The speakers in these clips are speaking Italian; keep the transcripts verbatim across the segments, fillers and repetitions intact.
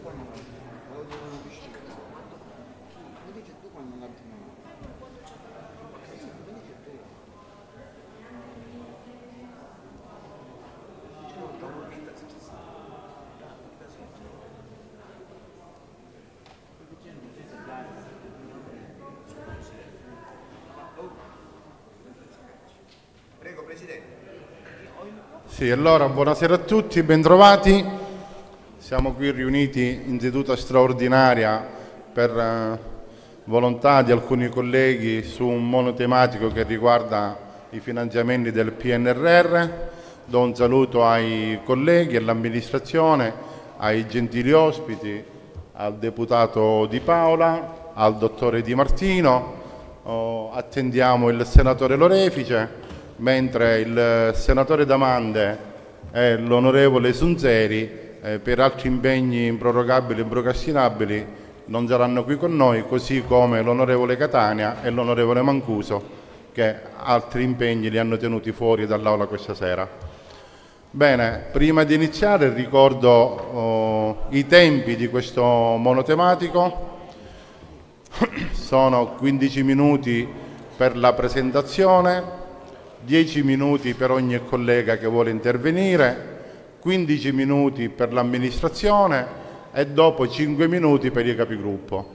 Prego, Presidente. Sì, allora buonasera a tutti, bentrovati. Siamo qui riuniti in seduta straordinaria per eh, volontà di alcuni colleghi su un monotematico che riguarda i finanziamenti del P N R R. Do un saluto ai colleghi, all'amministrazione, ai gentili ospiti, al deputato Di Paola, al dottore Di Martino. Oh, attendiamo il senatore Lorefice, mentre il senatore D'Amande e l'onorevole Sunzeri eh, per altri impegni improrogabili e improcrastinabili non saranno qui con noi, così come l'onorevole Catania e l'onorevole Mancuso, che altri impegni li hanno tenuti fuori dall'aula questa sera. Bene, prima di iniziare ricordo oh, i tempi di questo monotematico. Sono quindici minuti per la presentazione, dieci minuti per ogni collega che vuole intervenire, quindici minuti per l'amministrazione e dopo cinque minuti per i capigruppo.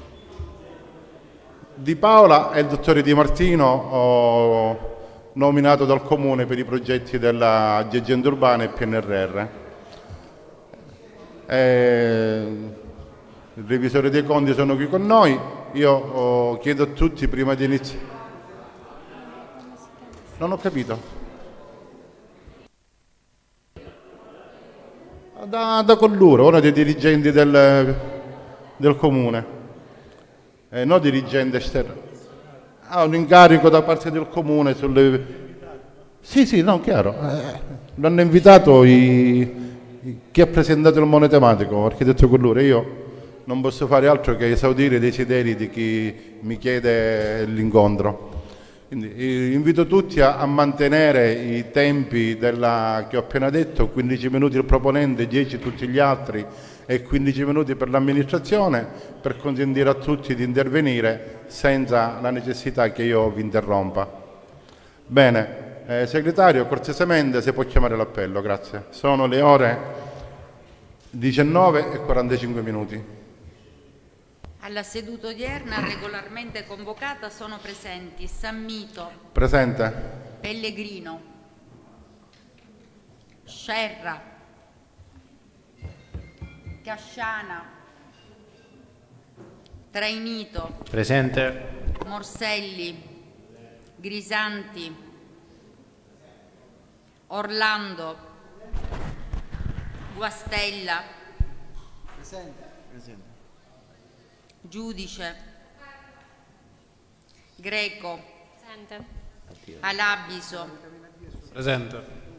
Di Paola è il dottore Di Martino, oh, nominato dal Comune per i progetti della agenda urbana e P N R R. E il revisore dei conti sono qui con noi. Io oh, chiedo a tutti prima di iniziare. Non ho capito. Da, da Colluro, uno dei dirigenti del, del comune, eh, non dirigente esterno. Ha un incarico da parte del comune sulle... Sì, sì, no, chiaro. Eh, l'hanno invitato i, i, chi ha presentato il monotematico, architetto Colluro. Io non posso fare altro che esaudire i desideri di chi mi chiede l'incontro. Quindi invito tutti a, a mantenere i tempi della, che ho appena detto, quindici minuti il proponente, dieci tutti gli altri e quindici minuti per l'amministrazione, per consentire a tutti di intervenire senza la necessità che io vi interrompa. Bene, eh, segretario, cortesemente se può chiamare l'appello, grazie. Sono le ore diciannove e quarantacinque minuti. Alla seduta odierna regolarmente convocata sono presenti Sammito. Presente. Pellegrino. Scerra. Casciana. Trainito. Presente. Morselli. Grisanti. Orlando. Guastella. Presente. Presente. Giudice. Greco. Presente. Alabiso. Presente.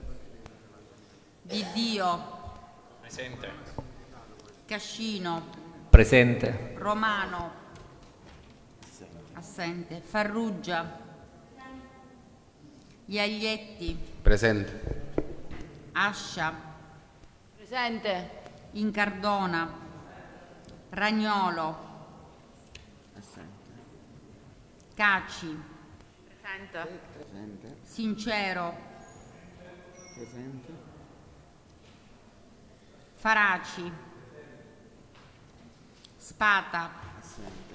Di Dio. Presente. Cascino. Presente. Romano. Assente. Farrugia. Iaglietti. Presente. Ascia. Presente. Incardona. Ragnolo. Caci. Presente. Presente. Sincero. Presente. Faraci. Spata. Assente.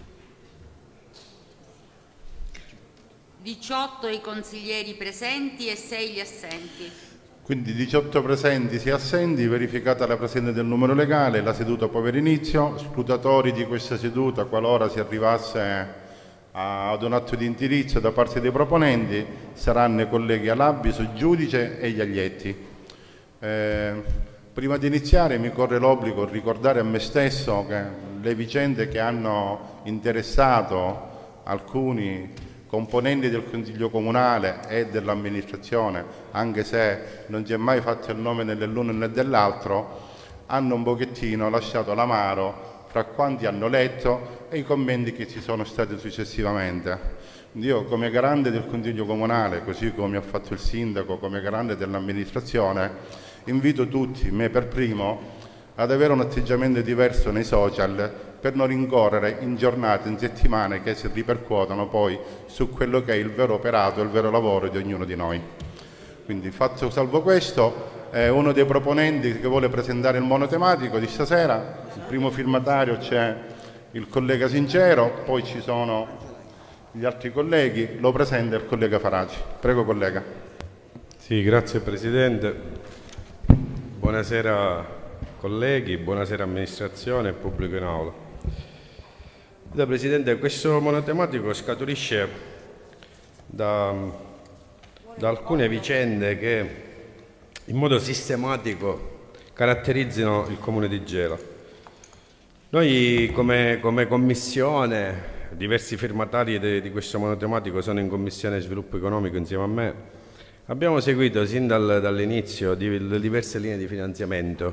diciotto i consiglieri presenti e sei gli assenti. Quindi diciotto presenti, sei assenti, verificata la presenza del numero legale, la seduta può avere inizio. Scrutatori di questa seduta, qualora si arrivasse ad un atto di indirizzo da parte dei proponenti, saranno i colleghi Alabiso, Giudice e Iaglietti. Eh, prima di iniziare mi corre l'obbligo di ricordare a me stesso che le vicende che hanno interessato alcuni componenti del Consiglio Comunale e dell'amministrazione, anche se non si è mai fatto il nome né dell'uno né dell'altro, hanno un pochettino lasciato l'amaro fra quanti hanno letto e i commenti che ci sono stati successivamente. Io come garante del Consiglio Comunale, così come ha fatto il Sindaco, come garante dell'amministrazione, invito tutti, me per primo, ad avere un atteggiamento diverso nei social per non rincorrere in giornate, in settimane che si ripercuotono poi su quello che è il vero operato, il vero lavoro di ognuno di noi. Quindi, fatto salvo questo, è uno dei proponenti che vuole presentare il monotematico di stasera. Il primo firmatario c'è il collega Sincero, poi ci sono gli altri colleghi, lo presenta il collega Faraci. Prego collega. Sì, grazie Presidente. Buonasera colleghi, buonasera amministrazione e pubblico in aula. Da Presidente, questo monotematico scaturisce da, da alcune vicende che in modo sistematico caratterizzano il Comune di Gela. Noi come, come Commissione, diversi firmatari de, di questo monotematico sono in Commissione Sviluppo Economico insieme a me, abbiamo seguito sin dal, dall'inizio di, le diverse linee di finanziamento,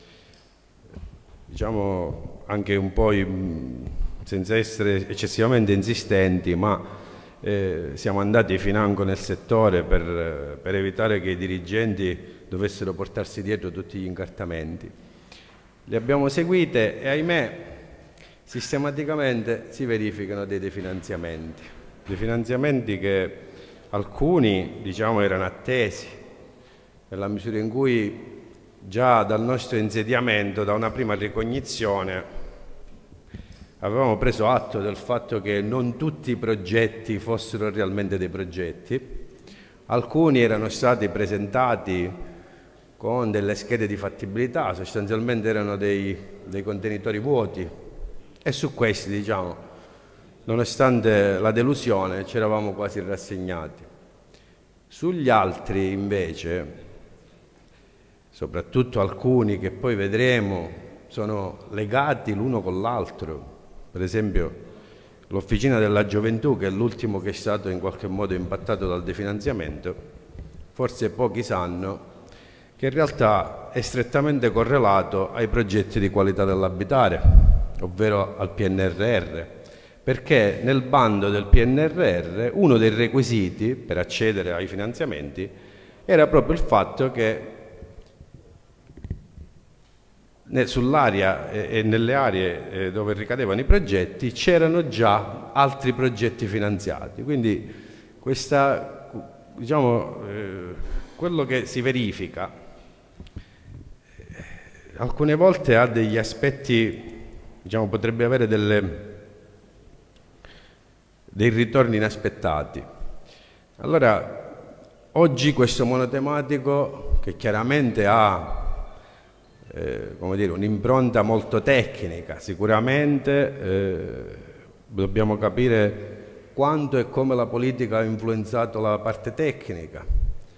diciamo anche un po' in, senza essere eccessivamente insistenti, ma eh, siamo andati financo nel settore per, per evitare che i dirigenti dovessero portarsi dietro tutti gli incartamenti. Le abbiamo seguite e ahimè sistematicamente si verificano dei definanziamenti, dei finanziamenti che alcuni diciamo erano attesi, nella misura in cui già dal nostro insediamento, da una prima ricognizione, avevamo preso atto del fatto che non tutti i progetti fossero realmente dei progetti, alcuni erano stati presentati con delle schede di fattibilità, sostanzialmente erano dei, dei contenitori vuoti e su questi, diciamo, nonostante la delusione, ci eravamo quasi rassegnati. Sugli altri invece, soprattutto alcuni che poi vedremo sono legati l'uno con l'altro, per esempio l'Officina della Gioventù, che è l'ultimo che è stato in qualche modo impattato dal definanziamento, forse pochi sanno che in realtà è strettamente correlato ai progetti di qualità dell'abitare, ovvero al P N R R, perché nel bando del P N R R uno dei requisiti per accedere ai finanziamenti era proprio il fatto che sull'area e nelle aree dove ricadevano i progetti c'erano già altri progetti finanziati. Quindi questa, diciamo, eh, quello che si verifica alcune volte ha degli aspetti, diciamo, potrebbe avere delle, dei ritorni inaspettati. Allora, oggi questo monotematico, che chiaramente ha Eh, come dire, un'impronta molto tecnica, sicuramente eh, dobbiamo capire quanto e come la politica ha influenzato la parte tecnica.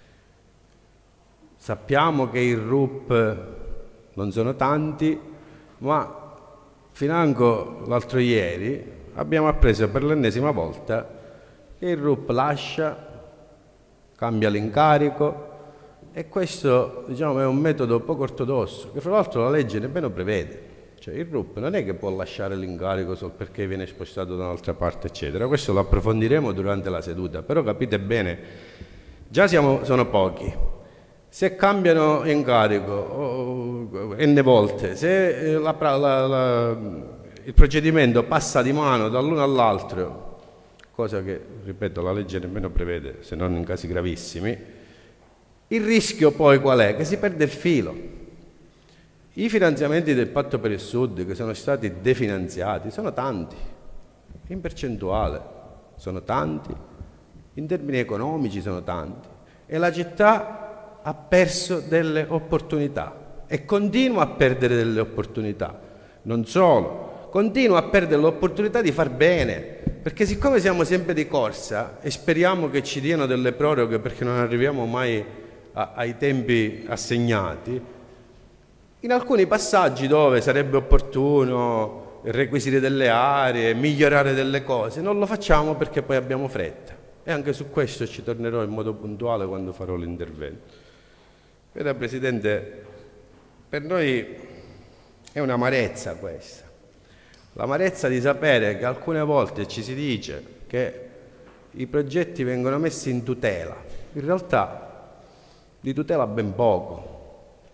Sappiamo che i R U P non sono tanti, ma financo l'altro ieri abbiamo appreso per l'ennesima volta che il R U P lascia, cambia l'incarico. E questo, diciamo, è un metodo poco ortodosso, che fra l'altro la legge nemmeno prevede. Cioè il R U P non è che può lasciare l'incarico solo perché viene spostato da un'altra parte, eccetera. Questo lo approfondiremo durante la seduta, però capite bene, già siamo, sono pochi. Se cambiano incarico oh, n volte, se la, la, la, il procedimento passa di mano dall'uno all'altro, cosa che, ripeto, la legge nemmeno prevede, se non in casi gravissimi, il rischio poi qual è? Che si perde il filo. I finanziamenti del Patto per il Sud che sono stati definanziati sono tanti, in percentuale sono tanti, in termini economici sono tanti, e la città ha perso delle opportunità e continua a perdere delle opportunità. Non solo, continua a perdere l'opportunità di far bene, perché siccome siamo sempre di corsa e speriamo che ci diano delle proroghe perché non arriviamo mai ai tempi assegnati, in alcuni passaggi dove sarebbe opportuno requisire delle aree, migliorare delle cose, non lo facciamo perché poi abbiamo fretta, e anche su questo ci tornerò in modo puntuale quando farò l'intervento. Veda Presidente, per noi è un'amarezza questa, l'amarezza di sapere che alcune volte ci si dice che i progetti vengono messi in tutela, in realtà di tutela ben poco,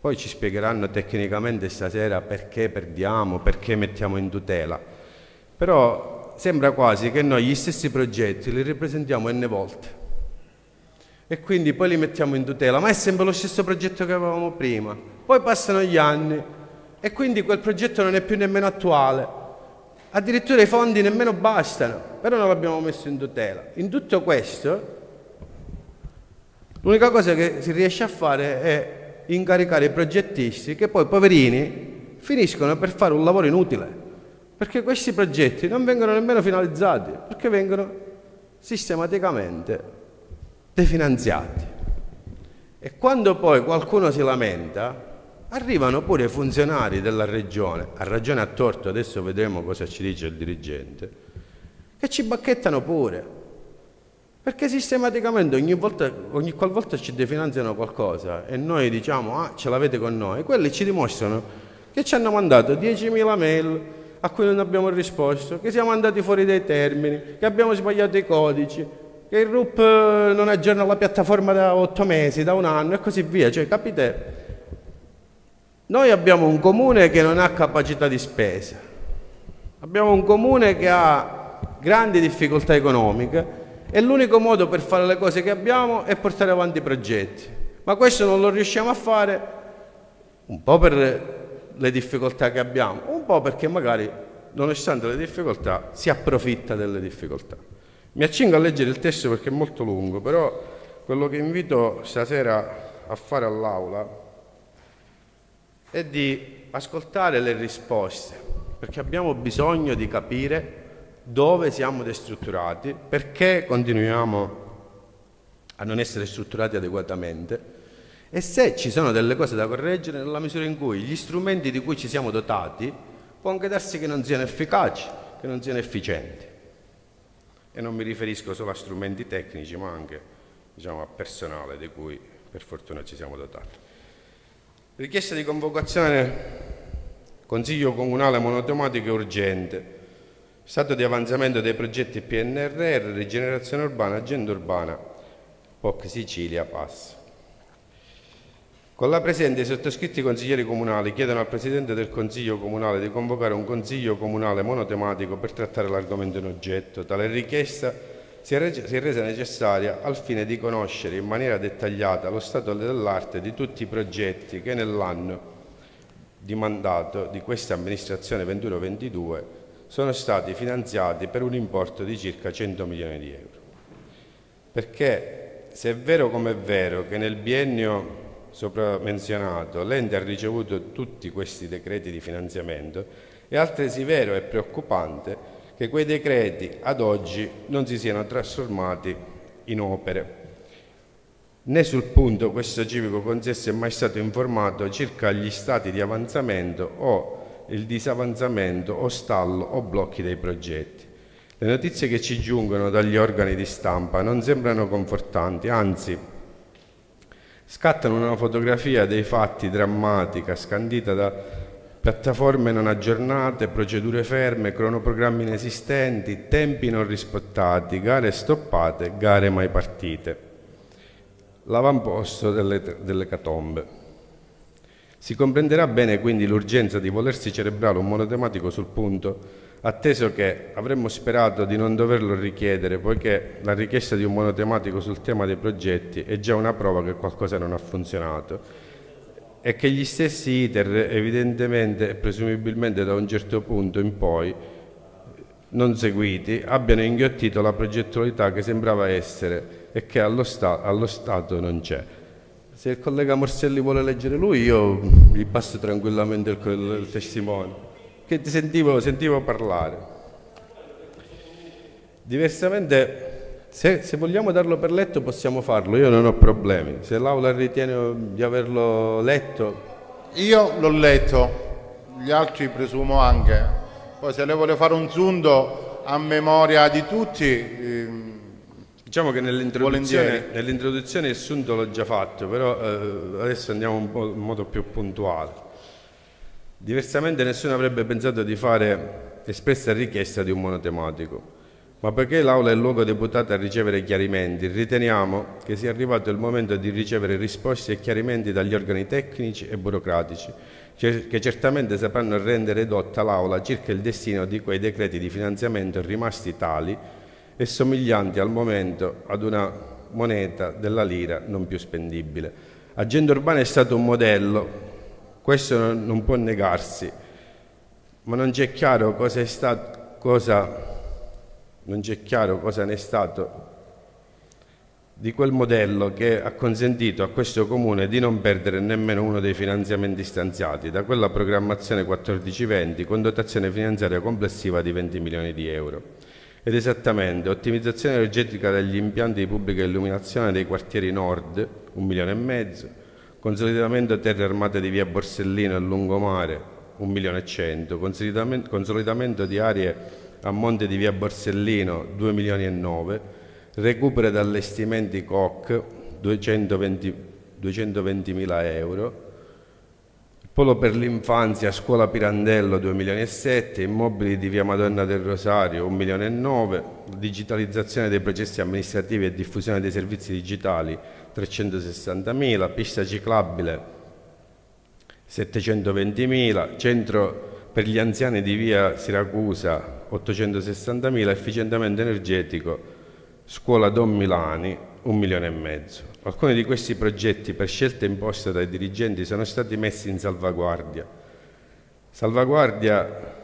Poi ci spiegheranno tecnicamente stasera perché perdiamo, perché mettiamo in tutela. Però sembra quasi che noi gli stessi progetti li ripresentiamo n volte. E quindi poi li mettiamo in tutela, ma è sempre lo stesso progetto che avevamo prima. Poi passano gli anni e quindi quel progetto non è più nemmeno attuale. Addirittura i fondi nemmeno bastano, però non l'abbiamo messo in tutela. In tutto questo, l'unica cosa che si riesce a fare è incaricare i progettisti che poi, poverini, finiscono per fare un lavoro inutile, perché questi progetti non vengono nemmeno finalizzati, perché vengono sistematicamente definanziati. E quando poi qualcuno si lamenta, arrivano pure i funzionari della regione, a ragione a torto, adesso vedremo cosa ci dice il dirigente, che ci bacchettano pure, perché sistematicamente ogni volta, ogni qualvolta ci definanziano qualcosa e noi diciamo ah ce l'avete con noi, quelli ci dimostrano che ci hanno mandato diecimila mail a cui non abbiamo risposto, che siamo andati fuori dai termini, che abbiamo sbagliato i codici, che il R U P non aggiorna la piattaforma da otto mesi, da un anno e così via. Cioè, capite? Noi abbiamo un comune che non ha capacità di spesa, abbiamo un comune che ha grandi difficoltà economiche e l'unico modo per fare le cose che abbiamo è portare avanti i progetti. Ma questo non lo riusciamo a fare un po' per le difficoltà che abbiamo, un po' perché magari, nonostante le difficoltà, si approfitta delle difficoltà. Mi accingo a leggere il testo perché è molto lungo, però quello che invito stasera a fare all'Aula è di ascoltare le risposte, perché abbiamo bisogno di capire dove siamo destrutturati, perché continuiamo a non essere strutturati adeguatamente e se ci sono delle cose da correggere nella misura in cui gli strumenti di cui ci siamo dotati può anche darsi che non siano efficaci, che non siano efficienti. E non mi riferisco solo a strumenti tecnici, ma anche, diciamo, a personale di cui per fortuna ci siamo dotati. Richiesta di convocazione Consiglio Comunale monotematico e urgente, stato di avanzamento dei progetti P N R R, rigenerazione urbana, agenda urbana, P O C Sicilia, P A S. Con la presenza i sottoscritti consiglieri comunali chiedono al Presidente del Consiglio Comunale di convocare un Consiglio Comunale monotematico per trattare l'argomento in oggetto. Tale richiesta si è resa necessaria al fine di conoscere in maniera dettagliata lo stato dell'arte di tutti i progetti che nell'anno di mandato di questa amministrazione ventuno ventidue sono stati finanziati per un importo di circa cento milioni di euro. Perché se è vero come è vero che nel biennio sopra menzionato l'ente ha ricevuto tutti questi decreti di finanziamento, è altresì vero e preoccupante che quei decreti ad oggi non si siano trasformati in opere. Né sul punto questo civico consesso è mai stato informato circa gli stati di avanzamento o il disavanzamento o stallo o blocchi dei progetti. Le notizie che ci giungono dagli organi di stampa non sembrano confortanti, anzi scattano una fotografia dei fatti drammatica, scandita da piattaforme non aggiornate, procedure ferme, cronoprogrammi inesistenti, tempi non rispettati, gare stoppate, gare mai partite. L'avamposto delle, delle catombe. Si comprenderà bene quindi l'urgenza di volersi celebrare un monotematico sul punto, atteso che avremmo sperato di non doverlo richiedere, poiché la richiesta di un monotematico sul tema dei progetti è già una prova che qualcosa non ha funzionato e che gli stessi iter, evidentemente e presumibilmente da un certo punto in poi, non seguiti, abbiano inghiottito la progettualità che sembrava essere e che allo, sta, allo Stato non c'è. Se il collega Morselli vuole leggere lui, io gli passo tranquillamente il, il, il testimone. Che ti sentivo, sentivo parlare. Diversamente, se, se vogliamo darlo per letto possiamo farlo, io non ho problemi. Se l'Aula ritiene di averlo letto... Io l'ho letto, gli altri presumo anche. Poi se lei vuole fare un sunto a memoria di tutti... Ehm, diciamo che nell'introduzione, nell'introduzione il sunto l'ho già fatto, però eh, adesso andiamo un po' in modo più puntuale. Diversamente nessuno avrebbe pensato di fare espressa richiesta di un monotematico. ma poiché l'Aula è il luogo deputato a ricevere chiarimenti, riteniamo che sia arrivato il momento di ricevere risposte e chiarimenti dagli organi tecnici e burocratici, che certamente sapranno rendere edotta l'Aula circa il destino di quei decreti di finanziamento rimasti tali e somiglianti al momento ad una moneta della lira non più spendibile. Agenda Urbana è stato un modello, questo non può negarsi, ma non c'è chiaro cosa è stato, cosa, non c'è chiaro cosa ne è stato di quel modello che ha consentito a questo Comune di non perdere nemmeno uno dei finanziamenti stanziati da quella programmazione quattordici venti con dotazione finanziaria complessiva di venti milioni di euro. Ed esattamente ottimizzazione energetica degli impianti di pubblica illuminazione dei quartieri nord, un milione e mezzo, consolidamento terre armate di via Borsellino e Lungomare, un milione e cento, consolidamento, consolidamento di aree a monte di via Borsellino, due milioni e nove, recupero ed allestimenti C O C, duecentoventimila euro, Polo per l'infanzia, scuola Pirandello, due milioni e sette, immobili di via Madonna del Rosario, un milione e nove, digitalizzazione dei processi amministrativi e diffusione dei servizi digitali, trecentosessantamila, pista ciclabile, settecentoventimila, centro per gli anziani di via Siracusa, ottocentosessantamila, efficientamento energetico, scuola Don Milani, un milione e mezzo. Alcuni di questi progetti, per scelte imposte dai dirigenti, sono stati messi in salvaguardia. Salvaguardia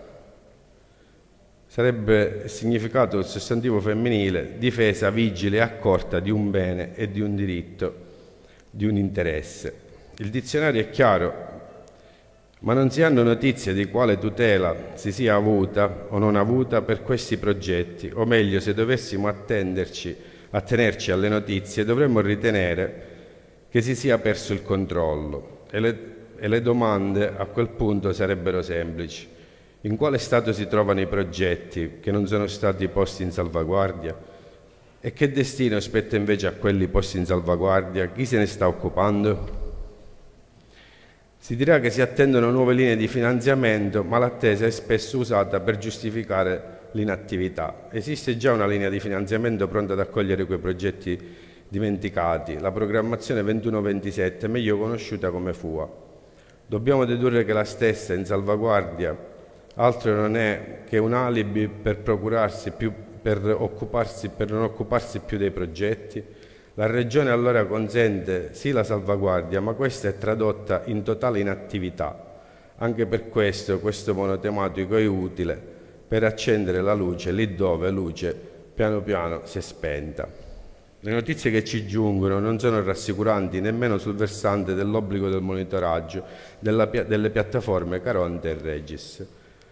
sarebbe significato il sostantivo femminile, difesa vigile e accorta di un bene e di un diritto, di un interesse. Il dizionario è chiaro, ma non si hanno notizie di quale tutela si sia avuta o non avuta per questi progetti, o meglio, se dovessimo attenderci a tenerci alle notizie, dovremmo ritenere che si sia perso il controllo e le, e le domande a quel punto sarebbero semplici. In quale stato si trovano i progetti che non sono stati posti in salvaguardia? E che destino spetta invece a quelli posti in salvaguardia? Chi se ne sta occupando? Si dirà che si attendono nuove linee di finanziamento, ma l'attesa è spesso usata per giustificare l'inattività. Esiste già una linea di finanziamento pronta ad accogliere quei progetti dimenticati, la programmazione ventuno ventisette, meglio conosciuta come F U A. Dobbiamo dedurre che la stessa in salvaguardia altro non è che un alibi per procurarsi più, per occuparsi, per non occuparsi più dei progetti. La Regione allora consente sì la salvaguardia, ma questa è tradotta in totale inattività. Anche per questo questo monotematico è utile per accendere la luce lì dove luce piano piano si è spenta. Le notizie che ci giungono non sono rassicuranti nemmeno sul versante dell'obbligo del monitoraggio della, delle piattaforme Caronte e Regis.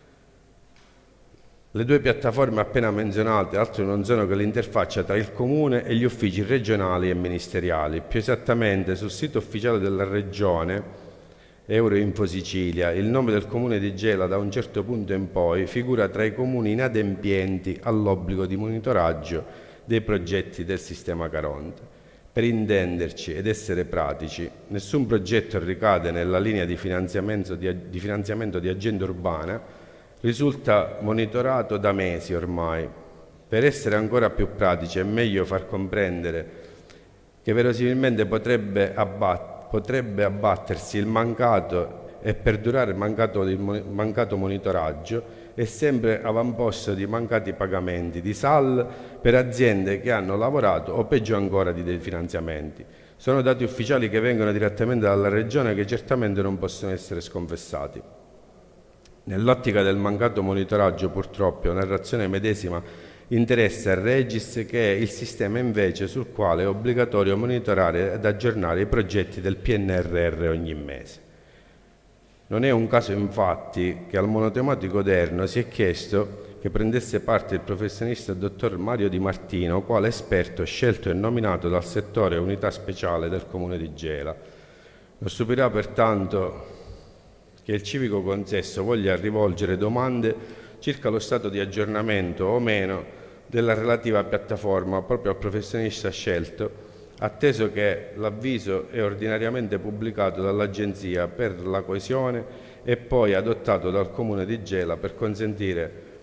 Le due piattaforme appena menzionate altro non sono che l'interfaccia tra il Comune e gli uffici regionali e ministeriali. Più esattamente, sul sito ufficiale della Regione Euroinfo Sicilia, il nome del Comune di Gela da un certo punto in poi figura tra i comuni inadempienti all'obbligo di monitoraggio dei progetti del sistema Caronte. Per intenderci ed essere pratici, nessun progetto ricade nella linea di finanziamento di, di, finanziamento di agenda urbana, risulta monitorato da mesi ormai. Per essere ancora più pratici è meglio far comprendere che verosimilmente potrebbe abbattere potrebbe abbattersi il mancato e perdurare il mancato, il mancato monitoraggio e sempre avamposto di mancati pagamenti di S A L per aziende che hanno lavorato o peggio ancora di dei finanziamenti. Sono dati ufficiali che vengono direttamente dalla Regione che certamente non possono essere sconfessati. Nell'ottica del mancato monitoraggio purtroppo la narrazione medesima interessa il Regis, che è il sistema invece sul quale è obbligatorio monitorare ed aggiornare i progetti del P N R R ogni mese. Non è un caso infatti che al monotematico odierno si è chiesto che prendesse parte il professionista dottor Mario Di Martino, quale esperto scelto e nominato dal settore unità speciale del Comune di Gela. Non stupirà pertanto che il civico consesso voglia rivolgere domande circa lo stato di aggiornamento o meno della relativa piattaforma proprio al professionista scelto, atteso che l'avviso è ordinariamente pubblicato dall'Agenzia per la Coesione e poi adottato dal Comune di Gela per consentire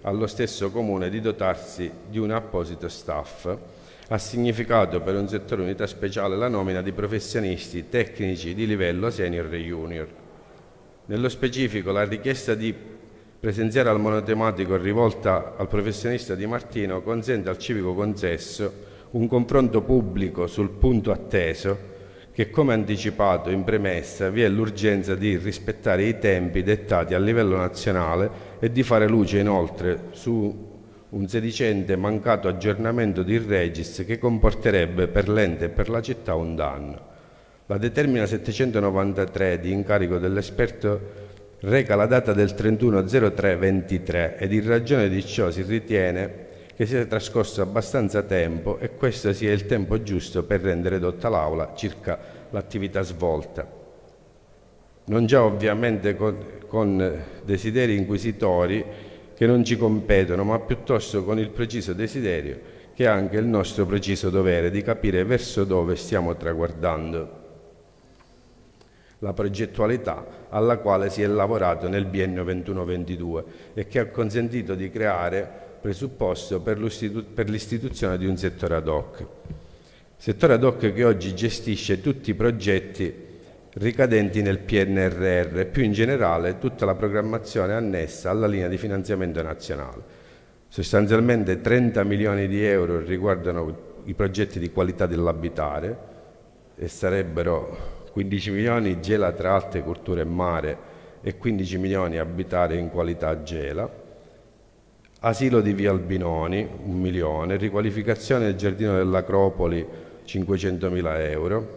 allo stesso Comune di dotarsi di un apposito staff. Ha significato per un settore unità speciale la nomina di professionisti tecnici di livello senior e junior. Nello specifico, la richiesta di presenziare al monotematico rivolta al professionista Di Martino consente al civico consesso un confronto pubblico sul punto atteso che, come anticipato in premessa, vi è l'urgenza di rispettare i tempi dettati a livello nazionale e di fare luce inoltre su un sedicente mancato aggiornamento di Regis che comporterebbe per l'ente e per la città un danno. La determina settecentonovantatré di incarico dell'esperto reca la data del trentuno zero tre ventitré ed in ragione di ciò si ritiene che sia trascorso abbastanza tempo e questo sia il tempo giusto per rendere edotta l'Aula circa l'attività svolta. Non già ovviamente con, con desideri inquisitori che non ci competono, ma piuttosto con il preciso desiderio, che è anche il nostro preciso dovere, di capire verso dove stiamo traguardando la progettualità alla quale si è lavorato nel biennio ventuno ventidue e che ha consentito di creare presupposto per l'istituzione di un settore ad hoc. Settore ad hoc che oggi gestisce tutti i progetti ricadenti nel P N R R e più in generale tutta la programmazione annessa alla linea di finanziamento nazionale. Sostanzialmente trenta milioni di euro riguardano i progetti di qualità dell'abitare e sarebbero quindici milioni gela tra alte culture e mare e quindici milioni abitare in qualità gela. Asilo di Via Albinoni, un milione, riqualificazione del Giardino dell'Acropoli, cinquecentomila euro,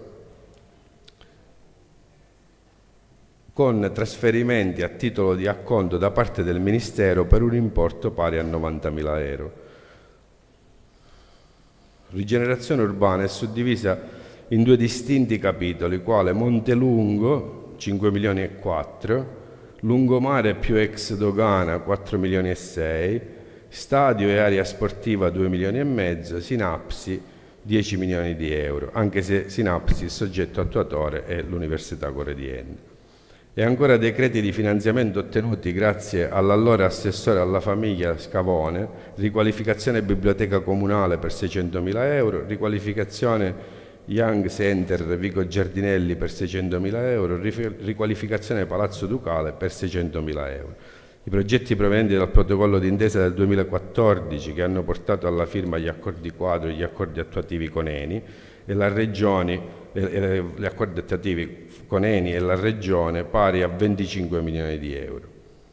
con trasferimenti a titolo di acconto da parte del Ministero per un importo pari a novantamila euro. Rigenerazione urbana è suddivisa in due distinti capitoli, quale Montelungo, cinque milioni e quattro, Lungomare più ex dogana, quattro milioni e sei, Stadio e area sportiva, due milioni e mezzo, Sinapsi, dieci milioni di euro, anche se Sinapsi, il soggetto attuatore, è l'Università Corredienne. E ancora decreti di finanziamento ottenuti grazie all'allora assessore alla famiglia Scavone, riqualificazione biblioteca comunale per seicentomila euro, riqualificazione Young Center Vico Giardinelli per seicentomila euro, riqualificazione Palazzo Ducale per seicentomila euro. I progetti provenienti dal protocollo d'intesa del duemilaquattordici che hanno portato alla firma gli accordi quadro e gli accordi attuativi con Eni e la Regioni, eh, gli accordi attuativi con Eni e la Regione pari a venticinque milioni di euro.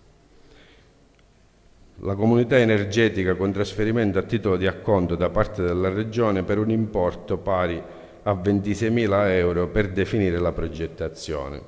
La comunità energetica con trasferimento a titolo di acconto da parte della Regione per un importo pari a ventiseimila euro per definire la progettazione.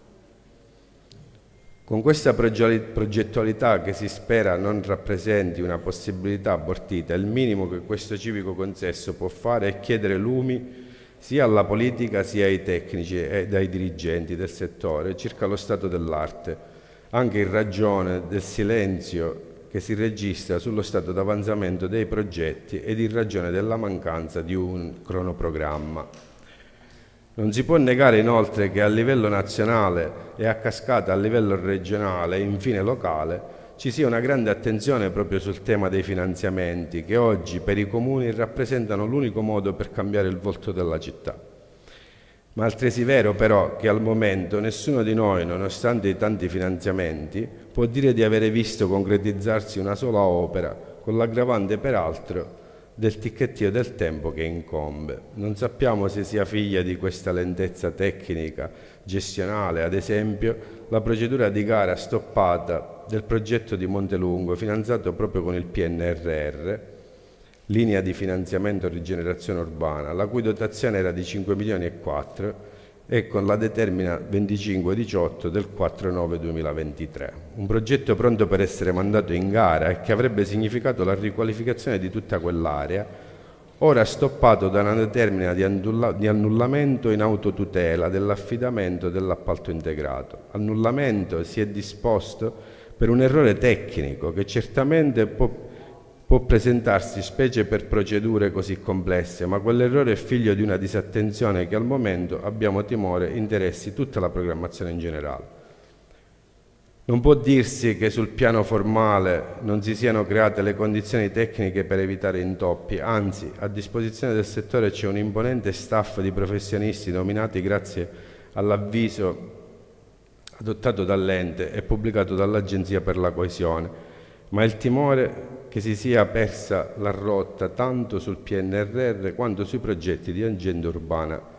Con questa progettualità che si spera non rappresenti una possibilità abortita, il minimo che questo civico consesso può fare è chiedere lumi sia alla politica sia ai tecnici ed ai dirigenti del settore circa lo stato dell'arte, anche in ragione del silenzio che si registra sullo stato d'avanzamento dei progetti ed in ragione della mancanza di un cronoprogramma. Non si può negare inoltre che a livello nazionale e a cascata a livello regionale e infine locale ci sia una grande attenzione proprio sul tema dei finanziamenti che oggi per i comuni rappresentano l'unico modo per cambiare il volto della città. Ma è altresì vero però che al momento nessuno di noi, nonostante i tanti finanziamenti, può dire di avere visto concretizzarsi una sola opera, con l'aggravante peraltro del ticchettio del tempo che incombe. Non sappiamo se sia figlia di questa lentezza tecnica, gestionale, ad esempio, la procedura di gara stoppata del progetto di Montelungo, finanziato proprio con il P N R R, linea di finanziamento rigenerazione urbana, la cui dotazione era di cinque milioni e quattro e con la determina venticinque diciotto del quattro nove duemilaventitré. Un progetto pronto per essere mandato in gara e che avrebbe significato la riqualificazione di tutta quell'area, ora stoppato da una determina di, annulla, di annullamento in autotutela dell'affidamento dell'appalto integrato. Annullamento si è disposto per un errore tecnico che certamente può può presentarsi specie per procedure così complesse, ma quell'errore è figlio di una disattenzione che al momento abbiamo timore interessi tutta la programmazione in generale. Non può dirsi che sul piano formale non si siano create le condizioni tecniche per evitare intoppi, anzi, a disposizione del settore c'è un imponente staff di professionisti nominati grazie all'avviso adottato dall'ente e pubblicato dall'Agenzia per la Coesione, ma il timore che si sia persa la rotta tanto sul P N R R quanto sui progetti di agenda urbana.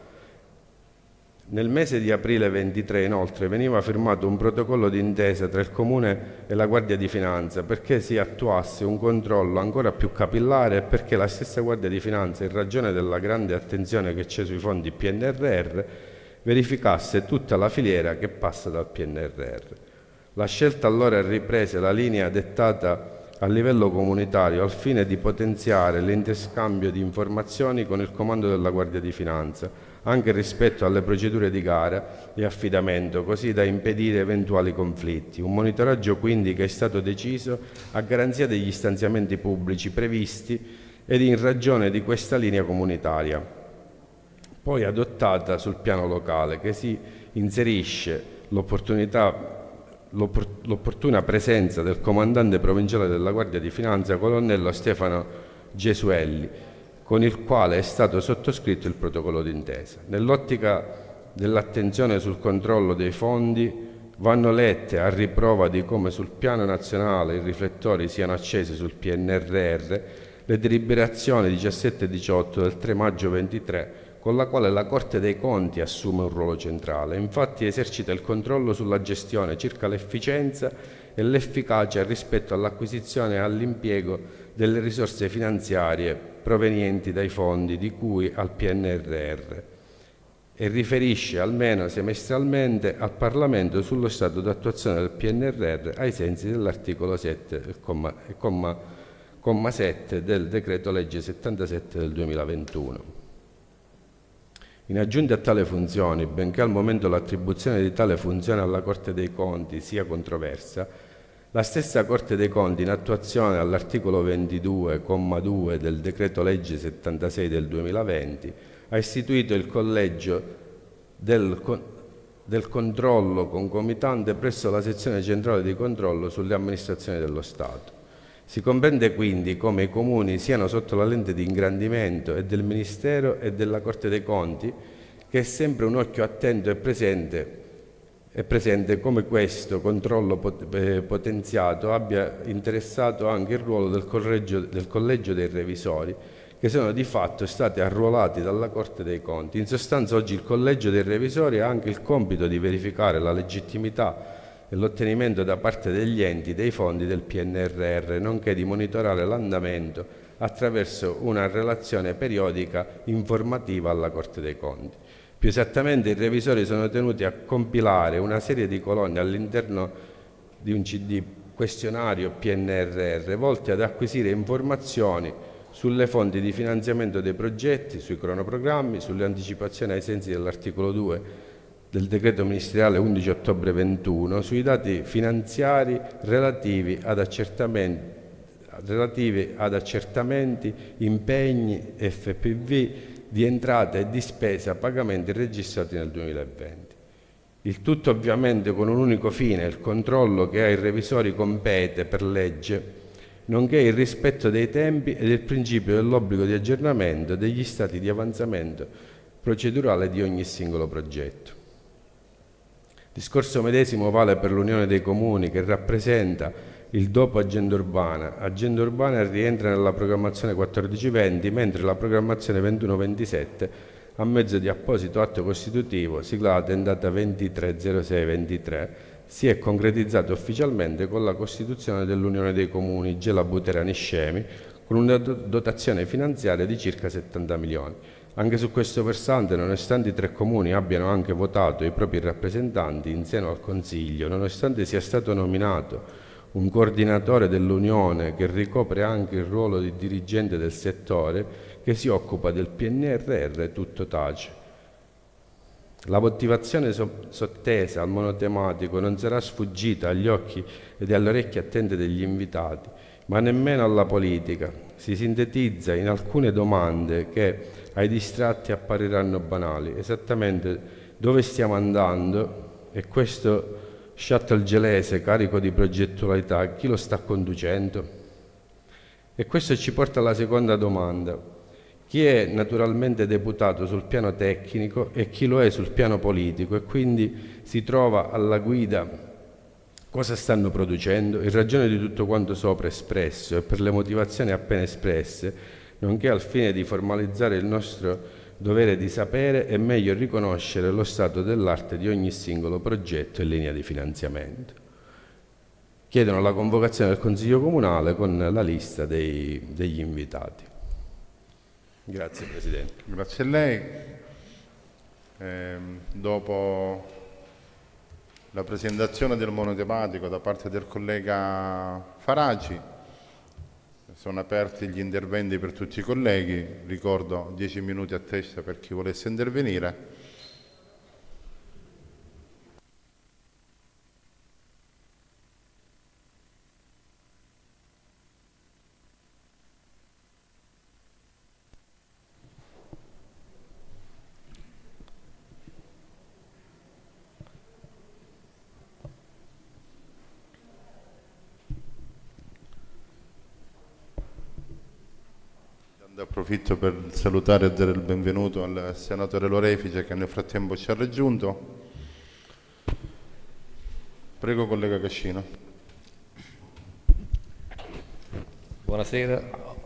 Nel mese di aprile ventitré, inoltre, veniva firmato un protocollo d'intesa tra il Comune e la Guardia di Finanza perché si attuasse un controllo ancora più capillare e perché la stessa Guardia di Finanza, in ragione della grande attenzione che c'è sui fondi P N R R, verificasse tutta la filiera che passa dal P N R R. La scelta allora riprese la linea dettata a livello comunitario al fine di potenziare l'interscambio di informazioni con il comando della Guardia di Finanza, anche rispetto alle procedure di gara e affidamento, così da impedire eventuali conflitti. Un monitoraggio quindi che è stato deciso a garanzia degli stanziamenti pubblici previsti ed in ragione di questa linea comunitaria, poi adottata sul piano locale, che si inserisce l'opportunità l'opportuna presenza del comandante provinciale della Guardia di Finanza, colonnello Stefano Gesuelli, con il quale è stato sottoscritto il protocollo d'intesa. Nell'ottica dell'attenzione sul controllo dei fondi vanno lette a riprova di come sul piano nazionale i riflettori siano accesi sul P N R R le deliberazioni diciassette e diciotto del tre maggio ventitré, con la quale la Corte dei Conti assume un ruolo centrale. Infatti esercita il controllo sulla gestione circa l'efficienza e l'efficacia rispetto all'acquisizione e all'impiego delle risorse finanziarie provenienti dai fondi di cui al P N R R e riferisce almeno semestralmente al Parlamento sullo stato d'attuazione del P N R R ai sensi dell'articolo sette, comma, comma, comma sette del decreto legge settantasette del duemilaventuno. In aggiunta a tale funzioni, benché al momento l'attribuzione di tale funzione alla Corte dei Conti sia controversa, la stessa Corte dei Conti, in attuazione all'articolo ventidue, comma due del decreto legge settantasei del duemilaventi, ha istituito il collegio del, del controllo concomitante presso la sezione centrale di controllo sulle amministrazioni dello Stato. Si comprende quindi come i comuni siano sotto la lente di ingrandimento e del Ministero e della Corte dei Conti, che è sempre un occhio attento e presente, è presente come questo controllo potenziato abbia interessato anche il ruolo del collegio, del collegio dei revisori, che sono di fatto stati arruolati dalla Corte dei Conti. In sostanza oggi il collegio dei revisori ha anche il compito di verificare la legittimità e l'ottenimento da parte degli enti dei fondi del P N R R, nonché di monitorare l'andamento attraverso una relazione periodica informativa alla Corte dei Conti. Più esattamente, i revisori sono tenuti a compilare una serie di colonne all'interno di un C D questionario P N R R volte ad acquisire informazioni sulle fonti di finanziamento dei progetti, sui cronoprogrammi, sulle anticipazioni ai sensi dell'articolo due del decreto ministeriale undici ottobre ventuno, sui dati finanziari relativi ad accertamenti, relativi ad accertamenti, impegni, F P V, di entrata e di spesa, pagamenti registrati nel duemilaventi. Il tutto ovviamente con un unico fine, il controllo che ai revisori compete per legge, nonché il rispetto dei tempi e del principio dell'obbligo di aggiornamento degli stati di avanzamento procedurale di ogni singolo progetto. Il discorso medesimo vale per l'Unione dei Comuni, che rappresenta il dopo Agenda Urbana. Agenda Urbana rientra nella programmazione quattordici venti, mentre la programmazione ventuno ventisette, a mezzo di apposito atto costitutivo siglato in data ventitré zero sei ventitré, si è concretizzato ufficialmente con la costituzione dell'Unione dei Comuni Gela Buterani Scemi, con una dotazione finanziaria di circa settanta milioni. Anche su questo versante, nonostante i tre comuni abbiano anche votato i propri rappresentanti in seno al Consiglio, nonostante sia stato nominato un coordinatore dell'Unione che ricopre anche il ruolo di dirigente del settore che si occupa del P N R R, tutto tace. La motivazione sottesa al monotematico non sarà sfuggita agli occhi ed alle orecchie attente degli invitati, ma nemmeno alla politica. Si sintetizza in alcune domande che ai distratti appariranno banali: esattamente dove stiamo andando, e questo shuttle gelese carico di progettualità, chi lo sta conducendo? E questo ci porta alla seconda domanda. Chi è naturalmente deputato sul piano tecnico e chi lo è sul piano politico e quindi si trova alla guida? Cosa stanno producendo? In ragione di tutto quanto sopra espresso e per le motivazioni appena espresse, nonché al fine di formalizzare il nostro dovere di sapere, è meglio riconoscere lo stato dell'arte di ogni singolo progetto e linea di finanziamento. Chiedono la convocazione del Consiglio Comunale con la lista dei, degli invitati. Grazie Presidente. Grazie a lei. Eh, dopo la presentazione del monotematico da parte del collega Faraci, sono aperti gli interventi per tutti i colleghi, ricordo dieci minuti a testa per chi volesse intervenire. Approfitto per salutare e dare il benvenuto al senatore Lorefice che nel frattempo ci ha raggiunto. Prego collega Cascino. Buonasera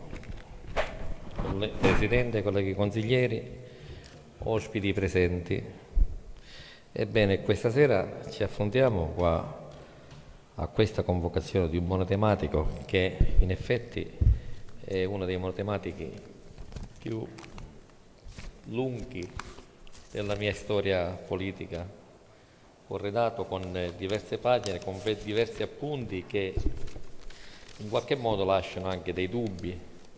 Presidente, colleghi consiglieri, ospiti presenti. Ebbene, questa sera ci affrontiamo qua a questa convocazione di un monotematico che in effetti è uno dei monotematici più lunghi della mia storia politica, corredato con diverse pagine, con diversi appunti che in qualche modo lasciano anche dei dubbi,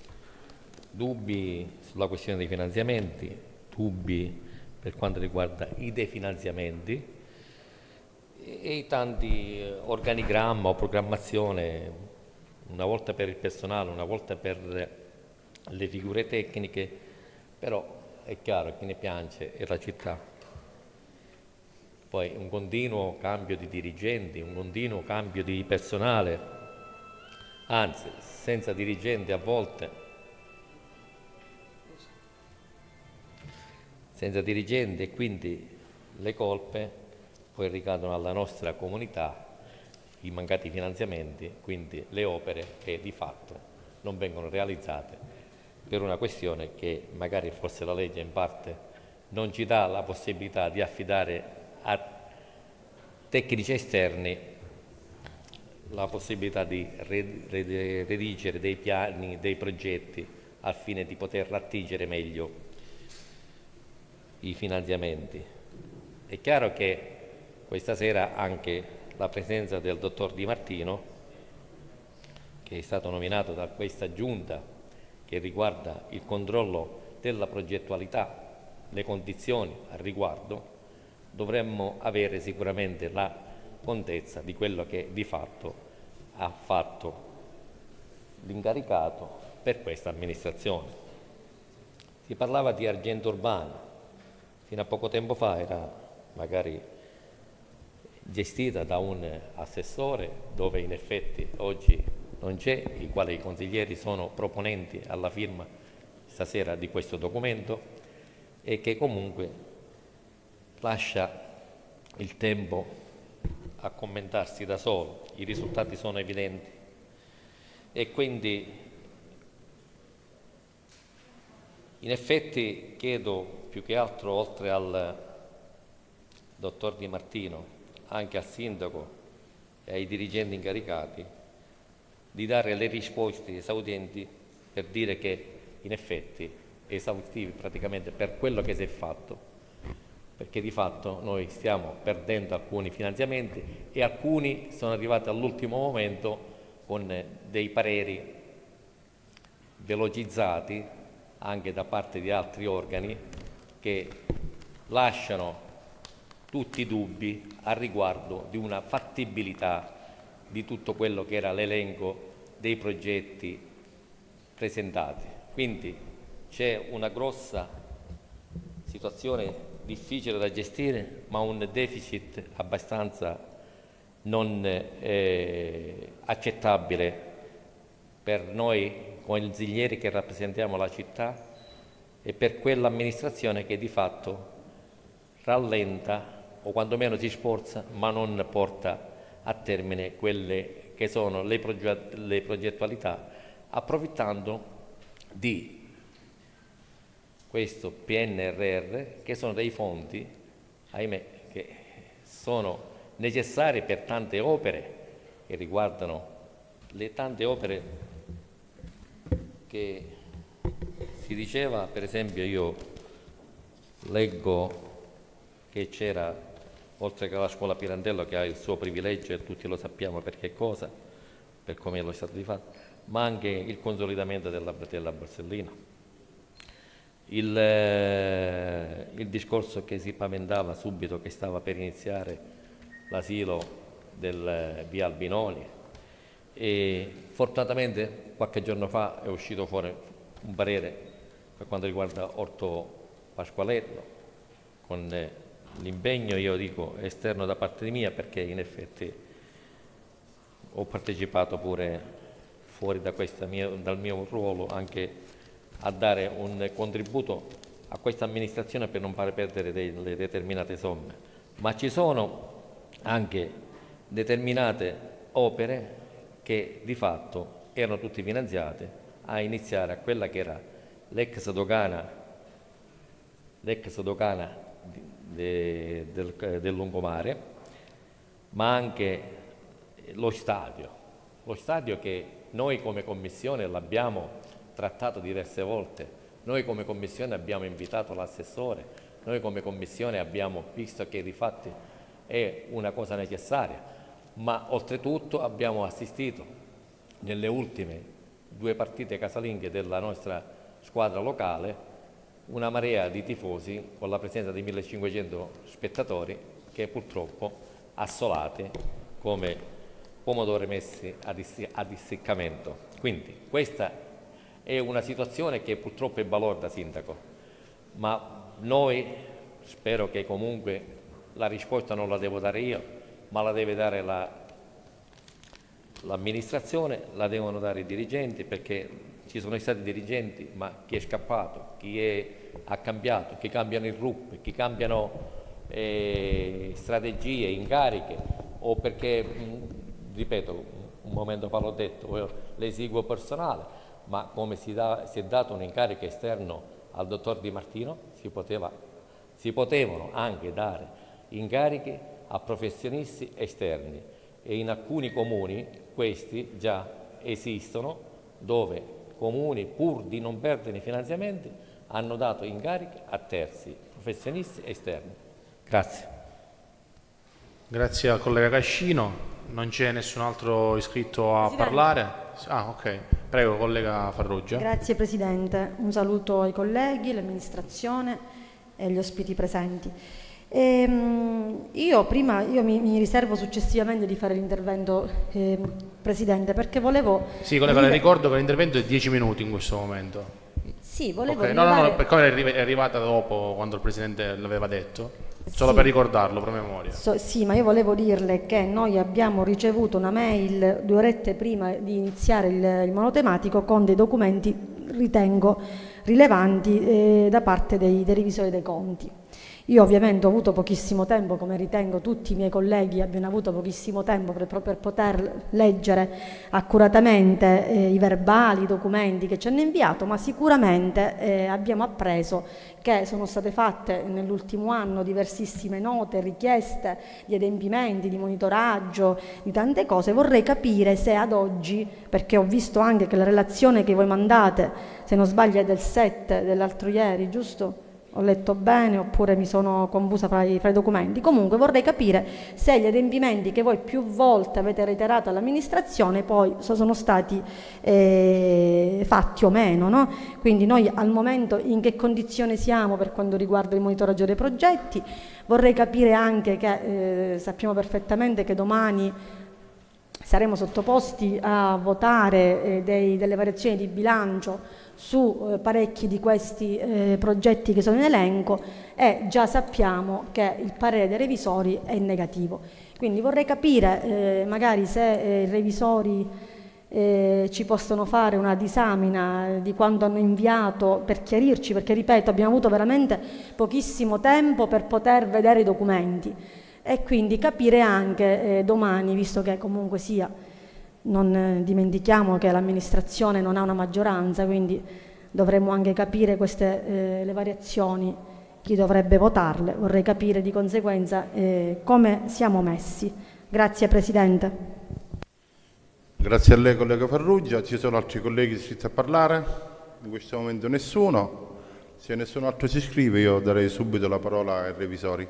dubbi sulla questione dei finanziamenti, dubbi per quanto riguarda i definanziamenti e i tanti organigramma o programmazione, una volta per il personale, una volta per le figure tecniche, però è chiaro, chi ne piange è la città. Poi un continuo cambio di dirigenti, un continuo cambio di personale, anzi, senza dirigenti a volte, senza dirigenti e quindi le colpe poi ricadono alla nostra comunità, i mancati finanziamenti, quindi le opere che di fatto non vengono realizzate per una questione che magari forse la legge in parte non ci dà la possibilità di affidare a tecnici esterni la possibilità di redigere dei piani, dei progetti al fine di poter attingere meglio i finanziamenti. È chiaro che questa sera anche la presenza del dottor Di Martino, che è stato nominato da questa giunta che riguarda il controllo della progettualità, le condizioni al riguardo, dovremmo avere sicuramente la contezza di quello che di fatto ha fatto l'incaricato per questa amministrazione. Si parlava di argento urbano, fino a poco tempo fa era magari gestita da un assessore dove in effetti oggi non c'è, i quali i consiglieri sono proponenti alla firma stasera di questo documento e che comunque lascia il tempo a commentarsi da solo, i risultati sono evidenti e quindi in effetti chiedo più che altro oltre al dottor Di Martino anche al sindaco e ai dirigenti incaricati di dare le risposte esaudenti per dire che in effetti esaustivi praticamente per quello che si è fatto, perché di fatto noi stiamo perdendo alcuni finanziamenti e alcuni sono arrivati all'ultimo momento con dei pareri velocizzati anche da parte di altri organi che lasciano tutti i dubbi al riguardo di una fattibilità di tutto quello che era l'elenco dei progetti presentati. Quindi c'è una grossa situazione difficile da gestire, ma un deficit abbastanza non eh, accettabile per noi consiglieri che rappresentiamo la città e per quell'amministrazione che di fatto rallenta o quantomeno si sforza ma non porta a termine quelle che sono le, proget- le progettualità, approfittando di questo P N R R che sono dei fondi, ahimè, che sono necessari per tante opere che riguardano le tante opere che si diceva. Per esempio, io leggo che c'era, oltre che la scuola Pirandello, che ha il suo privilegio e tutti lo sappiamo per che cosa, per come è lo stato di fatto, ma anche il consolidamento della Bretella Borsellino, il, eh, il discorso che si paventava subito che stava per iniziare l'asilo del eh, via Albinoni, e fortunatamente qualche giorno fa è uscito fuori un parere per quanto riguarda Orto Pasqualetto, con eh, l'impegno, io dico, esterno da parte di mia, perché in effetti ho partecipato pure fuori da questa mia, dal mio ruolo anche a dare un contributo a questa amministrazione per non fare perdere delle determinate somme, ma ci sono anche determinate opere che di fatto erano tutte finanziate, a iniziare a quella che era l'ex dogana, l'ex dogana De, del, del lungomare, ma anche lo stadio, lo stadio che noi come Commissione l'abbiamo trattato diverse volte, noi come Commissione abbiamo invitato l'assessore, noi come Commissione abbiamo visto che di fatti è una cosa necessaria, ma oltretutto abbiamo assistito nelle ultime due partite casalinghe della nostra squadra locale una marea di tifosi con la presenza di millecinquecento spettatori che purtroppo assolati come pomodori messi ad essiccamento. Quindi questa è una situazione che purtroppo è balorda, Sindaco, ma noi spero che comunque la risposta non la devo dare io, ma la deve dare la, l'amministrazione, la devono dare i dirigenti, perché ci sono stati dirigenti, ma chi è scappato, chi è, ha cambiato, chi cambiano il R U P, chi cambiano eh, strategie, incariche, o perché, mh, ripeto, un momento fa l'ho detto, l'esiguo personale, ma come si, da, si è dato un incarico esterno al dottor Di Martino, si, poteva, si potevano anche dare incarichi a professionisti esterni, e in alcuni comuni questi già esistono, dove comuni, pur di non perdere i finanziamenti, hanno dato incarichi a terzi, professionisti esterni. Grazie. Grazie al collega Cascino. Non c'è nessun altro iscritto a Presidente. parlare? Ah, ok. Prego, collega Farrugia. Grazie Presidente. Un saluto ai colleghi, all'amministrazione e agli ospiti presenti. Ehm, io prima io mi, mi riservo successivamente di fare l'intervento, eh, Presidente, perché volevo... Sì, collega, dire... le ricordo che l'intervento è dieci minuti in questo momento. Sì, volevo okay. rilevare... No, no, no, perché è arrivata dopo, quando il Presidente l'aveva detto, solo sì. per ricordarlo, per memoria. So, sì, ma io volevo dirle che noi abbiamo ricevuto una mail due orette prima di iniziare il, il monotematico con dei documenti, ritengo, rilevanti eh, da parte dei, dei revisori dei conti. Io ovviamente ho avuto pochissimo tempo, come ritengo tutti i miei colleghi abbiano avuto pochissimo tempo per, per poter leggere accuratamente eh, i verbali, i documenti che ci hanno inviato, ma sicuramente eh, abbiamo appreso che sono state fatte nell'ultimo anno diversissime note, richieste di adempimenti, di monitoraggio, di tante cose. Vorrei capire se ad oggi, perché ho visto anche che la relazione che voi mandate, se non sbaglio è del sette dell'altro ieri, giusto? Ho letto bene oppure mi sono confusa fra i, fra i documenti. Comunque vorrei capire se gli adempimenti che voi più volte avete reiterato all'amministrazione poi sono stati eh, fatti o meno, no? Quindi noi al momento in che condizione siamo per quanto riguarda il monitoraggio dei progetti. Vorrei capire anche che eh, sappiamo perfettamente che domani saremo sottoposti a votare eh, dei, delle variazioni di bilancio su eh, parecchi di questi eh, progetti che sono in elenco, e già sappiamo che il parere dei revisori è negativo. Quindi vorrei capire eh, magari se eh, i revisori eh, ci possono fare una disamina di quanto hanno inviato per chiarirci, perché ripeto abbiamo avuto veramente pochissimo tempo per poter vedere i documenti e quindi capire anche eh, domani, visto che comunque sia, non eh, dimentichiamo che l'amministrazione non ha una maggioranza, quindi dovremmo anche capire queste eh, le variazioni, chi dovrebbe votarle, vorrei capire di conseguenza eh, come siamo messi. Grazie Presidente. Grazie a lei collega Farrugia, ci sono altri colleghi iscritti a parlare? In questo momento nessuno, se nessun altro si iscrive io darei subito la parola ai revisori.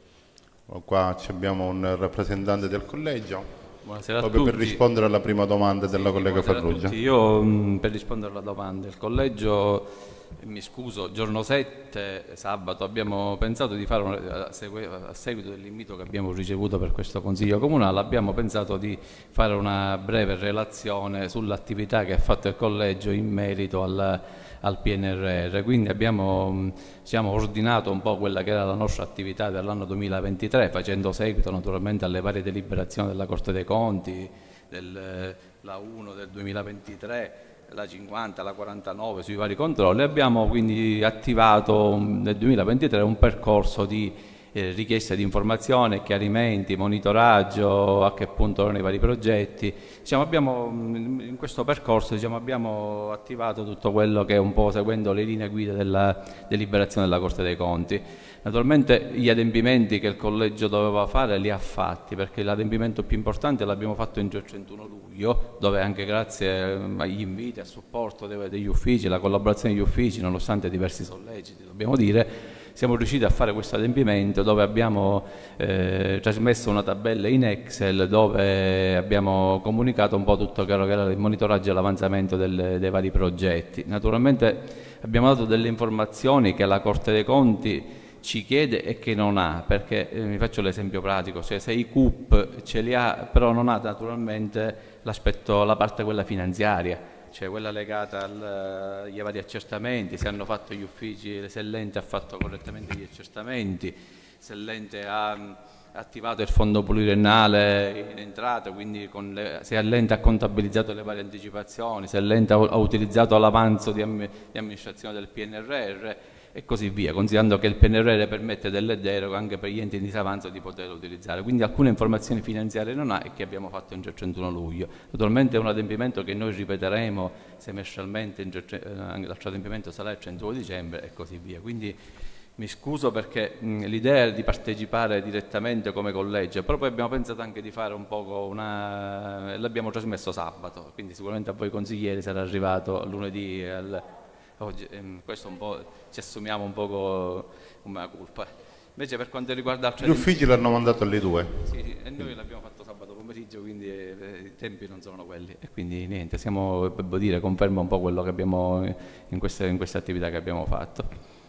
Qua abbiamo un rappresentante del collegio. Buonasera a proprio tutti. Per rispondere alla prima domanda della sì, collega Farrugia. Io mh, per rispondere alla domanda, il collegio, mi scuso, giorno sette, sabato, abbiamo pensato di fare, una, a, segue, a seguito dell'invito che abbiamo ricevuto per questo Consiglio Comunale, abbiamo pensato di fare una breve relazione sull'attività che ha fatto il collegio in merito al, al P N R R, quindi abbiamo diciamo, ordinato un po' quella che era la nostra attività dell'anno duemilaventitré, facendo seguito naturalmente alle varie deliberazioni della Corte dei Conti, del, la uno del duemilaventitré, la cinquanta, la quarantanove sui vari controlli. Abbiamo quindi attivato nel duemilaventitré un percorso di eh, richieste di informazione, chiarimenti, monitoraggio, a che punto erano i vari progetti. Diciamo, abbiamo, in questo percorso diciamo, abbiamo attivato tutto quello che è un po' seguendo le linee guida della deliberazione della Corte dei Conti. Naturalmente gli adempimenti che il collegio doveva fare li ha fatti, perché l'adempimento più importante l'abbiamo fatto in trentuno luglio, dove anche grazie agli inviti, al supporto degli uffici, alla collaborazione degli uffici, nonostante diversi solleciti, dobbiamo dire, siamo riusciti a fare questo adempimento dove abbiamo eh, trasmesso una tabella in Excel dove abbiamo comunicato un po' tutto quello che era il monitoraggio e l'avanzamento dei vari progetti. Naturalmente abbiamo dato delle informazioni che la Corte dei Conti ci chiede e che non ha, perché eh, mi faccio l'esempio pratico, cioè se i C U P ce li ha, però non ha naturalmente l'aspetto, la parte quella finanziaria, cioè quella legata al, agli vari accertamenti, se hanno fatto gli uffici, se l'ente ha fatto correttamente gli accertamenti, se l'ente ha attivato il fondo pluriennale in entrata, quindi con le, se l'ente ha contabilizzato le varie anticipazioni, se l'ente ha, ha utilizzato l'avanzo di, am, di amministrazione del P N R R e così via, considerando che il P N R R permette delle deroghe anche per gli enti in disavanzo di poterlo utilizzare. Quindi alcune informazioni finanziarie non ha e che abbiamo fatto in trentuno luglio. Naturalmente è un adempimento che noi ripeteremo semestralmente, anche l'altro adempimento sarà il trentuno dicembre e così via. Quindi mi scuso perché l'idea è di partecipare direttamente come collegio, però poi abbiamo pensato anche di fare un poco una... l'abbiamo trasmesso sabato, quindi sicuramente a voi consiglieri sarà arrivato lunedì al... Oggi, ehm, questo un po' ci assumiamo un poco come colpa. Invece per quanto riguarda altri gli uffici l'hanno mandato alle due. Sì, sì, e noi l'abbiamo fatto sabato pomeriggio, quindi eh, i tempi non sono quelli e quindi niente, siamo, devo dire, conferma un po' quello che abbiamo in queste, in queste attività che abbiamo fatto.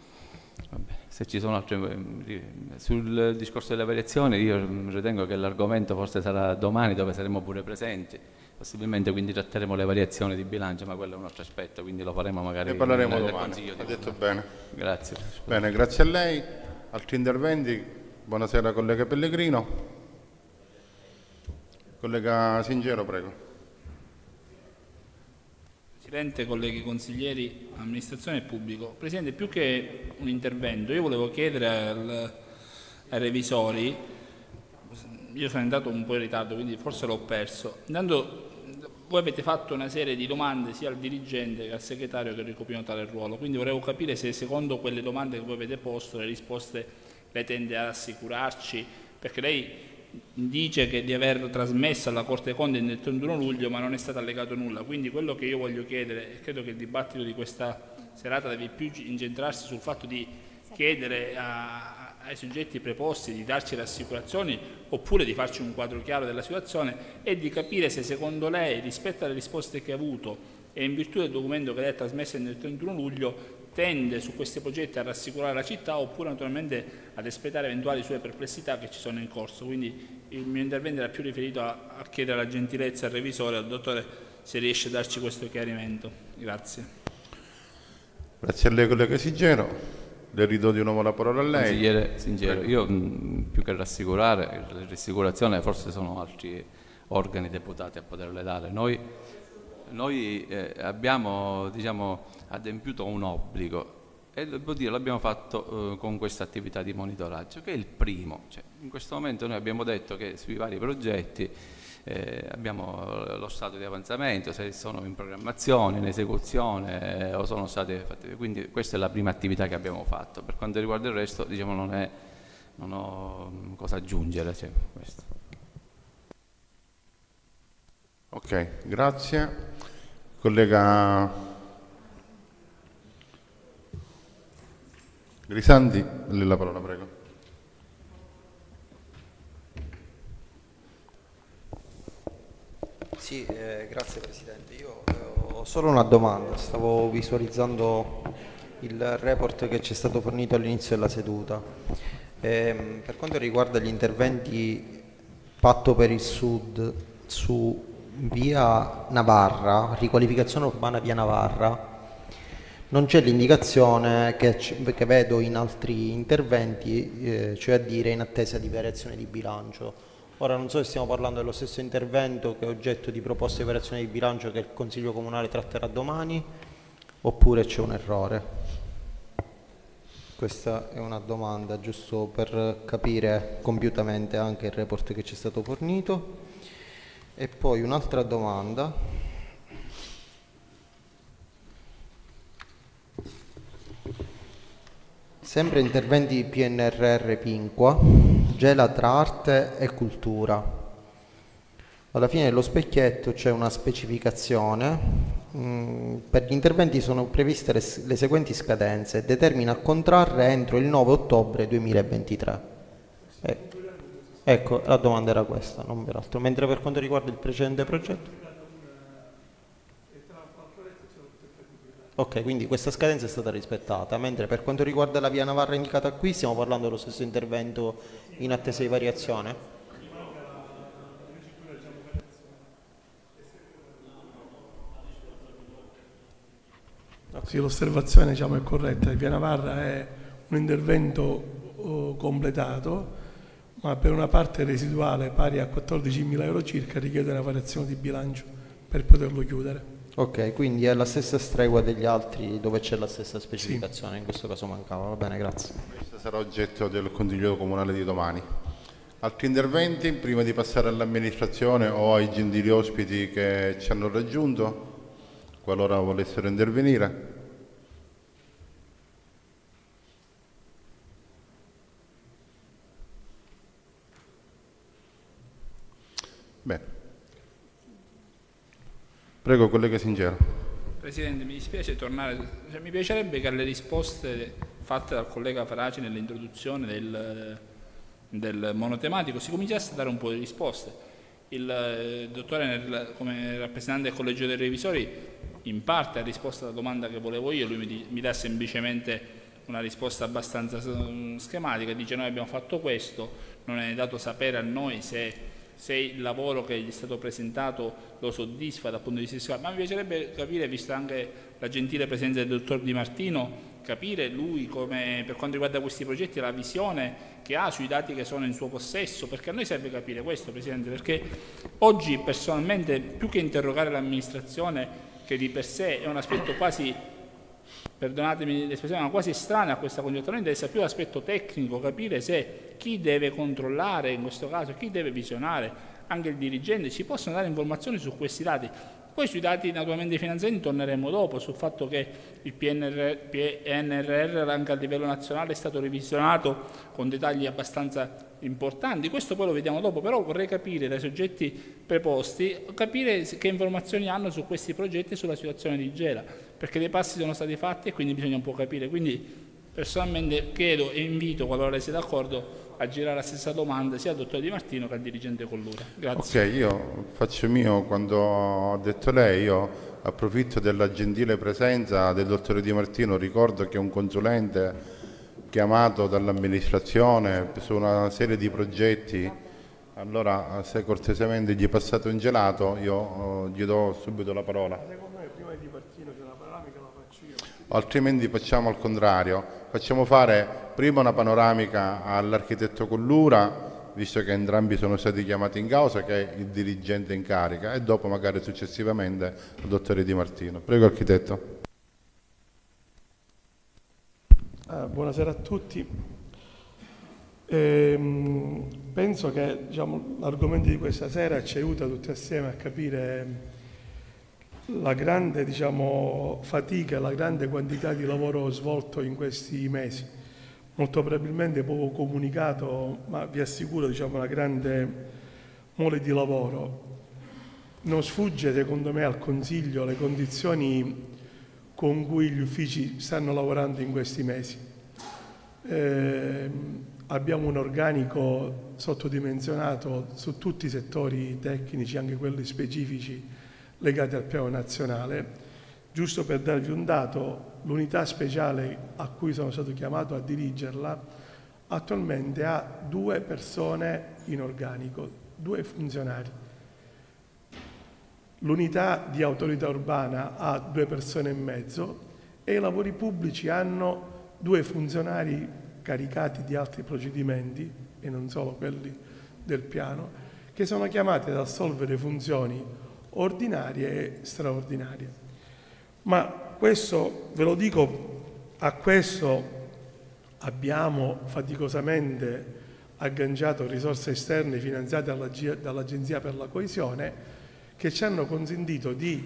Vabbè, se ci sono altre sul discorso delle variazioni, io ritengo che l'argomento forse sarà domani, dove saremo pure presenti. Possibilmente quindi tratteremo le variazioni di bilancio, ma quello è un altro aspetto, quindi lo faremo magari ne parleremo nel, nel domani. Consiglio di Ha detto bene. Grazie. Bene, grazie a lei. Altri interventi? Buonasera collega Pellegrino. Collega Singero, prego. Presidente, colleghi consiglieri, amministrazione e pubblico. Presidente, più che un intervento, io volevo chiedere al, ai revisori, io sono andato un po' in ritardo, quindi forse l'ho perso. Intanto, voi avete fatto una serie di domande sia al dirigente che al segretario che ricoprono tale ruolo, quindi volevo capire se secondo quelle domande che voi avete posto le risposte lei tende a assicurarci, perché lei dice che di aver trasmesso alla Corte dei Conti nel trentuno luglio ma non è stato allegato nulla, quindi quello che io voglio chiedere, e credo che il dibattito di questa serata deve più incentrarsi sul fatto di chiedere a ai soggetti preposti di darci rassicurazioni oppure di farci un quadro chiaro della situazione e di capire se secondo lei, rispetto alle risposte che ha avuto e in virtù del documento che lei ha trasmesso nel trentuno luglio, tende su questi progetti a rassicurare la città oppure naturalmente ad espletare eventuali sue perplessità che ci sono in corso. Quindi il mio intervento era più riferito a, a chiedere la gentilezza al revisore, al dottore, se riesce a darci questo chiarimento. Grazie. Grazie a lei collega Sigero. Le ridò di nuovo la parola a lei. Consigliere Sincero, io mh, più che rassicurare, la rassicurazione forse sono altri organi deputati a poterle dare. Noi, noi eh, abbiamo diciamo, adempiuto un obbligo e devo dire l'abbiamo fatto eh, con questa attività di monitoraggio, che è il primo. Cioè, in questo momento noi abbiamo detto che sui vari progetti Eh, abbiamo lo stato di avanzamento, se sono in programmazione, in esecuzione eh, o sono state fatte, quindi questa è la prima attività che abbiamo fatto. Per quanto riguarda il resto, diciamo, non, è, non ho cosa aggiungere. Cioè, questo. Ok, grazie. Collega Grisanti, lei la parola, prego. Sì, eh, grazie Presidente. Io eh, ho solo una domanda. Stavo visualizzando il report che ci è stato fornito all'inizio della seduta. Eh, per quanto riguarda gli interventi Patto per il Sud su via Navarra, riqualificazione urbana via Navarra, non c'è l'indicazione che, che vedo in altri interventi, eh, cioè a dire in attesa di variazione di bilancio. Ora non so se stiamo parlando dello stesso intervento che è oggetto di proposte di variazione di bilancio che il Consiglio Comunale tratterà domani, oppure c'è un errore. Questa è una domanda giusto per capire compiutamente anche il report che ci è stato fornito. E poi un'altra domanda. Sempre interventi P N R R Pinqua, Gela tra arte e cultura. Alla fine dello specchietto c'è una specificazione. Mm, per gli interventi sono previste le, le seguenti scadenze. Determina a contrarre entro il nove ottobre duemilaventitré. Eh, ecco, la domanda era questa, non per altro. Mentre per quanto riguarda il precedente progetto? Ok, quindi questa scadenza è stata rispettata, mentre per quanto riguarda la via Navarra indicata qui stiamo parlando dello stesso intervento in attesa di variazione? Okay. Sì, l'osservazione diciamo, è corretta, via Navarra è un intervento oh, completato, ma per una parte residuale pari a quattordicimila euro circa richiede una variazione di bilancio per poterlo chiudere. Ok, quindi è la stessa stregua degli altri dove c'è la stessa specificazione, sì. In questo caso mancava, va bene, grazie. Questo sarà oggetto del Consiglio Comunale di domani. Altri interventi prima di passare all'amministrazione o ai gentili ospiti che ci hanno raggiunto, qualora volessero intervenire? Bene. Prego, collega Sincero. Presidente, mi dispiace tornare, cioè, mi piacerebbe che alle risposte fatte dal collega Faraci nell'introduzione del, del monotematico si cominciasse a dare un po' di risposte. Il eh, dottore, come rappresentante del Collegio dei Revisori, in parte ha risposto alla domanda che volevo io, lui mi, mi dà semplicemente una risposta abbastanza schematica, dice noi abbiamo fatto questo, non è dato sapere a noi se... se il lavoro che gli è stato presentato lo soddisfa dal punto di vista fiscale, ma mi piacerebbe capire, vista anche la gentile presenza del dottor Di Martino, capire lui come, per quanto riguarda questi progetti, la visione che ha sui dati che sono in suo possesso, perché a noi serve capire questo, Presidente, perché oggi personalmente più che interrogare l'amministrazione, che di per sé è un aspetto quasi, perdonatemi l'espressione, ma quasi estraneo a questa congiuntura, noi interessa più l'aspetto tecnico, capire se chi deve controllare in questo caso, chi deve visionare, anche il dirigente, ci possono dare informazioni su questi dati. Poi sui dati naturalmente finanziari torneremo dopo, sul fatto che il P N R R anche a livello nazionale è stato revisionato con dettagli abbastanza importanti, questo poi lo vediamo dopo, però vorrei capire dai soggetti preposti, capire che informazioni hanno su questi progetti e sulla situazione di Gela, perché dei passi sono stati fatti e quindi bisogna un po' capire. Quindi personalmente chiedo e invito, qualora lei sia d'accordo, a girare la stessa domanda sia al dottor Di Martino che al dirigente Collura. Grazie. Ok, io faccio mio quando ha detto lei, io approfitto della gentile presenza del dottore Di Martino, ricordo che è un consulente chiamato dall'amministrazione su una serie di progetti, allora se cortesemente gli è passato un gelato io uh, gli do subito la parola. noi prima di Martino che la panoramica la faccio io. O altrimenti facciamo al contrario, facciamo fare prima una panoramica all'architetto Collura, visto che entrambi sono stati chiamati in causa, che è il dirigente in carica, e dopo magari successivamente al dottore Di Martino. Prego architetto. Ah, buonasera a tutti. Ehm, penso che diciamo, l'argomento di questa sera ci aiuta tutti assieme a capire la grande diciamo, fatica e la grande quantità di lavoro svolto in questi mesi. Molto probabilmente poco comunicato, ma vi assicuro diciamo, una grande mole di lavoro. Non sfugge secondo me al Consiglio le condizioni con cui gli uffici stanno lavorando in questi mesi. Eh, abbiamo un organico sottodimensionato su tutti i settori tecnici, anche quelli specifici legati al piano nazionale. Giusto per darvi un dato, l'unità speciale a cui sono stato chiamato a dirigerla attualmente ha due persone in organico, due funzionari. L'unità di autorità urbana ha due persone e mezzo e i lavori pubblici hanno due funzionari caricati di altri procedimenti, e non solo quelli del piano, che sono chiamati ad assolvere funzioni ordinarie e straordinarie. Ma questo, ve lo dico, a questo abbiamo faticosamente agganciato risorse esterne finanziate dall'Agenzia per la Coesione, che ci hanno consentito di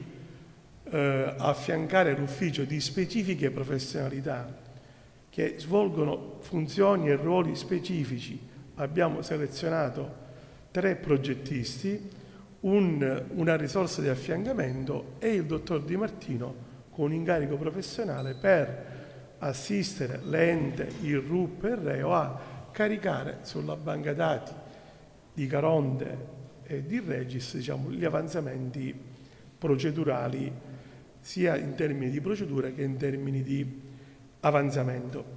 eh, affiancare l'ufficio di specifiche professionalità che svolgono funzioni e ruoli specifici. Abbiamo selezionato tre progettisti, un, una risorsa di affiancamento e il dottor Di Martino con un incarico professionale per assistere l'ente, il R U P e il Reo a caricare sulla banca dati di Caronte e di Regis diciamo, gli avanzamenti procedurali sia in termini di procedura che in termini di avanzamento.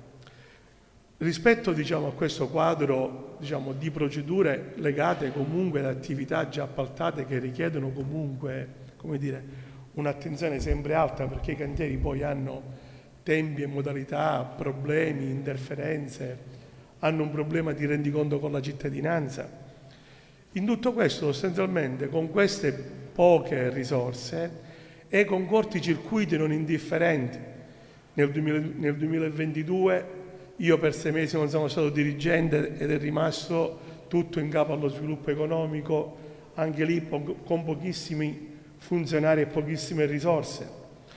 Rispetto diciamo, a questo quadro diciamo, di procedure legate comunque ad attività già appaltate che richiedono comunque come dire, un'attenzione sempre alta perché i cantieri poi hanno tempi e modalità, problemi, interferenze, hanno un problema di rendiconto con la cittadinanza. In tutto questo sostanzialmente con queste poche risorse e con corticircuiti non indifferenti nel, nel duemilaventidue io per sei mesi non sono stato dirigente ed è rimasto tutto in capo allo sviluppo economico, anche lì po- con pochissimi funzionari e pochissime risorse.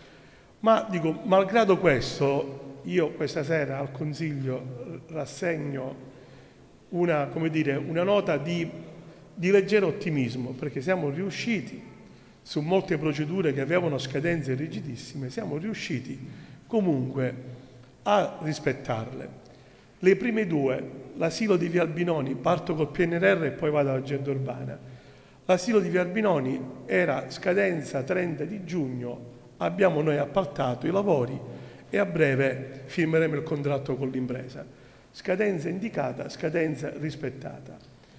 Ma dico, malgrado questo, io questa sera al Consiglio rassegno una, come dire, una nota di, di leggero ottimismo, perché siamo riusciti su molte procedure che avevano scadenze rigidissime, siamo riusciti comunque a rispettarle. Le prime due, l'asilo di Via Albinoni, parto col P N R R e poi vado all'agenda urbana. L'asilo di Via Albinoni era scadenza trenta di giugno, abbiamo noi appaltato i lavori e a breve firmeremo il contratto con l'impresa. Scadenza indicata, scadenza rispettata.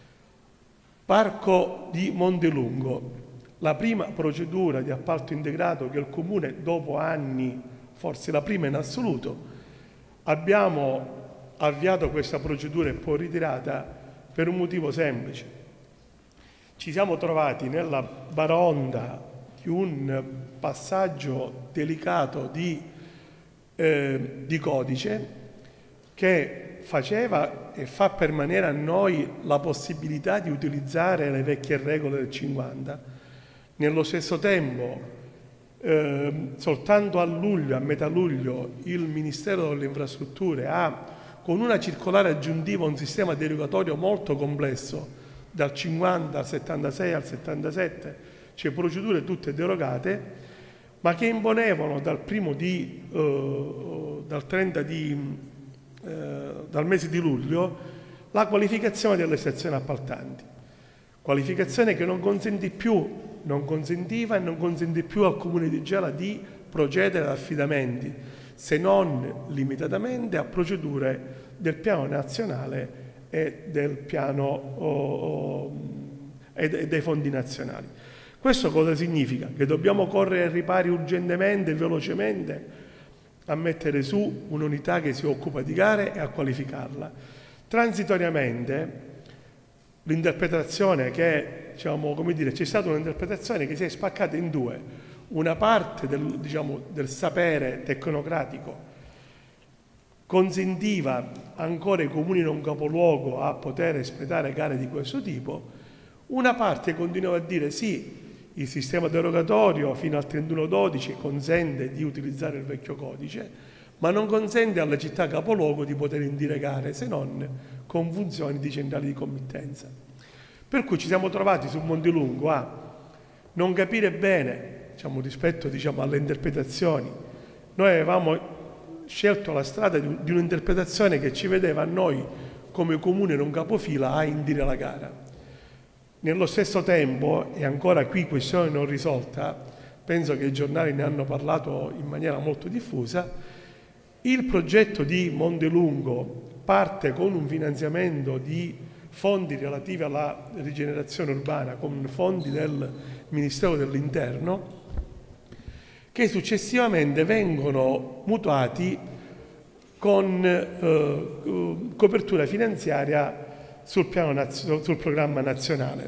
Parco di Montelungo, la prima procedura di appalto integrato che il Comune dopo anni, forse la prima in assoluto, abbiamo avviato questa procedura e poi ritirata per un motivo semplice. Ci siamo trovati nella baronda di un passaggio delicato di, eh, di codice che faceva e fa permanere a noi la possibilità di utilizzare le vecchie regole del cinquanta. Nello stesso tempo, eh, soltanto a luglio, a metà luglio, il Ministero delle Infrastrutture ha, con una circolare aggiuntiva, un sistema derogatorio molto complesso, dal cinquanta al settantasei al settantasette, cioè procedure tutte derogate, ma che imponevano dal primo di, eh, dal trenta di, eh, dal mese di luglio, la qualificazione delle stazioni appaltanti. Qualificazione che non consentì più, non consentiva e non consentì più al Comune di Gela di procedere ad affidamenti, se non limitatamente a procedure del piano nazionale e del piano oh, oh, e dei fondi nazionali. Questo cosa significa? Che dobbiamo correre ai ripari urgentemente e velocemente a mettere su un'unità che si occupa di gare e a qualificarla. Transitoriamente l'interpretazione che, diciamo, come dire, c'è stata un'interpretazione che si è spaccata in due. Una parte del, diciamo, del sapere tecnocratico consentiva ancora ai comuni non capoluogo a poter espletare gare di questo tipo, una parte continuava a dire sì, il sistema derogatorio fino al trentuno dodici consente di utilizzare il vecchio codice, ma non consente alle città capoluogo di poter indire gare se non con funzioni di centrali di committenza. Per cui ci siamo trovati su Montelungo a non capire bene, diciamo, rispetto, diciamo, alle interpretazioni. Noi avevamo scelto la strada di, di un'interpretazione che ci vedeva a noi come comune non capofila a indire la gara. Nello stesso tempo, e ancora qui questione non risolta, penso che i giornali ne hanno parlato in maniera molto diffusa, il progetto di Montelungo parte con un finanziamento di fondi relativi alla rigenerazione urbana, con fondi del Ministero dell'Interno, che successivamente vengono mutuati con eh, copertura finanziaria sul, piano sul programma nazionale.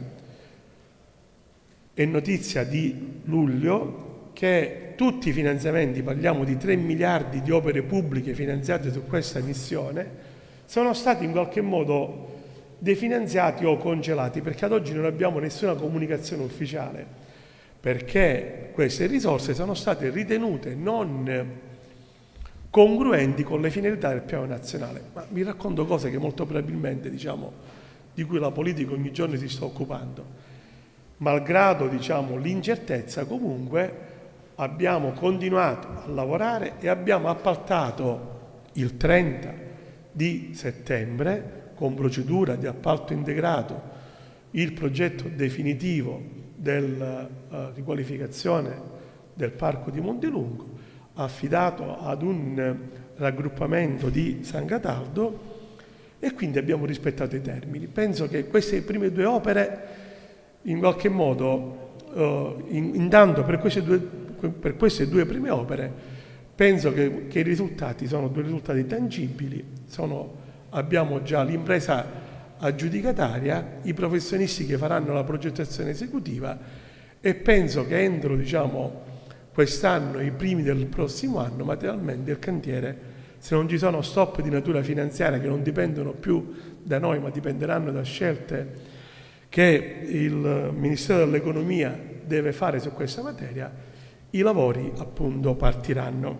È notizia di luglio che tutti i finanziamenti, parliamo di tre miliardi di opere pubbliche finanziate su questa missione, sono stati in qualche modo definanziati o congelati, perché ad oggi non abbiamo nessuna comunicazione ufficiale, perché queste risorse sono state ritenute non congruenti con le finalità del piano nazionale. Ma vi racconto cose che molto probabilmente, diciamo, di cui la politica ogni giorno si sta occupando. Malgrado, diciamo, l'incertezza, comunque abbiamo continuato a lavorare e abbiamo appaltato il trenta di settembre, con procedura di appalto integrato, il progetto definitivo della uh, riqualificazione del Parco di Montelungo, affidato ad un raggruppamento di San Cataldo, e quindi abbiamo rispettato i termini. Penso che queste prime due opere, in qualche modo, uh, in, intanto per queste, due, per queste due prime opere, penso che, che i risultati sono due risultati tangibili, sono, abbiamo già l'impresa aggiudicataria, i professionisti che faranno la progettazione esecutiva, e penso che entro, diciamo, quest'anno, i primi del prossimo anno, materialmente il cantiere, se non ci sono stop di natura finanziaria che non dipendono più da noi ma dipenderanno da scelte che il Ministero dell'Economia deve fare su questa materia, i lavori appunto partiranno.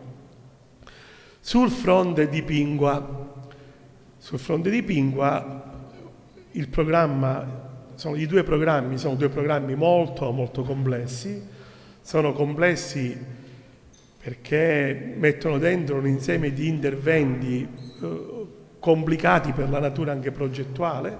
Sul fronte di Pingua, sul fronte di Pingua il programma, sono i due programmi, sono due programmi molto molto complessi. Sono complessi perché mettono dentro un insieme di interventi eh, complicati per la natura anche progettuale,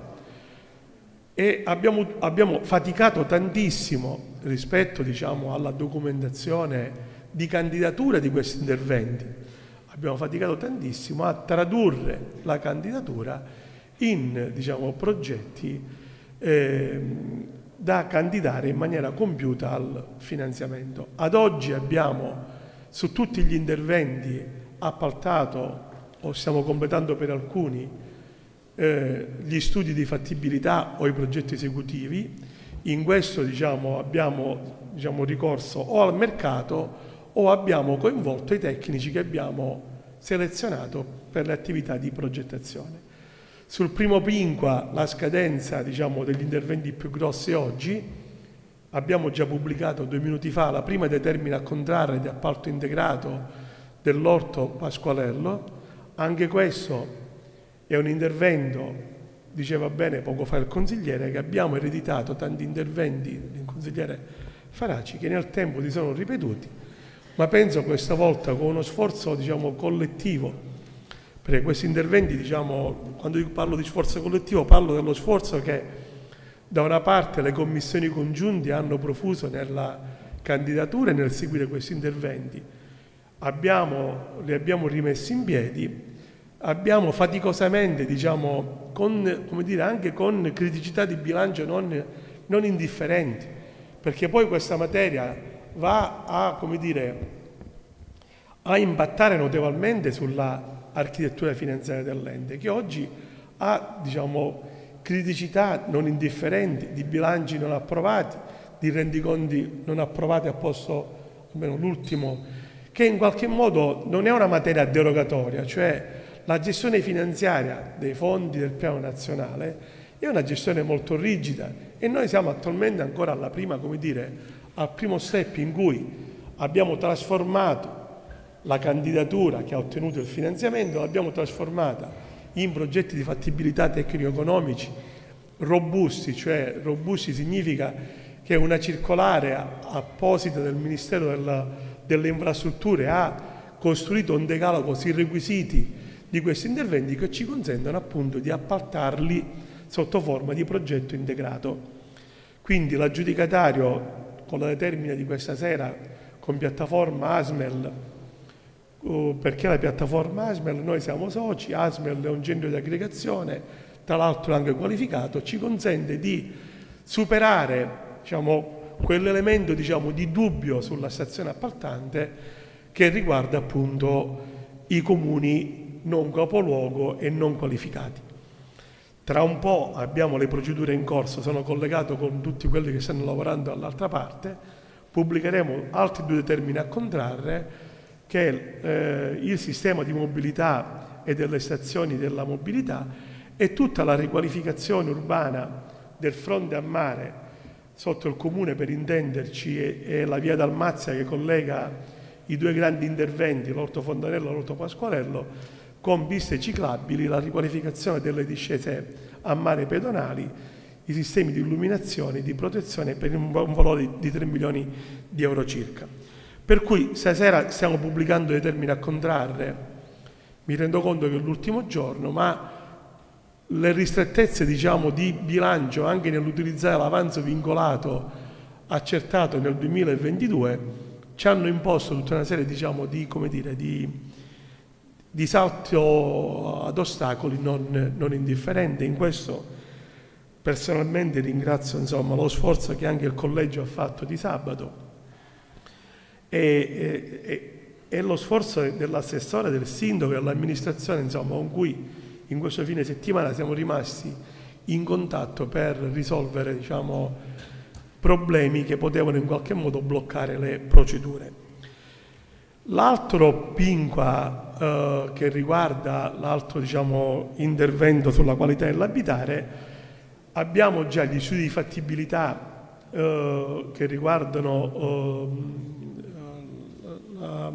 e abbiamo, abbiamo faticato tantissimo rispetto, diciamo, alla documentazione di candidatura di questi interventi. Abbiamo faticato tantissimo a tradurre la candidatura in, diciamo, progetti eh, da candidare in maniera compiuta al finanziamento. Ad oggi abbiamo su tutti gli interventi appaltato, o stiamo completando per alcuni, eh, gli studi di fattibilità o i progetti esecutivi. In questo, diciamo, abbiamo, diciamo, ricorso o al mercato o abbiamo coinvolto i tecnici che abbiamo selezionato per le attività di progettazione. Sul primo Pingua la scadenza, diciamo, degli interventi più grossi oggi, abbiamo già pubblicato due minuti fa la prima determina a contrarre di appalto integrato dell'orto Pasqualello. Anche questo è un intervento, diceva bene poco fa il consigliere, che abbiamo ereditato tanti interventi del consigliere Faraci che nel tempo si sono ripetuti, ma penso questa volta con uno sforzo, diciamo, collettivo. Perché questi interventi, diciamo, quando parlo di sforzo collettivo parlo dello sforzo che da una parte le commissioni congiunte hanno profuso nella candidatura e nel seguire questi interventi. Abbiamo, li abbiamo rimessi in piedi, abbiamo faticosamente, diciamo, con, come dire, anche con criticità di bilancio non, non indifferenti, perché poi questa materia va a, come dire, a impattare notevolmente sulla architettura finanziaria dell'ente, che oggi ha, diciamo, criticità non indifferenti, di bilanci non approvati, di rendiconti non approvati a posto, almeno l'ultimo, che in qualche modo non è una materia derogatoria, cioè la gestione finanziaria dei fondi del piano nazionale è una gestione molto rigida e noi siamo attualmente ancora alla prima, come dire, al primo step in cui abbiamo trasformato la candidatura che ha ottenuto il finanziamento, l'abbiamo trasformata in progetti di fattibilità tecnico-economici robusti, cioè robusti significa che una circolare apposita del Ministero della, delle Infrastrutture ha costruito un decalogo sui requisiti di questi interventi che ci consentono appunto di appaltarli sotto forma di progetto integrato. Quindi l'aggiudicatario, con la determina di questa sera con piattaforma Asmel, uh, perché la piattaforma Asmel, noi siamo soci, Asmel è un centro di aggregazione, tra l'altro anche qualificato, ci consente di superare, diciamo, quell'elemento, diciamo, di dubbio sulla stazione appaltante che riguarda appunto i comuni non capoluogo e non qualificati. Tra un po' abbiamo le procedure in corso, sono collegato con tutti quelli che stanno lavorando dall'altra parte, pubblicheremo altri due termini a contrarre che eh, il sistema di mobilità e delle stazioni della mobilità e tutta la riqualificazione urbana del fronte a mare sotto il comune, per intenderci, e, e la via Dalmazia che collega i due grandi interventi, l'Orto Fontanello e l'Orto Pasquarello, con piste ciclabili, la riqualificazione delle discese a mare pedonali, i sistemi di illuminazione e di protezione per un valore di tre milioni di euro circa. Per cui stasera stiamo pubblicando dei termini a contrarre, mi rendo conto che è l'ultimo giorno, ma le ristrettezze, diciamo, di bilancio anche nell'utilizzare l'avanzo vincolato accertato nel duemilaventidue ci hanno imposto tutta una serie, diciamo, di, come dire, di di salto ad ostacoli non, non indifferente. In questo personalmente ringrazio, insomma, lo sforzo che anche il collegio ha fatto di sabato e, e, e lo sforzo dell'assessore, del sindaco e dell'amministrazione, insomma, con cui in questo fine settimana siamo rimasti in contatto per risolvere, diciamo, problemi che potevano in qualche modo bloccare le procedure. L'altro pinqua eh, che riguarda l'altro, diciamo, intervento sulla qualità dell'abitare, abbiamo già gli studi di fattibilità eh, che riguardano eh, la,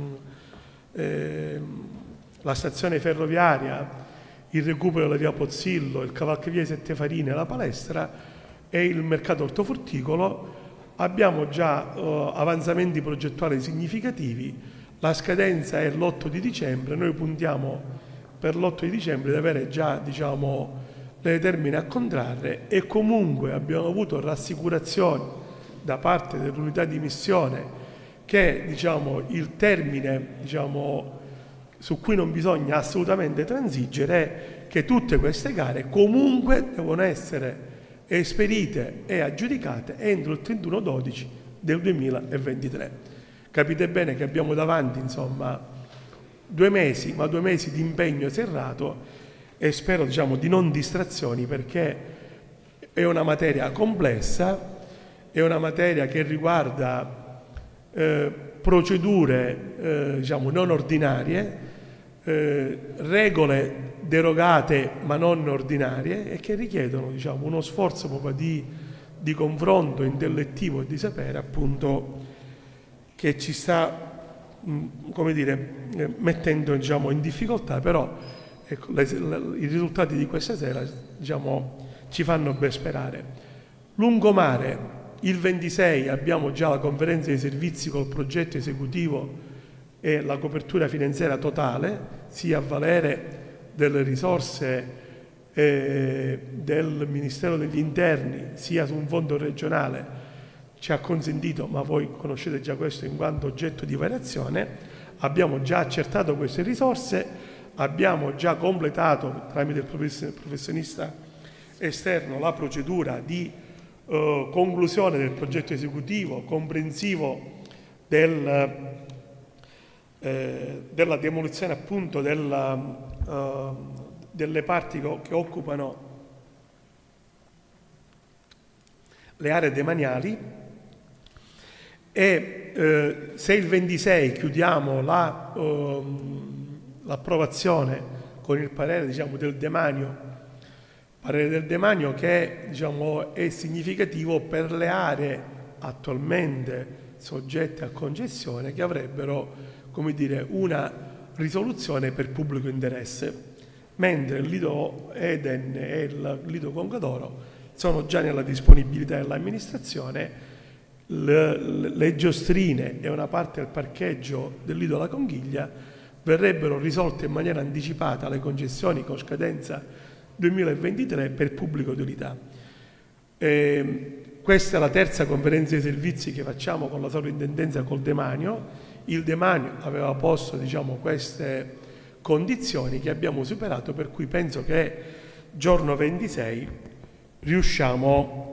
eh, la stazione ferroviaria, il recupero della via Pozzillo, il cavalcavia di Sette Farine, la palestra e il mercato ortofrutticolo. Abbiamo già uh, avanzamenti progettuali significativi, la scadenza è l'otto di dicembre, noi puntiamo per l'otto di dicembre di avere già, diciamo, le termini a contrarre e comunque abbiamo avuto rassicurazioni da parte dell'unità di missione che, diciamo, il termine, diciamo, su cui non bisogna assolutamente transigere è che tutte queste gare comunque devono essere esperite e aggiudicate entro il trentuno dodici del duemilaventitré. Capite bene che abbiamo davanti, insomma, due mesi, ma due mesi di impegno serrato e spero, diciamo, di non distrazioni, perché è una materia complessa, è una materia che riguarda eh, procedure eh, diciamo, non ordinarie, eh, regole derogate ma non ordinarie e che richiedono, diciamo, uno sforzo proprio di, di confronto intellettivo e di sapere, appunto, che ci sta, mh, come dire, eh, mettendo, diciamo, in difficoltà, però ecco, le, le, i risultati di questa sera, diciamo, ci fanno ben sperare. Lungomare, il ventisei abbiamo già la conferenza dei servizi col progetto esecutivo e la copertura finanziaria totale, sia a valere delle risorse eh, del Ministero degli Interni sia su un fondo regionale, ci ha consentito, ma voi conoscete già questo in quanto oggetto di variazione, abbiamo già accertato queste risorse, abbiamo già completato tramite il professionista esterno la procedura di eh, conclusione del progetto esecutivo comprensivo del, eh, della demolizione appunto della, eh, delle parti che occupano le aree demaniali, e eh, se il ventisei chiudiamo la, eh, l'approvazione con il parere, diciamo, del demanio, parere del demanio che, diciamo, è significativo per le aree attualmente soggette a concessione che avrebbero, come dire, una risoluzione per pubblico interesse, mentre il Lido Eden e il Lido Congadoro sono già nella disponibilità dell'amministrazione. Le, le giostrine e una parte del parcheggio del Lido alla Conchiglia verrebbero risolte in maniera anticipata le concessioni con scadenza duemilaventitré per pubblica utilità. E questa è la terza conferenza di servizi che facciamo con la sovrintendenza col demanio. Il demanio aveva posto, diciamo, queste condizioni che abbiamo superato, per cui penso che giorno ventisei riusciamo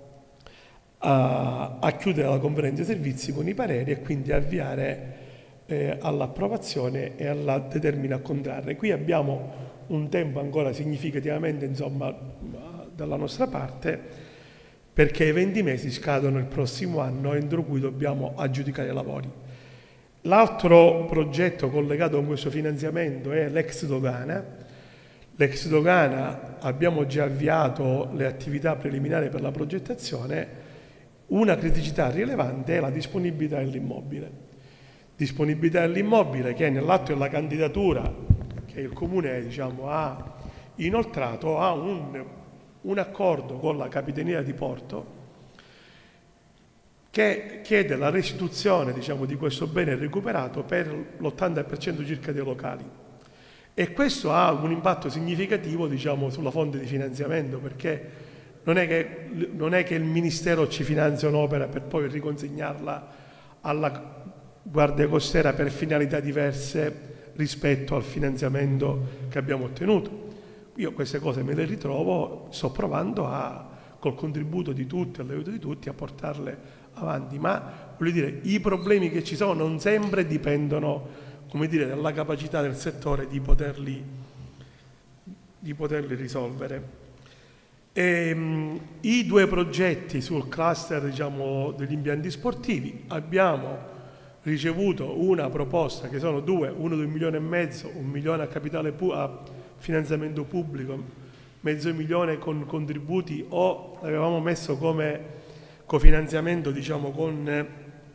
a, a chiudere la conferenza di servizi con i pareri e quindi avviare eh, all'approvazione e alla determina a contrarre. Qui abbiamo un tempo ancora significativamente, insomma, dalla nostra parte, perché i venti mesi scadono il prossimo anno entro cui dobbiamo aggiudicare i lavori. L'altro progetto collegato con questo finanziamento è l'ex dogana. L'ex dogana abbiamo già avviato le attività preliminari per la progettazione. Una criticità rilevante è la disponibilità dell'immobile. Disponibilità dell'immobile che nell'atto della candidatura che il Comune, diciamo, ha inoltrato ha un, un accordo con la Capitaneria di Porto che chiede la restituzione, diciamo, di questo bene recuperato per l'ottanta per cento circa dei locali. E questo ha un impatto significativo, diciamo, sulla fonte di finanziamento, perché non è che, non è che il Ministero ci finanzia un'opera per poi riconsegnarla alla Guardia Costiera per finalità diverse rispetto al finanziamento che abbiamo ottenuto. Io queste cose me le ritrovo, sto provando a, col contributo di tutti, all'aiuto di tutti, a portarle avanti, ma voglio dire, i problemi che ci sono non sempre dipendono, come dire, dalla capacità del settore di poterli, di poterli risolvere. E, mh, i due progetti sul cluster, diciamo, degli impianti sportivi, abbiamo ricevuto una proposta che sono due, uno di un milione e mezzo, un milione a capitale pu- a finanziamento pubblico, mezzo milione con contributi, o l'avevamo messo come cofinanziamento, diciamo, con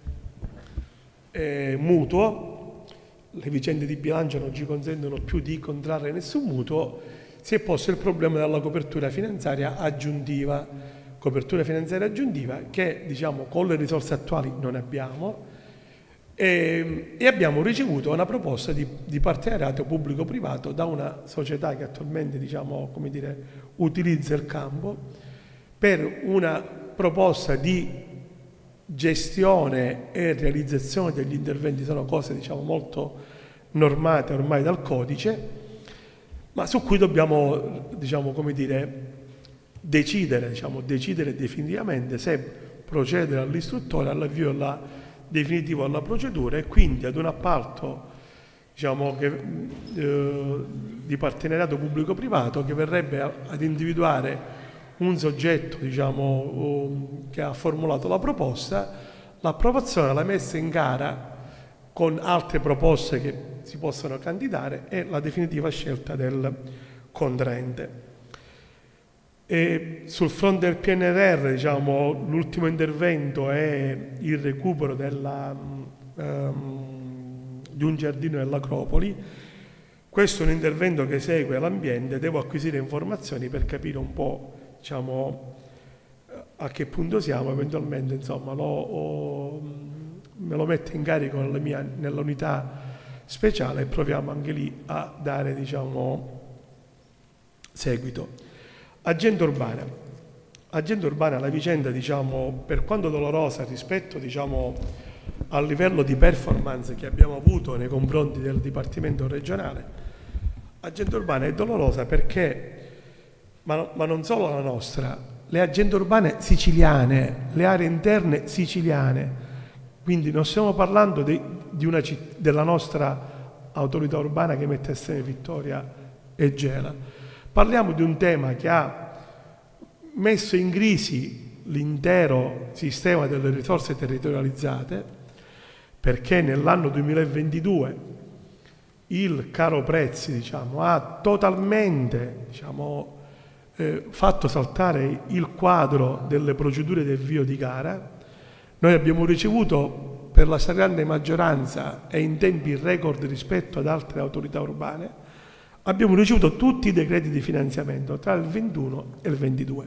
eh, mutuo. Le vicende di bilancio non ci consentono più di contrarre nessun mutuo. Si è posto il problema della copertura finanziaria aggiuntiva, copertura finanziaria aggiuntiva che, diciamo, con le risorse attuali non abbiamo, e, e abbiamo ricevuto una proposta di, di partenariato pubblico-privato da una società che attualmente, diciamo, come dire, utilizza il campo per una proposta di gestione e realizzazione degli interventi. Sono cose, diciamo, molto normate ormai dal codice, ma su cui dobbiamo, diciamo, come dire, decidere, diciamo, decidere definitivamente se procedere all'istruttore, all'avvio alla, definitivo alla procedura, e quindi ad un appalto, diciamo, che, eh, di partenariato pubblico-privato che verrebbe a, ad individuare un soggetto, diciamo, che ha formulato la proposta, l'approvazione, la messa in gara con altre proposte che si possono candidare e la definitiva scelta del contraente. E sul fronte del P N R R, diciamo, l'ultimo intervento è il recupero della, um, di un giardino dell'Acropoli. Questo è un intervento che segue l'ambiente, devo acquisire informazioni per capire un po', diciamo, a che punto siamo, eventualmente, insomma, lo, o, me lo metto in carico nella mia, nell'unità speciale e proviamo anche lì a dare, diciamo, seguito. Agenda urbana. Agenda urbana, la vicenda, diciamo, per quanto dolorosa rispetto, diciamo, al livello di performance che abbiamo avuto nei confronti del Dipartimento regionale, agenda urbana è dolorosa perché, ma, ma non solo la nostra, le agende urbane siciliane, le aree interne siciliane, quindi non stiamo parlando di, di una, della nostra autorità urbana che mette assieme Vittoria e Gela. Parliamo di un tema che ha messo in crisi l'intero sistema delle risorse territorializzate, perché nell'anno duemilaventidue il caro prezzi, diciamo, ha totalmente, diciamo, eh, fatto saltare il quadro delle procedure di avvio di gara. Noi abbiamo ricevuto per la stragrande maggioranza e in tempi record rispetto ad altre autorità urbane, abbiamo ricevuto tutti i decreti di finanziamento tra il ventuno e il ventidue.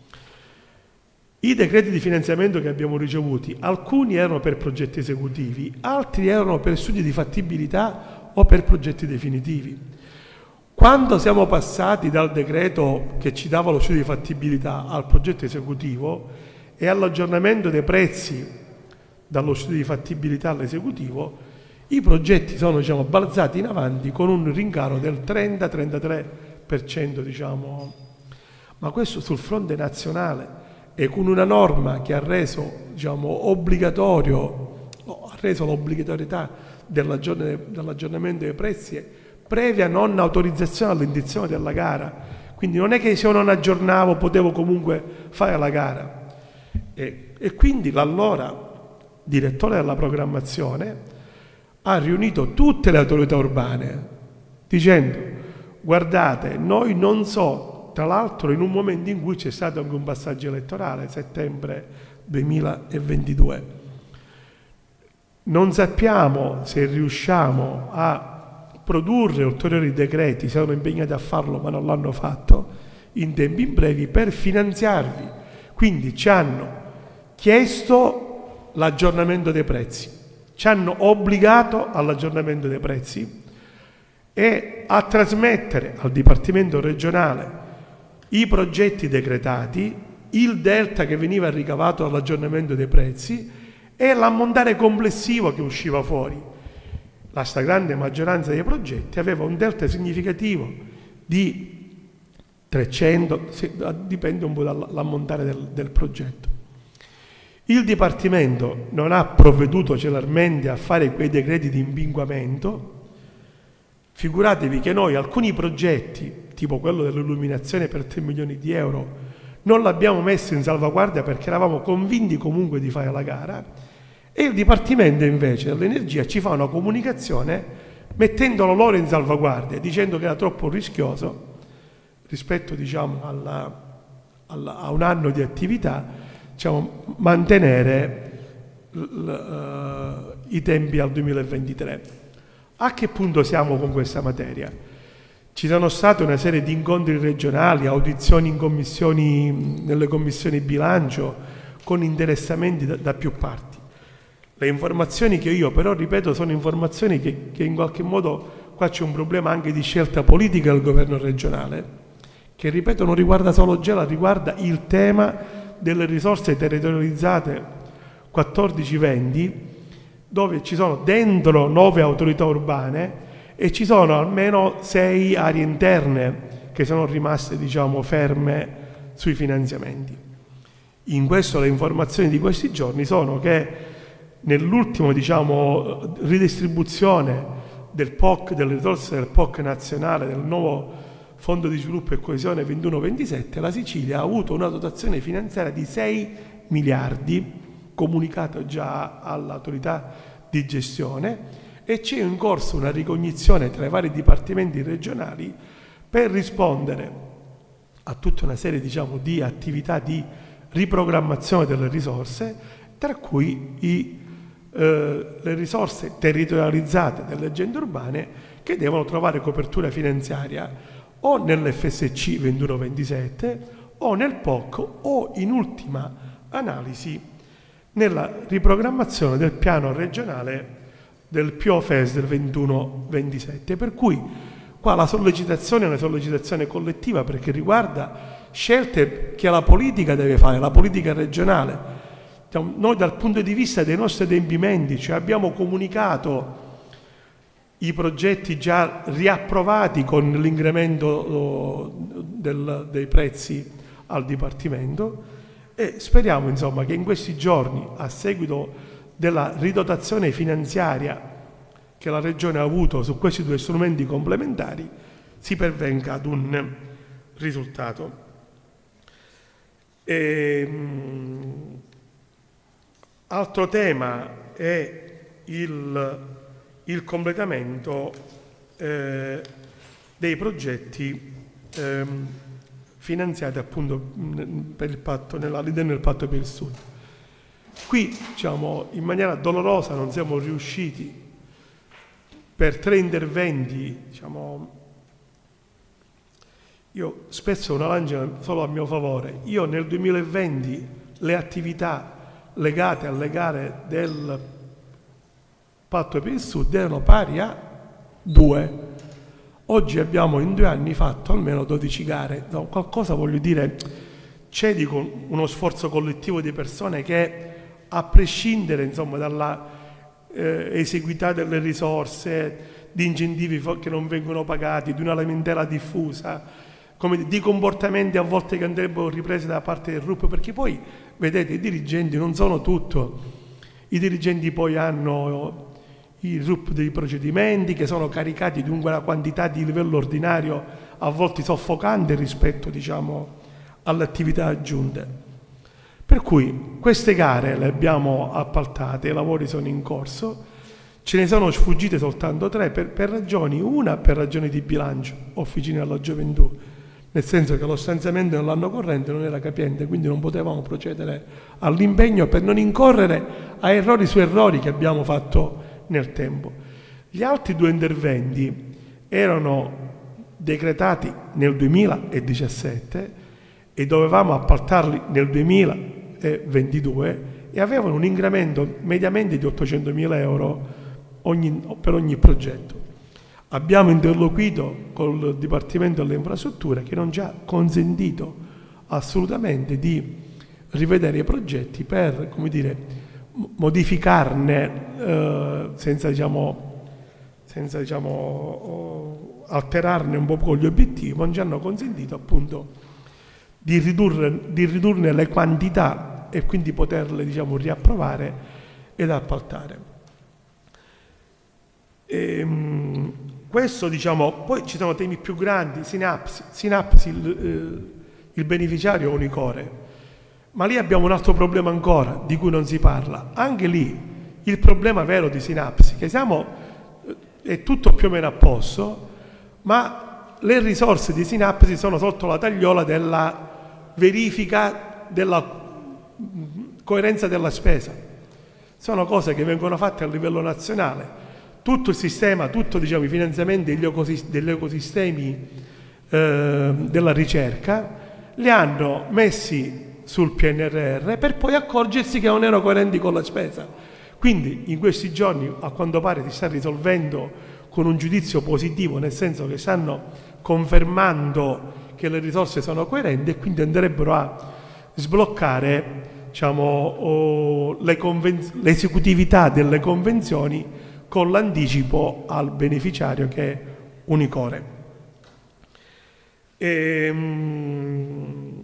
I decreti di finanziamento che abbiamo ricevuti, alcuni erano per progetti esecutivi, altri erano per studi di fattibilità o per progetti definitivi. Quando siamo passati dal decreto che ci dava lo studio di fattibilità al progetto esecutivo e all'aggiornamento dei prezzi dallo studio di fattibilità all'esecutivo, i progetti sono, diciamo, balzati in avanti con un rincaro del trenta trentatré per cento, diciamo, ma questo sul fronte nazionale e con una norma che ha reso, diciamo, obbligatorio, no, ha reso l'obbligatorietà dell'aggiornamento dei prezzi previa non autorizzazione all'indizione della gara. Quindi non è che se io non aggiornavo potevo comunque fare la gara. E, e quindi l'allora direttore della programmazione ha riunito tutte le autorità urbane dicendo: guardate, noi non so, tra l'altro in un momento in cui c'è stato anche un passaggio elettorale, settembre duemilaventidue, non sappiamo se riusciamo a produrre ulteriori decreti, si erano impegnati a farlo ma non l'hanno fatto in tempi brevi per finanziarvi. Quindi ci hanno chiesto l'aggiornamento dei prezzi, ci hanno obbligato all'aggiornamento dei prezzi e a trasmettere al Dipartimento regionale i progetti decretati, il delta che veniva ricavato dall'aggiornamento dei prezzi e l'ammontare complessivo che usciva fuori. La stragrande maggioranza dei progetti aveva un delta significativo di trecento, dipende un po' dall'ammontare del, del progetto. Il Dipartimento non ha provveduto celermente a fare quei decreti di impinguamento. Figuratevi che noi alcuni progetti, tipo quello dell'illuminazione per tre milioni di euro, non l'abbiamo messo in salvaguardia perché eravamo convinti comunque di fare la gara, e il Dipartimento invece dell'Energia ci fa una comunicazione mettendolo loro in salvaguardia, dicendo che era troppo rischioso rispetto, diciamo, alla, alla, a un anno di attività, diciamo, mantenere l, l, uh, i tempi al duemilaventitré. A che punto siamo con questa materia? Ci sono state una serie di incontri regionali, audizioni in commissioni, nelle commissioni bilancio, con interessamenti da, da più parti. Le informazioni che io però, ripeto, sono informazioni che, che in qualche modo qua c'è un problema anche di scelta politica del governo regionale, che, ripeto, non riguarda solo Gela, riguarda il tema delle risorse territorializzate quattordici venti, dove ci sono dentro nove autorità urbane e ci sono almeno sei aree interne che sono rimaste, diciamo, ferme sui finanziamenti. In questo le informazioni di questi giorni sono che nell'ultima, diciamo, ridistribuzione del P O C, delle risorse del P O C nazionale, del nuovo Fondo di Sviluppo e Coesione ventuno ventisette, la Sicilia ha avuto una dotazione finanziaria di sei miliardi, comunicato già all'autorità di gestione, e c'è in corso una ricognizione tra i vari dipartimenti regionali per rispondere a tutta una serie, diciamo, di attività di riprogrammazione delle risorse, tra cui i Eh, le risorse territorializzate delle agende urbane che devono trovare copertura finanziaria o nell'F S C ventuno ventisette o nel P O C o, in ultima analisi, nella riprogrammazione del piano regionale del P O F E S del ventuno ventisette. Per cui qua la sollecitazione è una sollecitazione collettiva, perché riguarda scelte che la politica deve fare, la politica regionale. Noi dal punto di vista dei nostri adempimenti, cioè abbiamo comunicato i progetti già riapprovati con l'incremento del, dei prezzi al Dipartimento e speriamo insomma, che in questi giorni, a seguito della ridotazione finanziaria che la Regione ha avuto su questi due strumenti complementari, si pervenga ad un risultato. E, mh, altro tema è il, il completamento eh, dei progetti ehm, finanziati appunto per il patto, all'interno del patto per il Sud. Qui diciamo, in maniera dolorosa non siamo riusciti per tre interventi, diciamo, io spesso una lancia solo a mio favore. Io nel duemilaventi le attività legate alle gare del patto per il Sud erano pari a due. Oggi abbiamo in due anni fatto almeno dodici gare. No, qualcosa voglio dire, c'è dico, uno sforzo collettivo di persone che, a prescindere insomma, dalla eh, esiguità delle risorse, di incentivi che non vengono pagati, di una lamentela diffusa, come di comportamenti a volte che andrebbero ripresi da parte del R U P, perché poi, vedete, i dirigenti non sono tutto. I dirigenti poi hanno i R U P dei procedimenti che sono caricati di una quantità di livello ordinario a volte soffocante rispetto, diciamo, alle attività aggiunte. Per cui queste gare le abbiamo appaltate, i lavori sono in corso, ce ne sono sfuggite soltanto tre per, per ragioni, una per ragioni di bilancio, Officine alla Gioventù, nel senso che lo stanziamento nell'anno corrente non era capiente, quindi non potevamo procedere all'impegno per non incorrere a errori su errori che abbiamo fatto nel tempo. Gli altri due interventi erano decretati nel duemiladiciassette e dovevamo appaltarli nel duemilaventidue e avevano un incremento mediamente di ottocentomila euro ogni, per ogni progetto. Abbiamo interloquito col Dipartimento delle Infrastrutture che non ci ha consentito assolutamente di rivedere i progetti per, come dire, modificarne eh, senza, diciamo, senza diciamo, alterarne un po' gli obiettivi, ma ci hanno consentito appunto di, ridurre, di ridurne le quantità e quindi poterle, diciamo, riapprovare ed appaltare. E, questo, diciamo, poi ci sono temi più grandi, Sinapsi, Sinapsi il, eh, il beneficiario Unicore, ma lì abbiamo un altro problema ancora di cui non si parla. Anche lì il problema vero di Sinapsi, che siamo, è tutto più o meno a posto, ma le risorse di Sinapsi sono sotto la tagliola della verifica della coerenza della spesa. Sono cose che vengono fatte a livello nazionale. Tutto il sistema, tutto, diciamo, i finanziamenti degli, ecosist- degli ecosistemi eh, della ricerca li hanno messi sul P N R R per poi accorgersi che non erano coerenti con la spesa. Quindi in questi giorni a quanto pare si sta risolvendo con un giudizio positivo, nel senso che stanno confermando che le risorse sono coerenti e quindi andrebbero a sbloccare, diciamo, oh, le conven- l'esecutività delle convenzioni con l'anticipo al beneficiario che è Unicore. E, um,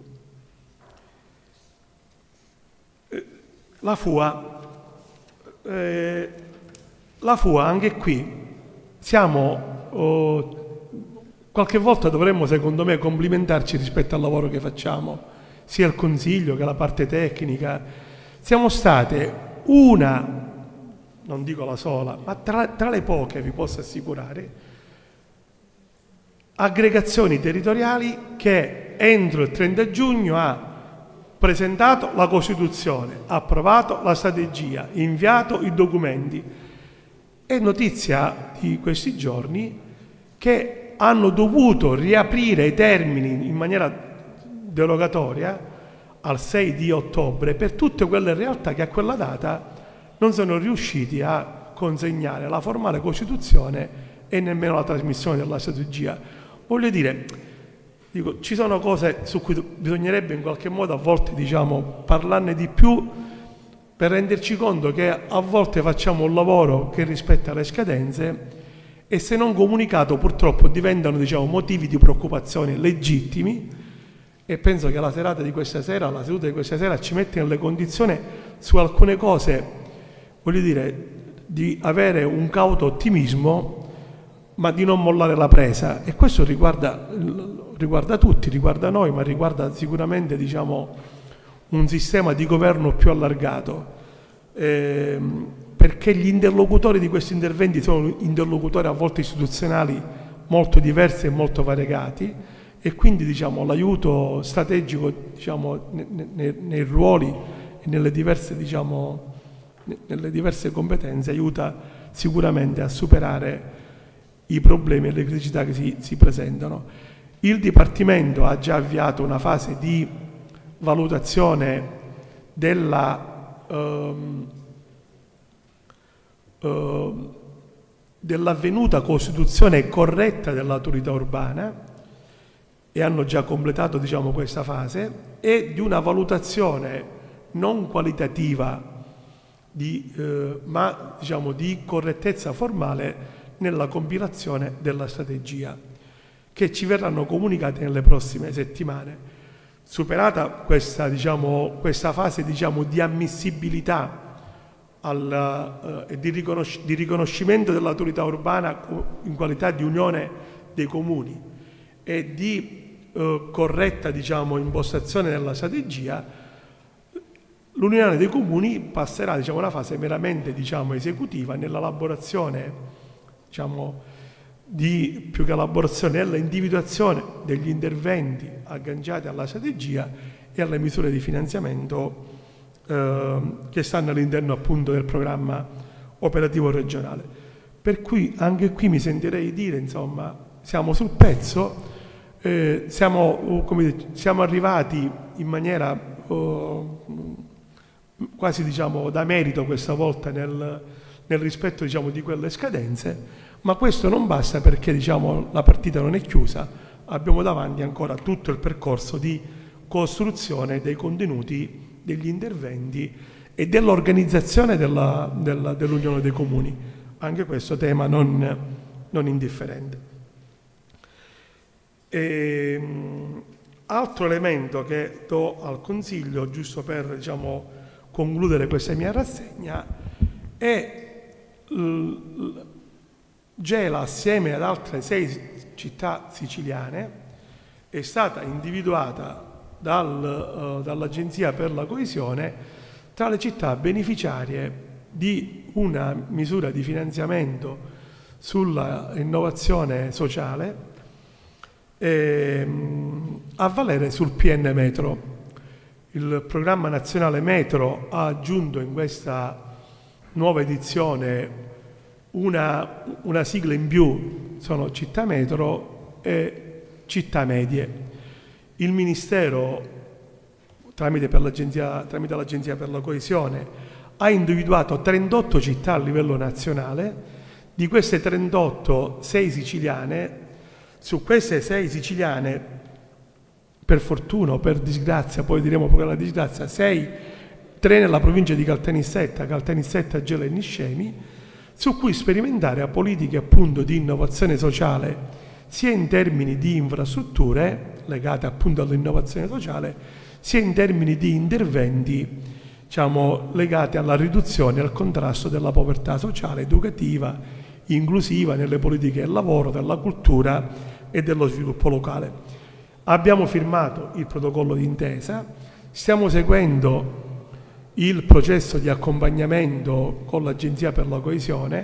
la F U A, eh, la F U A anche qui siamo, oh, qualche volta dovremmo secondo me complimentarci rispetto al lavoro che facciamo, sia il Consiglio che la parte tecnica. Siamo state una, non dico la sola, ma tra, tra le poche, vi posso assicurare, aggregazioni territoriali che entro il trenta giugno ha presentato la Costituzione, ha approvato la strategia, inviato i documenti. È notizia di questi giorni che hanno dovuto riaprire i termini in maniera derogatoria al sei di ottobre per tutte quelle realtà che a quella data non sono riusciti a consegnare la formale Costituzione e nemmeno la trasmissione della strategia. Voglio dire, dico, ci sono cose su cui bisognerebbe in qualche modo a volte, diciamo, parlarne di più per renderci conto che a volte facciamo un lavoro che rispetta le scadenze e se non comunicato purtroppo diventano, diciamo, motivi di preoccupazione legittimi e penso che la serata di questa sera, la seduta di questa sera ci mette nelle condizioni su alcune cose, voglio dire, di avere un cauto ottimismo, ma di non mollare la presa, e questo riguarda, riguarda tutti, riguarda noi, ma riguarda sicuramente, diciamo, un sistema di governo più allargato, eh, perché gli interlocutori di questi interventi sono interlocutori a volte istituzionali molto diversi e molto variegati, e quindi, diciamo, l'aiuto strategico, diciamo, nei, nei, nei ruoli e nelle diverse, diciamo, nelle diverse competenze aiuta sicuramente a superare i problemi e le criticità che si, si presentano. Il Dipartimento ha già avviato una fase di valutazione della, ehm, eh, dell'avvenuta costituzione corretta dell'autorità urbana, e hanno già completato, diciamo, questa fase, e di una valutazione non qualitativa di, eh, ma, diciamo, di correttezza formale nella compilazione della strategia, che ci verranno comunicate nelle prossime settimane. Superata questa, diciamo, questa fase, diciamo, di ammissibilità al, eh, di, riconosc- di riconoscimento dell'autorità urbana in qualità di unione dei comuni e di eh, corretta, diciamo, impostazione della strategia, l'unione dei comuni passerà, diciamo, a una fase meramente, diciamo, esecutiva nell'elaborazione, diciamo, di, più che elaborazione, nell'individuazione degli interventi agganciati alla strategia e alle misure di finanziamento eh, che stanno all'interno, appunto, del programma operativo regionale. Per cui anche qui mi sentirei dire, insomma, siamo sul pezzo, eh, siamo, come dire, siamo arrivati in maniera oh, quasi, diciamo, da merito questa volta nel, nel rispetto, diciamo, di quelle scadenze, ma questo non basta, perché, diciamo, la partita non è chiusa, abbiamo davanti ancora tutto il percorso di costruzione dei contenuti, degli interventi e dell'organizzazione della, della, dell'Unione dei Comuni, anche questo tema non, non indifferente. E, altro elemento che do al Consiglio, giusto per, diciamo, concludere questa mia rassegna, è l, Gela, assieme ad altre sei città siciliane, è stata individuata dal, uh, dall'Agenzia per la Coesione tra le città beneficiarie di una misura di finanziamento sulla innovazione sociale eh, a valere sul P N Metro. Il programma nazionale Metro ha aggiunto in questa nuova edizione una, una sigla in più, sono città metro e città medie. Il Ministero, tramite, per l'agenzia, tramite l'Agenzia per la Coesione, ha individuato trentotto città a livello nazionale, di queste trentotto, sei siciliane. Su queste sei siciliane, per fortuna o per disgrazia, poi diremo pure la disgrazia, sei, tre nella provincia di Caltanissetta, Caltanissetta, Gela e Niscemi, su cui sperimentare a politiche, appunto, di innovazione sociale, sia in termini di infrastrutture legate, appunto, all'innovazione sociale, sia in termini di interventi, diciamo, legati alla riduzione e al contrasto della povertà sociale, educativa, inclusiva, nelle politiche del lavoro, della cultura e dello sviluppo locale. Abbiamo firmato il protocollo d'intesa, stiamo seguendo il processo di accompagnamento con l'Agenzia per la Coesione.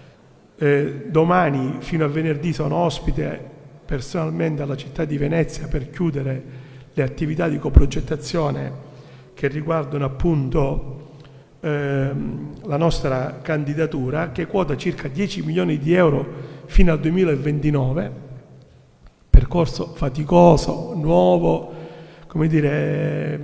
Eh, domani fino a venerdì sono ospite personalmente alla città di Venezia per chiudere le attività di coprogettazione che riguardano, appunto, ehm, la nostra candidatura, che quota circa dieci milioni di euro fino al duemilaventinove, percorso faticoso, nuovo, come dire,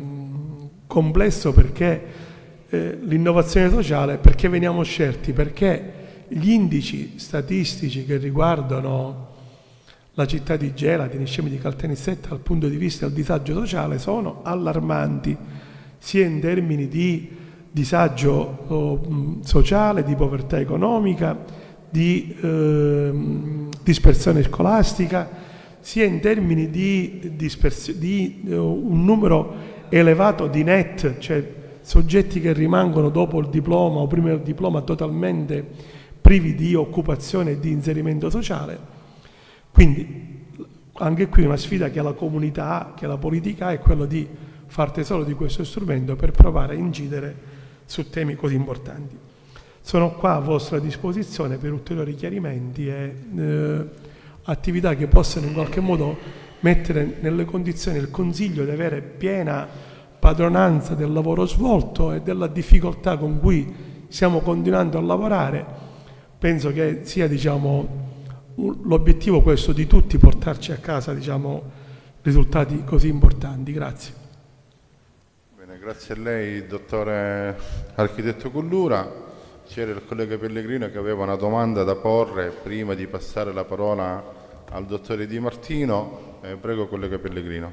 complesso, perché eh, l'innovazione sociale, perché veniamo scelti? Perché gli indici statistici che riguardano la città di Gela, di Niscemi, di Caltanissetta dal punto di vista del disagio sociale sono allarmanti, sia in termini di disagio oh, sociale, di povertà economica, di eh, dispersione scolastica, sia in termini di, dispersi- di uh, un numero elevato di net, cioè soggetti che rimangono dopo il diploma o prima del diploma totalmente privi di occupazione e di inserimento sociale. Quindi anche qui una sfida che la comunità ha, che la politica ha, è quello di far tesoro di questo strumento per provare a incidere su temi così importanti. Sono qua a vostra disposizione per ulteriori chiarimenti e eh, attività che possano in qualche modo mettere nelle condizioni il Consiglio di avere piena padronanza del lavoro svolto e della difficoltà con cui stiamo continuando a lavorare. Penso che sia, diciamo, l'obiettivo questo di tutti, portarci a casa, diciamo, risultati così importanti. Grazie. Bene, grazie a lei, dottore architetto Collura. C'era il collega Pellegrino che aveva una domanda da porre prima di passare la parola al dottore Di Martino. Eh, prego, collega Pellegrino.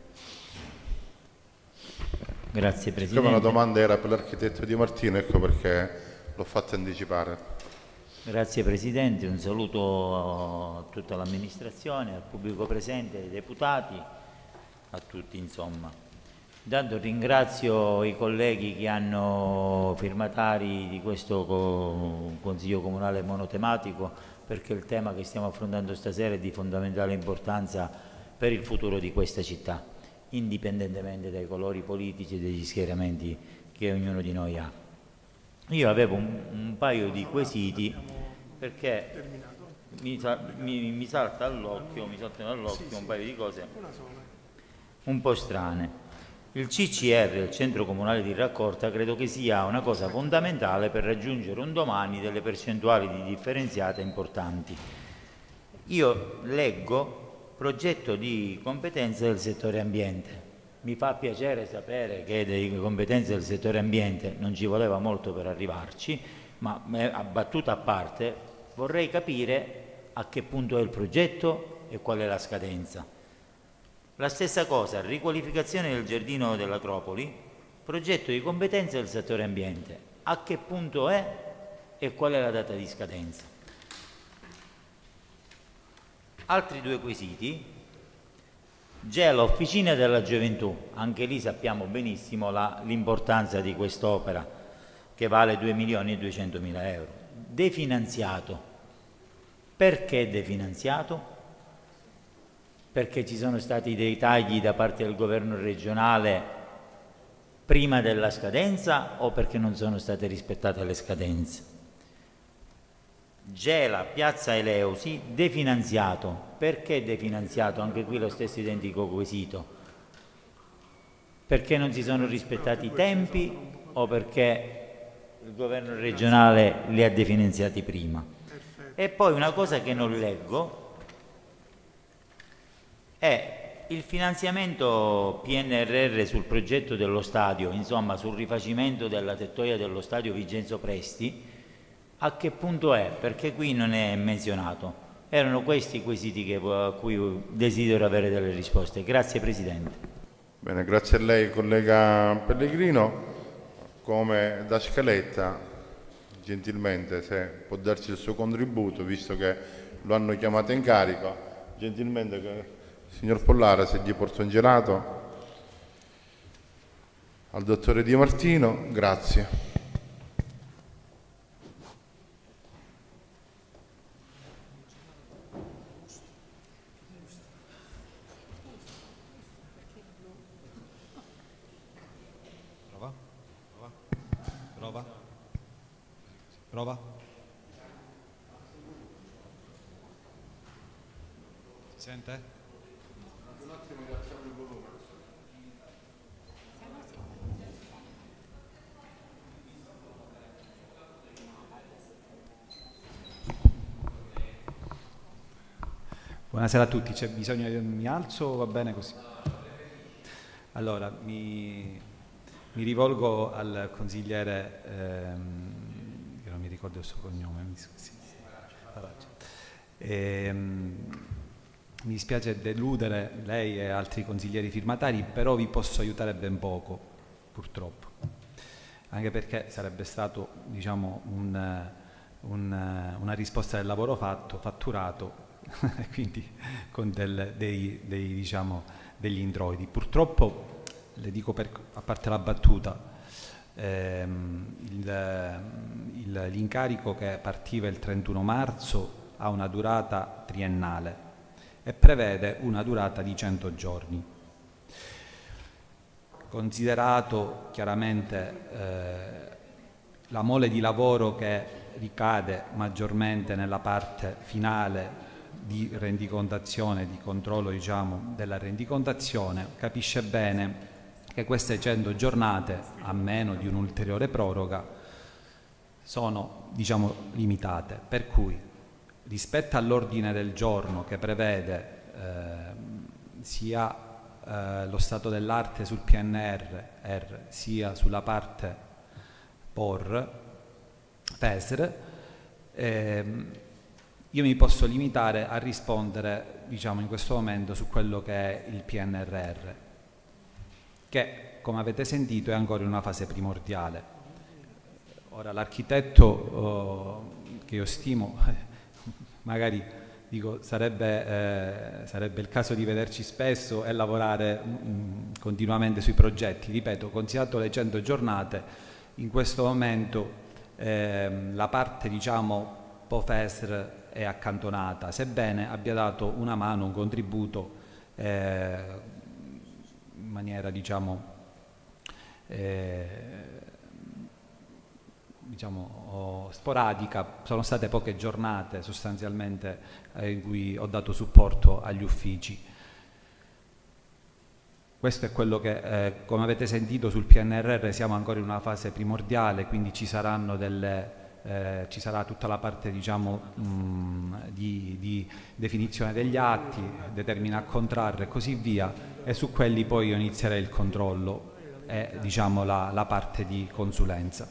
Grazie Presidente. Come una domanda era per l'architetto Di Martino, ecco perché l'ho fatta anticipare. Grazie Presidente, un saluto a tutta l'amministrazione, al pubblico presente, ai deputati, a tutti insomma. Intanto ringrazio i colleghi che hanno firmatari di questo Consiglio Comunale monotematico, perché il tema che stiamo affrontando stasera è di fondamentale importanza per il futuro di questa città, indipendentemente dai colori politici e dagli schieramenti che ognuno di noi ha. Io avevo un, un paio di quesiti perché mi, mi, mi salta all'occhio, mi saltano all'occhio un paio di cose un po' strane. Il C C R, il Centro Comunale di Raccolta, credo che sia una cosa fondamentale per raggiungere un domani delle percentuali di differenziata importanti. Io leggo progetto di competenze del settore ambiente. Mi fa piacere sapere che delle competenze del settore ambiente non ci voleva molto per arrivarci, ma a battuta a parte vorrei capire a che punto è il progetto e qual è la scadenza. La stessa cosa, riqualificazione del giardino dell'Acropoli, progetto di competenza del settore ambiente. A che punto è e qual è la data di scadenza? Altri due quesiti. Gela, Officina della Gioventù, anche lì sappiamo benissimo l'importanza di quest'opera che vale due milioni e duecentomila euro. Definanziato. Perché definanziato? Perché ci sono stati dei tagli da parte del governo regionale prima della scadenza o perché non sono state rispettate le scadenze? Gela, Piazza Eleusi, definanziato. Perché definanziato? Anche qui lo stesso identico quesito. Perché non si sono rispettati i tempi o perché il governo regionale li ha definanziati prima? E poi una cosa che non leggo è il finanziamento P N R R sul progetto dello stadio, insomma sul rifacimento della tettoia dello stadio Vincenzo Presti. A che punto è? Perché qui non è menzionato. Erano questi i quesiti che, a cui desidero avere delle risposte. Grazie Presidente. Bene, grazie a lei collega Pellegrino. Come da scaletta, gentilmente, se può darci il suo contributo, visto che lo hanno chiamato in carica, gentilmente, che, signor Pollara, se gli porto un gelato al dottore Di Martino, grazie. Prova. Prova. Si sente? Un attimo che alziamo il volume. Buonasera a tutti, c'è bisogno che mi alzo o va bene così? Allora, mi, mi rivolgo al consigliere, ehm, che non mi ricordo il suo cognome, mi scusi. Ehm, mi dispiace deludere lei e altri consiglieri firmatari, però vi posso aiutare ben poco, purtroppo. Anche perché sarebbe stato, diciamo, un, un, una risposta del lavoro fatto, fatturato, quindi con del, dei, dei, diciamo, degli introiti. Purtroppo, le dico per, a parte la battuta, ehm, il, il, l'incarico che partiva il trentuno marzo ha una durata triennale e prevede una durata di cento giorni. Considerato chiaramente eh, la mole di lavoro che ricade maggiormente nella parte finale di rendicontazione, di controllo, diciamo, della rendicontazione, capisce bene che queste cento giornate, a meno di un'ulteriore proroga, sono, diciamo, limitate. Per cui, rispetto all'ordine del giorno che prevede eh, sia eh, lo stato dell'arte sul P N R R, sia sulla parte P O R, P E S R, ehm, io mi posso limitare a rispondere, diciamo, in questo momento su quello che è il P N R R, che, come avete sentito, è ancora in una fase primordiale. Ora, l'architetto oh, che io stimo, magari dico, sarebbe, eh, sarebbe il caso di vederci spesso e lavorare mh, continuamente sui progetti. Ripeto, considerato le cento giornate, in questo momento eh, la parte, diciamo, P O F E S R è accantonata, sebbene abbia dato una mano, un contributo eh, in maniera, diciamo, eh, diciamo sporadica. Sono state poche giornate sostanzialmente eh, in cui ho dato supporto agli uffici. Questo è quello che, eh, come avete sentito, sul P N R R siamo ancora in una fase primordiale, quindi ci saranno delle Eh, ci sarà tutta la parte, diciamo, mh, di, di definizione degli atti, determina a contrarre e così via, e su quelli poi io inizierei il controllo e, diciamo, la, la parte di consulenza.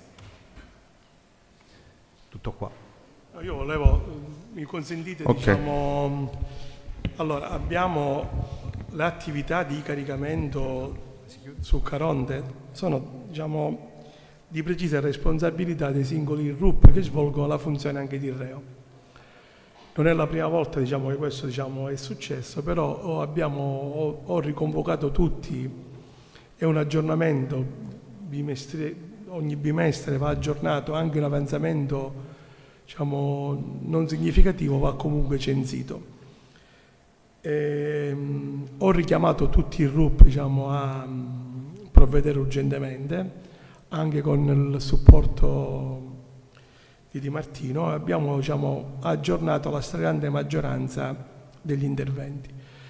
Tutto qua. Io volevo, mi consentite, okay. diciamo, allora abbiamo le attività di caricamento su Caronte, sono, diciamo, di precisa responsabilità dei singoli R U P che svolgono la funzione anche di reo. Non è la prima volta, diciamo, che questo, diciamo, è successo, però abbiamo, ho, ho riconvocato tutti, è un aggiornamento, bimestre, ogni bimestre va aggiornato, anche un avanzamento, diciamo, non significativo va comunque censito. E, mh, ho richiamato tutti i R U P, diciamo, a mh, provvedere urgentemente, anche con il supporto di Di Martino, abbiamo, diciamo, aggiornato la stragrande maggioranza degli interventi.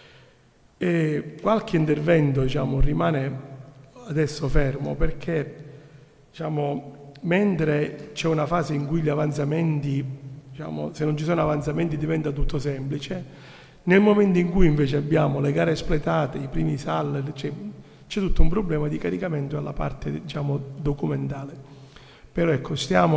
E qualche intervento, diciamo, rimane adesso fermo perché, diciamo, mentre c'è una fase in cui gli avanzamenti, diciamo, se non ci sono avanzamenti diventa tutto semplice, nel momento in cui invece abbiamo le gare espletate, i primi S A L, cioè, c'è tutto un problema di caricamento alla parte, diciamo, documentale. Però ecco, stiamo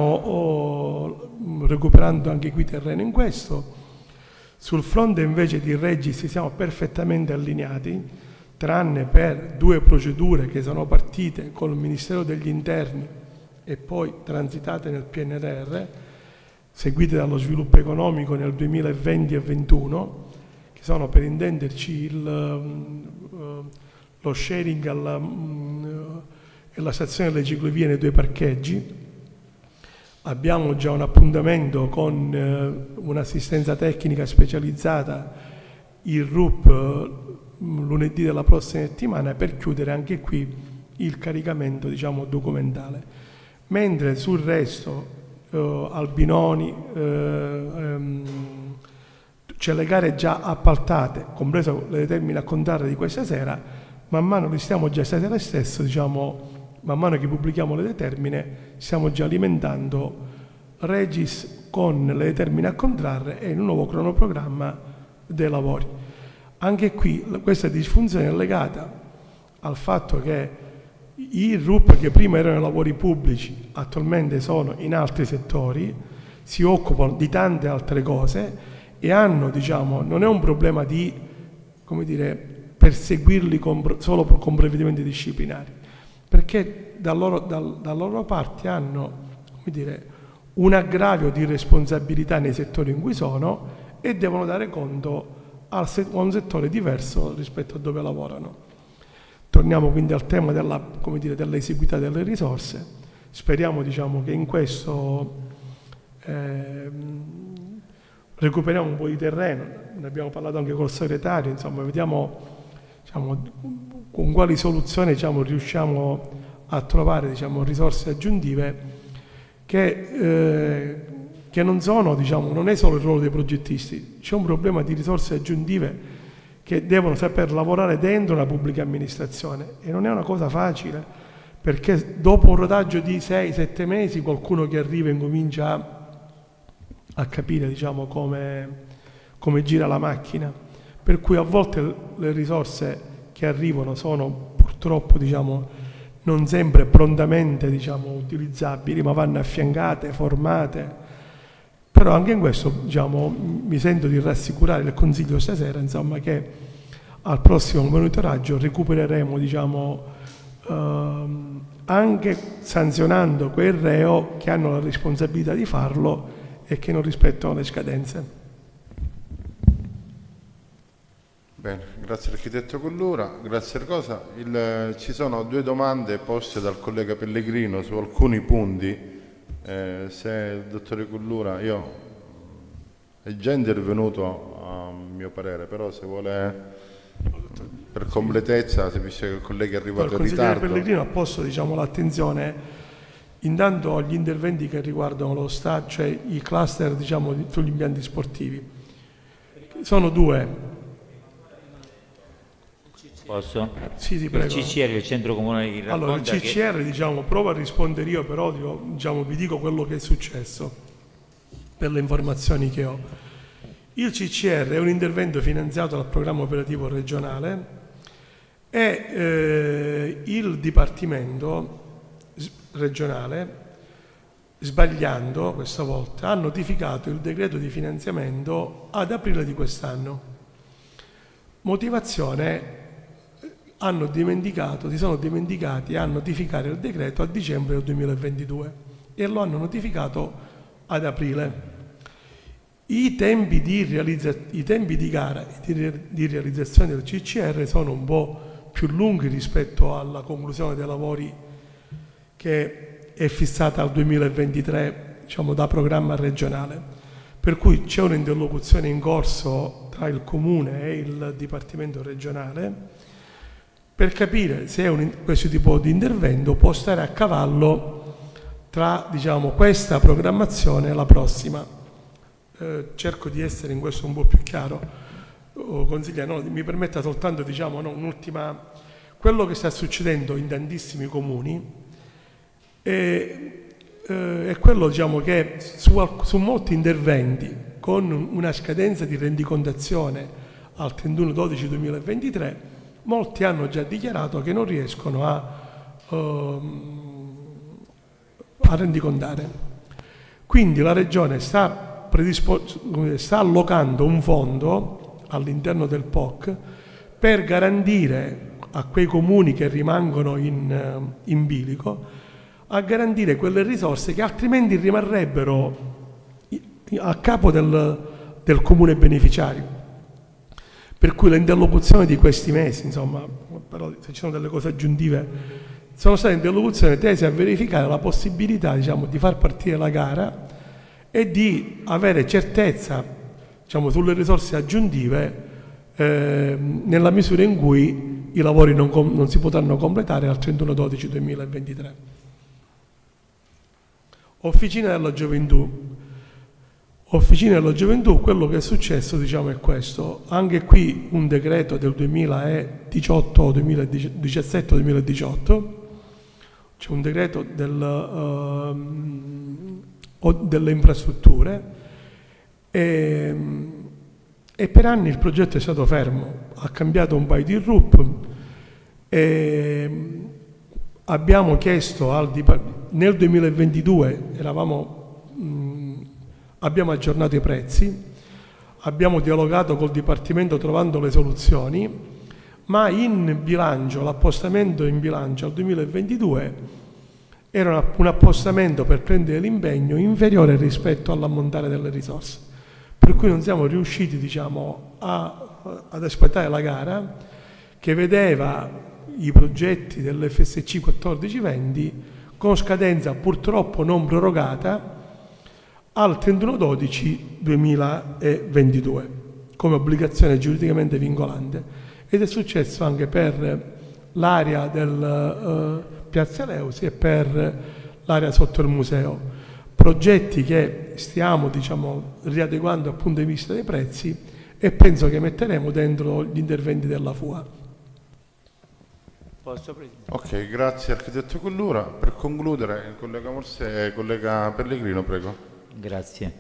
oh, recuperando anche qui terreno in questo. Sul fronte invece di Regis siamo perfettamente allineati, tranne per due procedure che sono partite con il Ministero degli Interni e poi transitate nel P N R R, seguite dallo sviluppo economico nel duemilaventi e duemilaventuno, che sono, per intenderci, il... Uh, lo sharing alla, mh, e la stazione delle ciclovie nei due parcheggi. Abbiamo già un appuntamento con eh, un'assistenza tecnica specializzata, il R U P, eh, lunedì della prossima settimana, per chiudere anche qui il caricamento, diciamo, documentale. Mentre sul resto, eh, Albinoni, eh, ehm, c'è le gare già appaltate, compreso le determine a contare di questa sera. Man mano li stiamo già stasera stesso, diciamo, man mano che pubblichiamo le determine, stiamo già alimentando Regis con le determine a contrarre e il nuovo cronoprogramma dei lavori. Anche qui questa disfunzione è legata al fatto che i R U P che prima erano lavori pubblici attualmente sono in altri settori, si occupano di tante altre cose e hanno, diciamo, non è un problema di, come dire, perseguirli con, solo con provvedimenti disciplinari, perché da loro, dal, da loro parte hanno, come dire, un aggravio di responsabilità nei settori in cui sono e devono dare conto al se- a un settore diverso rispetto a dove lavorano. Torniamo quindi al tema della, come dire, dell'esiguità delle risorse. Speriamo, diciamo, che in questo eh, recuperiamo un po' di terreno, ne abbiamo parlato anche col segretario, insomma, vediamo, diciamo, con quali soluzioni, diciamo, riusciamo a trovare, diciamo, risorse aggiuntive che, eh, che non sono, diciamo, non è solo il ruolo dei progettisti, c'è un problema di risorse aggiuntive che devono saper lavorare dentro una pubblica amministrazione e non è una cosa facile, perché dopo un rodaggio di sei sette mesi qualcuno che arriva incomincia a, a capire, diciamo, come, come gira la macchina, per cui a volte le risorse che arrivano sono purtroppo, diciamo, non sempre prontamente, diciamo, utilizzabili, ma vanno affiancate, formate. Però anche in questo, diciamo, mi sento di rassicurare il Consiglio stasera, insomma, che al prossimo monitoraggio recupereremo, diciamo, ehm, anche sanzionando quei reo che hanno la responsabilità di farlo e che non rispettano le scadenze. Bene, grazie all'architetto Collura. Grazie a cosa. Il, ci sono due domande poste dal collega Pellegrino su alcuni punti. Eh, se il dottore Collura, io è già intervenuto a mio parere, però se vuole, per completezza, se visto che il collega è arrivato in ritardo. Il consigliere Pellegrino ha posto, diciamo, l'attenzione intanto agli interventi che riguardano lo stadio, cioè i cluster, diciamo, sugli impianti sportivi. Sono due. Posso? Sì, sì, prego. Il C C R, il Centro Comunale di Raccolta. Allora, il C C R, che... diciamo, provo a rispondere io, però diciamo, vi dico quello che è successo per le informazioni che ho. Il C C R è un intervento finanziato dal programma operativo regionale e eh, il Dipartimento regionale, sbagliando questa volta, ha notificato il decreto di finanziamento ad aprile di quest'anno. Motivazione: hanno dimenticato, si sono dimenticati a notificare il decreto a dicembre del duemilaventidue e lo hanno notificato ad aprile. I tempi di, realizza- i tempi di gara e di, re- di realizzazione del C C R sono un po' più lunghi rispetto alla conclusione dei lavori che è fissata al duemilaventitré, diciamo, da programma regionale. Per cui c'è un'interlocuzione in corso tra il Comune e il Dipartimento regionale per capire se un, questo tipo di intervento può stare a cavallo tra, diciamo, questa programmazione e la prossima. Eh, cerco di essere in questo un po' più chiaro. Oh, consigliere, no, mi permetta soltanto, diciamo, no, un'ultima. Quello che sta succedendo in tantissimi comuni è, eh, è quello, diciamo, che su, su molti interventi con una scadenza di rendicontazione al trentuno dicembre duemilaventitré, molti hanno già dichiarato che non riescono a, um, a rendicontare. Quindi la Regione sta, predispo- sta allocando un fondo all'interno del P O C per garantire a quei comuni che rimangono in, in bilico, a garantire quelle risorse che altrimenti rimarrebbero a capo del, del comune beneficiario. Per cui l'interlocuzione di questi mesi, insomma, però se ci sono delle cose aggiuntive, sono state interlocuzioni tese a verificare la possibilità, diciamo, di far partire la gara e di avere certezza, diciamo, sulle risorse aggiuntive eh, nella misura in cui i lavori non, com- non si potranno completare al trentuno dicembre duemilaventitré. Officina della Gioventù. Officina della Gioventù, quello che è successo, diciamo, è questo. Anche qui un decreto del duemiladiciotto duemiladiciassette duemiladiciotto, c'è un decreto del, uh, delle infrastrutture e, e per anni il progetto è stato fermo, ha cambiato un paio di R U P e abbiamo chiesto al nel duemilaventidue eravamo mh, abbiamo aggiornato i prezzi, abbiamo dialogato col Dipartimento trovando le soluzioni, ma in bilancio, l'appostamento in bilancio al duemilaventidue era un appostamento per prendere l'impegno inferiore rispetto all'ammontare delle risorse. per cui non siamo riusciti, diciamo, a, ad espletare la gara che vedeva i progetti dell'F S C quattordici venti con scadenza purtroppo non prorogata al trentuno dodici duemilaventidue come obbligazione giuridicamente vincolante, ed è successo anche per l'area del uh, Piazza Leusi e per l'area sotto il museo, progetti che stiamo, diciamo, riadeguando dal punto di vista dei prezzi e penso che metteremo dentro gli interventi della F U A. Posso, ok, grazie architetto Collura. Per concludere il collega Morse e il collega Pellegrino, prego. Grazie.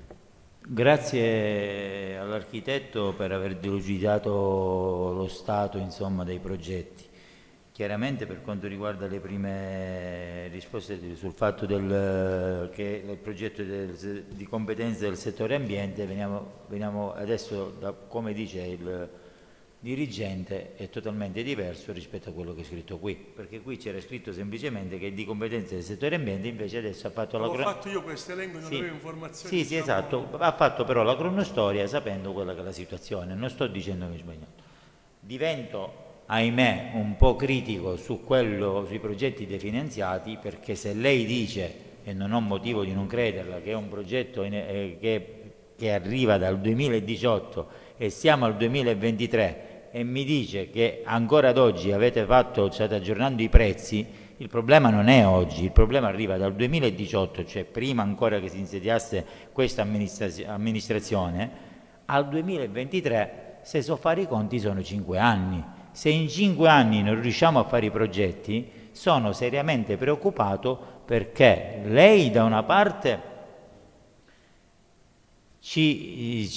Grazie all'architetto per aver delucidato lo stato, insomma, dei progetti. Chiaramente per quanto riguarda le prime risposte sul fatto del, che il progetto del, di competenza del settore ambiente, veniamo, veniamo adesso, da, come dice il dirigente, è totalmente diverso rispetto a quello che è scritto qui, perché qui c'era scritto semplicemente che di competenza del settore ambiente, invece adesso ha fatto la... Ho fatto io questo elenco, non sì, avevo informazioni. Sì, sì, esatto, ha fatto però la cronostoria sapendo quella che è la situazione, non sto dicendo che è sbagliato. Divento, ahimè, un po' critico su quello, sui progetti definanziati, perché se lei dice, e non ho motivo di non crederla, che è un progetto in, eh, che, che arriva dal duemiladiciotto e siamo al duemilaventitré, e mi dice che ancora ad oggi avete fatto, state aggiornando i prezzi, il problema non è oggi, il problema arriva dal duemiladiciotto, cioè prima ancora che si insediasse questa amministra- amministrazione, al duemilaventitré, se so fare i conti sono cinque anni. Se in cinque anni non riusciamo a fare i progetti, sono seriamente preoccupato, perché lei da una parte ci,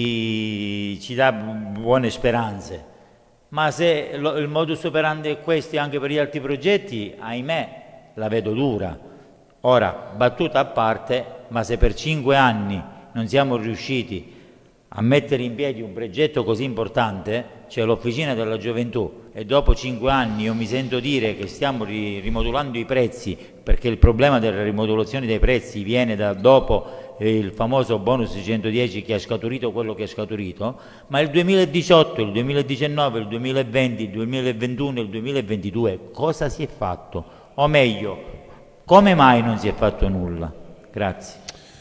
ci, ci dà buone speranze, ma se lo, il modus operandi è questo anche per gli altri progetti, ahimè, la vedo dura. Ora, battuta a parte, ma se per cinque anni non siamo riusciti a mettere in piedi un progetto così importante, cioè l'Officina della Gioventù, e dopo cinque anni io mi sento dire che stiamo ri rimodulando i prezzi, perché il problema della rimodulazione dei prezzi viene da dopo il famoso bonus centodieci che ha scaturito quello che ha scaturito, ma il duemiladiciotto, il duemiladiciannove, il duemilaventi, il duemilaventuno e il duemilaventidue cosa si è fatto? O meglio, come mai non si è fatto nulla? Grazie.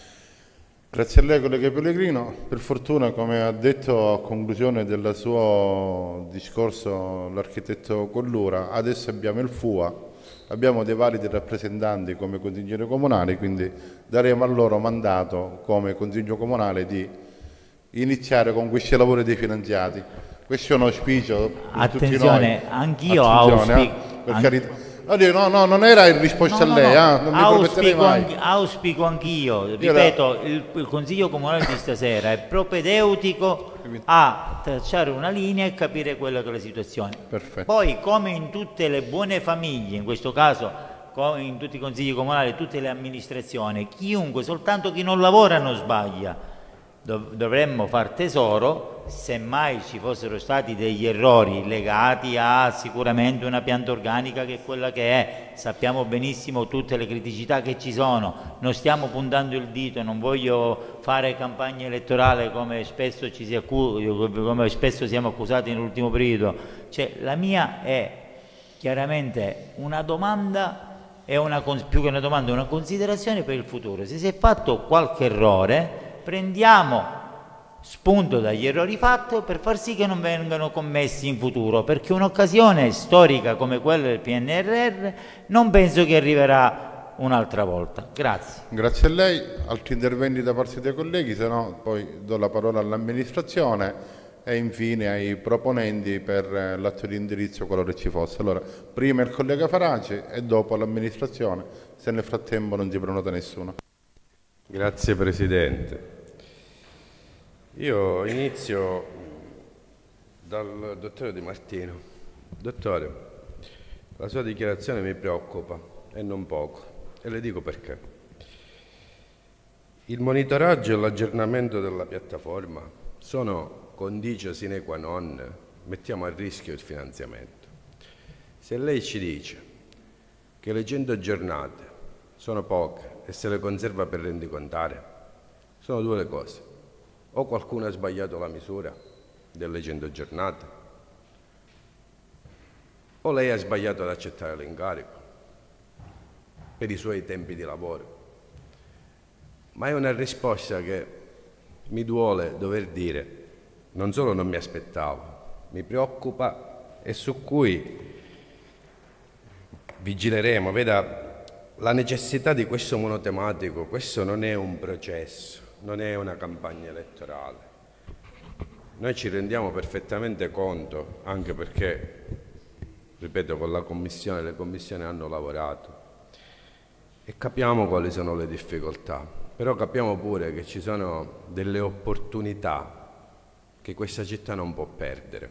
Grazie a lei collega Pellegrino. Per fortuna, come ha detto a conclusione del suo discorso l'architetto Collura, adesso abbiamo il F U A, abbiamo dei validi rappresentanti come consigliere comunale, quindi daremo al loro mandato come consiglio comunale di iniziare con questi lavori definanziati. Questo è un auspicio per Attenzione, tutti noi. anch'io Attenzione, auspico... eh, per carità. No, no, non era in risposta no, a lei, no, no. Eh, non mi auspico, mai. anche, auspico anch'io, ripeto, il, il Consiglio Comunale di stasera è propedeutico a tracciare una linea e capire quella che è la situazione. Perfetto. Poi, come in tutte le buone famiglie, in questo caso in tutti i consigli comunali, tutte le amministrazioni, chiunque, soltanto chi non lavora non sbaglia. Dov dovremmo far tesoro, semmai ci fossero stati degli errori legati a sicuramente una pianta organica che è quella che è, sappiamo benissimo tutte le criticità che ci sono, non stiamo puntando il dito, non voglio fare campagna elettorale come spesso, ci si come spesso siamo accusati nell'ultimo periodo, cioè, la mia è chiaramente una domanda, è una, più che una domanda, una considerazione per il futuro. Se si è fatto qualche errore, prendiamo spunto dagli errori fatti per far sì che non vengano commessi in futuro, perché un'occasione storica come quella del P N R R non penso che arriverà un'altra volta. Grazie. Grazie a lei. Altri interventi da parte dei colleghi, se no poi do la parola all'amministrazione e infine ai proponenti per l'atto di indirizzo qualora ci fosse. Allora, prima il collega Faraci e dopo l'amministrazione, se nel frattempo non si prenota nessuno. Grazie Presidente. Io inizio dal dottore Di Martino. Dottore, la sua dichiarazione mi preoccupa e non poco, e le dico perché. Il monitoraggio e l'aggiornamento della piattaforma sono condicio sine qua non, mettiamo a rischio il finanziamento. Se lei ci dice che le cento giornate sono poche e se le conserva per rendicontare, sono due le cose. O qualcuno ha sbagliato la misura delle cento giornate, o lei ha sbagliato ad accettare l'incarico per i suoi tempi di lavoro. Ma è una risposta che mi duole dover dire, non solo non mi aspettavo, mi preoccupa e su cui vigileremo. Veda, la necessità di questo monotematico, questo non è un processo, non è una campagna elettorale. Noi ci rendiamo perfettamente conto, anche perché, ripeto, con la Commissione, le commissioni hanno lavorato e capiamo quali sono le difficoltà. Però capiamo pure che ci sono delle opportunità che questa città non può perdere.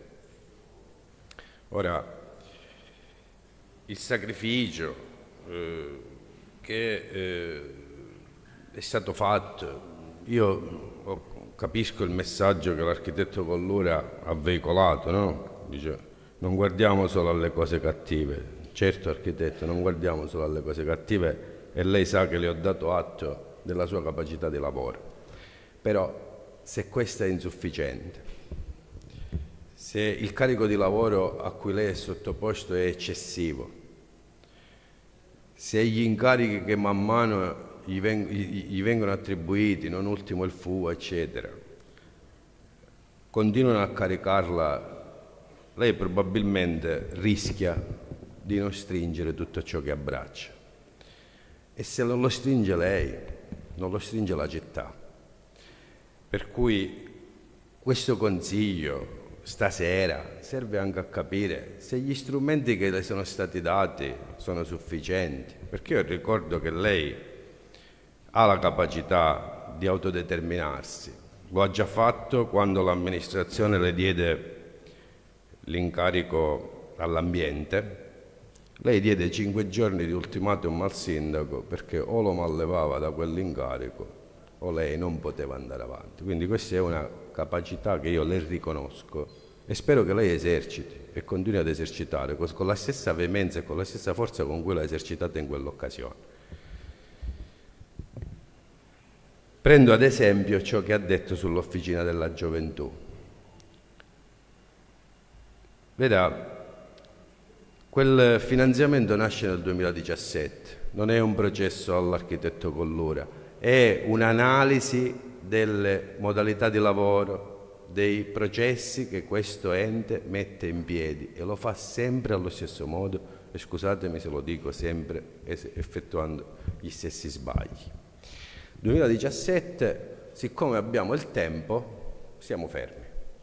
Ora, il sacrificio eh, che eh, è stato fatto, io ho, capisco il messaggio che l'architetto Collura ha veicolato, no? Dice, non guardiamo solo alle cose cattive. Certo, architetto, non guardiamo solo alle cose cattive e lei sa che le ho dato atto della sua capacità di lavoro. Però se questa è insufficiente, se il carico di lavoro a cui lei è sottoposto è eccessivo, se gli incarichi che man mano gli, veng gli vengono attribuiti, non ultimo il F U, eccetera, continuano a caricarla, lei probabilmente rischia di non stringere tutto ciò che abbraccia. E se non lo stringe lei, non lo stringe la città. Per cui questo consiglio stasera serve anche a capire se gli strumenti che le sono stati dati sono sufficienti, perché io ricordo che lei ha la capacità di autodeterminarsi, lo ha già fatto quando l'amministrazione le diede l'incarico all'ambiente. Lei diede cinque giorni di ultimatum al sindaco perché o lo mallevava da quell'incarico o lei non poteva andare avanti. Quindi questa è una capacità che io le riconosco e spero che lei eserciti e continui ad esercitare con la stessa veemenza e con la stessa forza con cui l'ha esercitata in quell'occasione. Prendo ad esempio ciò che ha detto sull'Officina della Gioventù. Veda, quel finanziamento nasce nel duemiladiciassette, non è un processo all'architetto Collura, è un'analisi delle modalità di lavoro, dei processi che questo ente mette in piedi e lo fa sempre allo stesso modo, e scusatemi se lo dico, sempre effettuando gli stessi sbagli. duemiladiciassette, siccome abbiamo il tempo, siamo fermi.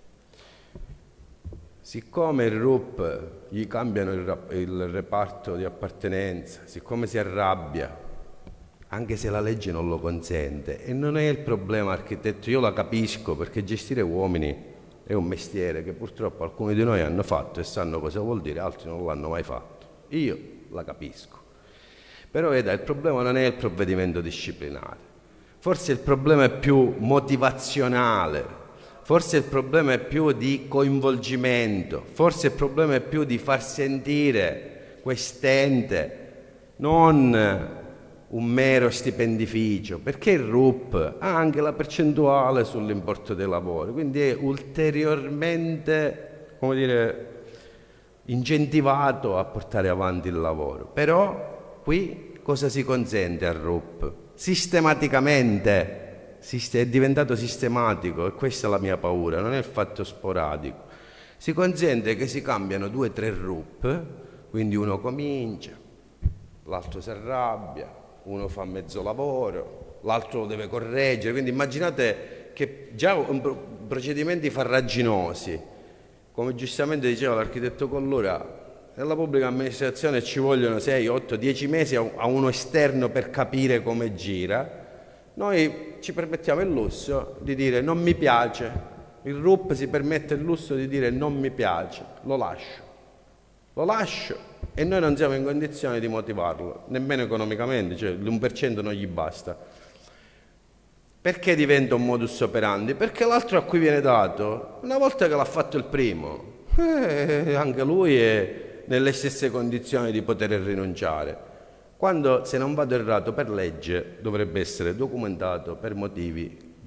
Siccome il R U P gli cambiano il, il reparto di appartenenza, siccome si arrabbia, anche se la legge non lo consente, e non è il problema architetto, io la capisco perché gestire uomini è un mestiere che purtroppo alcuni di noi hanno fatto e sanno cosa vuol dire, altri non l'hanno mai fatto. Io la capisco. Però veda, il problema non è il provvedimento disciplinare, forse il problema è più motivazionale. Forse il problema è più di coinvolgimento, forse il problema è più di far sentire quest'ente non un mero stipendificio, perché il R U P ha anche la percentuale sull'importo dei lavori, quindi è ulteriormente, come dire, incentivato a portare avanti il lavoro. Però qui cosa si consente al R U P? Sistematicamente. È diventato sistematico e questa è la mia paura, non è il fatto sporadico. Si consente che si cambiano due o tre R U P, quindi uno comincia, l'altro si arrabbia, uno fa mezzo lavoro, l'altro lo deve correggere, quindi immaginate che già procedimenti farraginosi, come giustamente diceva l'architetto Collura, nella pubblica amministrazione ci vogliono sei, otto, dieci mesi a uno esterno per capire come gira. Noi ci permettiamo il lusso di dire non mi piace, il R U P si permette il lusso di dire non mi piace, lo lascio, lo lascio e noi non siamo in condizione di motivarlo, nemmeno economicamente, cioè l'uno per cento non gli basta. Perché diventa un modus operandi? Perché l'altro a cui viene dato, una volta che l'ha fatto il primo, eh, anche lui è nelle stesse condizioni di poter rinunciare. Quando, se non vado errato, per legge dovrebbe essere documentato per motivi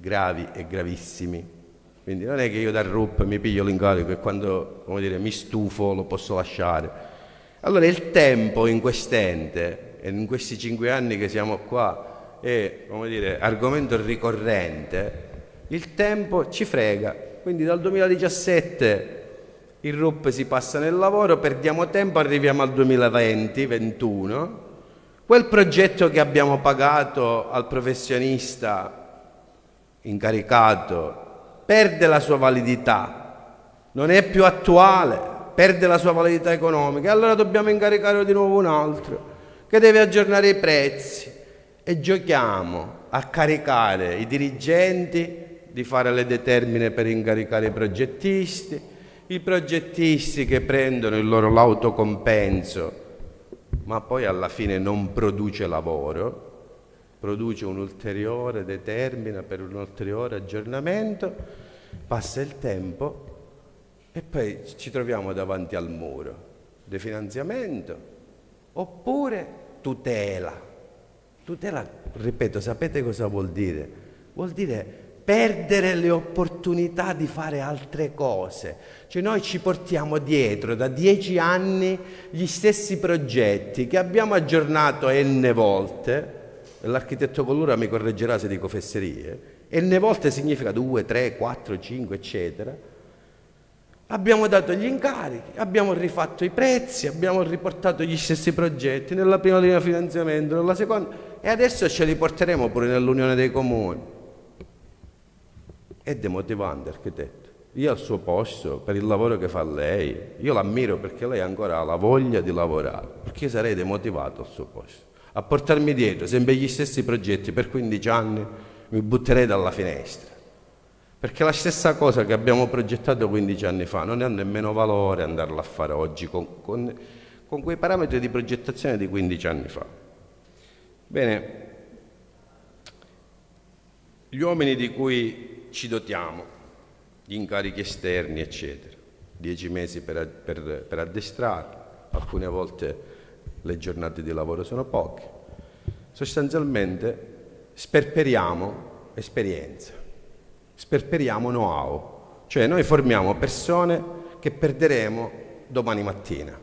gravi e gravissimi. Quindi non è che io dal R U P mi piglio l'incarico e quando, come dire, mi stufo lo posso lasciare. Allora il tempo in quest'ente, e in questi cinque anni che siamo qua, è, come dire, argomento ricorrente, il tempo ci frega. Quindi dal duemiladiciassette il R U P si passa nel lavoro, perdiamo tempo, arriviamo al duemilaventi ventuno, quel progetto che abbiamo pagato al professionista incaricato perde la sua validità, non è più attuale, perde la sua validità economica, e allora dobbiamo incaricare di nuovo un altro che deve aggiornare i prezzi e giochiamo a caricare i dirigenti di fare le determine per incaricare i progettisti, i progettisti che prendono il loro lauto compenso, ma poi alla fine non produce lavoro, produce un'ulteriore determina per un ulteriore aggiornamento, passa il tempo e poi ci troviamo davanti al muro. Definanziamento oppure tutela. Tutela, ripeto, sapete cosa vuol dire? Vuol dire perdere le opportunità di fare altre cose. Cioè noi ci portiamo dietro da dieci anni gli stessi progetti che abbiamo aggiornato n volte. L'architetto Collura mi correggerà se dico fesserie, n volte significa due, tre, quattro, cinque, eccetera. Abbiamo dato gli incarichi, abbiamo rifatto i prezzi, abbiamo riportato gli stessi progetti nella prima linea di finanziamento, nella seconda, e adesso ce li porteremo pure nell'Unione dei Comuni. È demotivante, architetto. Io al suo posto, per il lavoro che fa lei, io l'ammiro perché lei ancora ha la voglia di lavorare, perché io sarei demotivato al suo posto. A portarmi dietro sempre gli stessi progetti per quindici anni mi butterei dalla finestra, perché la stessa cosa che abbiamo progettato quindici anni fa non ha nemmeno valore andarla a fare oggi con, con, con quei parametri di progettazione di quindici anni fa. Bene, gli uomini di cui ci dotiamo, gli incarichi esterni eccetera, dieci mesi per, per, per addestrare, alcune volte le giornate di lavoro sono poche, sostanzialmente sperperiamo esperienza, sperperiamo know-how, cioè noi formiamo persone che perderemo domani mattina.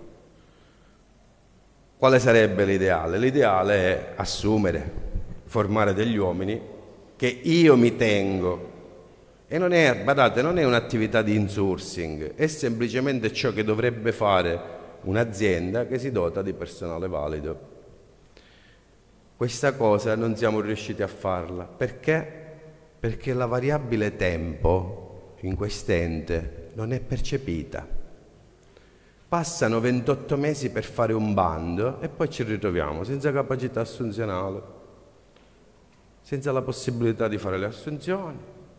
Quale sarebbe l'ideale? L'ideale è assumere, formare degli uomini che io mi tengo, e non è, badate, non è un'attività di insourcing, è semplicemente ciò che dovrebbe fare un'azienda che si dota di personale valido. Questa cosa non siamo riusciti a farla. Perché? Perché la variabile tempo in quest'ente non è percepita. Passano ventotto mesi per fare un bando e poi ci ritroviamo senza capacità assunzionale, senza la possibilità di fare le assunzioni,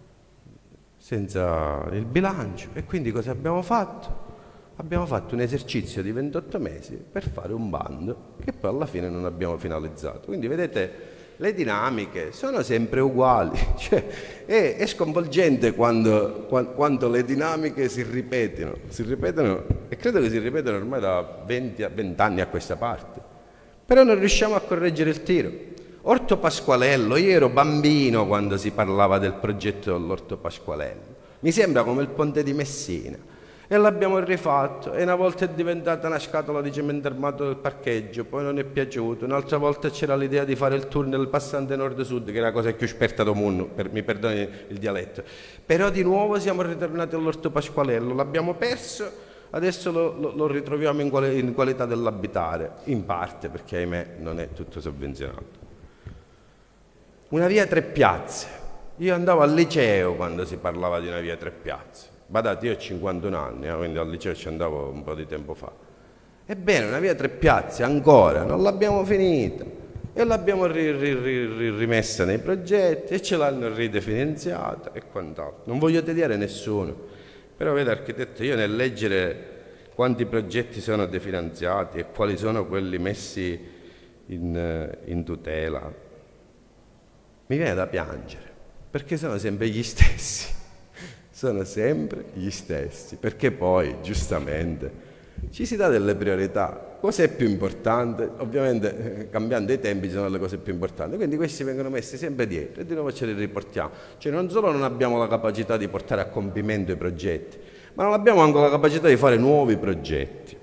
senza il bilancio. E quindi cosa abbiamo fatto? Abbiamo fatto un esercizio di ventotto mesi per fare un bando che poi alla fine non abbiamo finalizzato. Quindi vedete, le dinamiche sono sempre uguali, cioè, è, è sconvolgente quando, quando le dinamiche si ripetono, si ripetono e credo che si ripetono ormai da venti anni a questa parte, però non riusciamo a correggere il tiro. Orto Pasqualello, io ero bambino quando si parlava del progetto dell'Orto Pasqualello, mi sembra come il ponte di Messina. E l'abbiamo rifatto e una volta è diventata una scatola di cemento armato del parcheggio, poi non è piaciuto, un'altra volta c'era l'idea di fare il tunnel passante nord-sud, che è la cosa più esperta del mondo, per, mi perdoni il dialetto, però di nuovo siamo ritornati all'Orto Pasqualello, l'abbiamo perso, adesso lo, lo, lo ritroviamo in, quali, in qualità dell'abitare, in parte perché ahimè non è tutto sovvenzionato. Una via Tre Piazze, io andavo al liceo quando si parlava di una via Tre Piazze. Badate, io ho cinquantuno anni, eh, quindi al liceo ci andavo un po' di tempo fa. Ebbene, una via Tre Piazze ancora non l'abbiamo finita e l'abbiamo ri, ri, ri, rimessa nei progetti e ce l'hanno ridefinanziata e quant'altro. Non voglio tediare nessuno, però vede architetto, io nel leggere quanti progetti sono definanziati e quali sono quelli messi in, in tutela, mi viene da piangere, perché sono sempre gli stessi. Sono sempre gli stessi, perché poi giustamente ci si dà delle priorità. Cos'è più importante? Ovviamente eh, cambiando i tempi ci sono le cose più importanti, quindi questi vengono messi sempre dietro e di nuovo ce li riportiamo. Cioè non solo non abbiamo la capacità di portare a compimento i progetti, ma non abbiamo anche la capacità di fare nuovi progetti.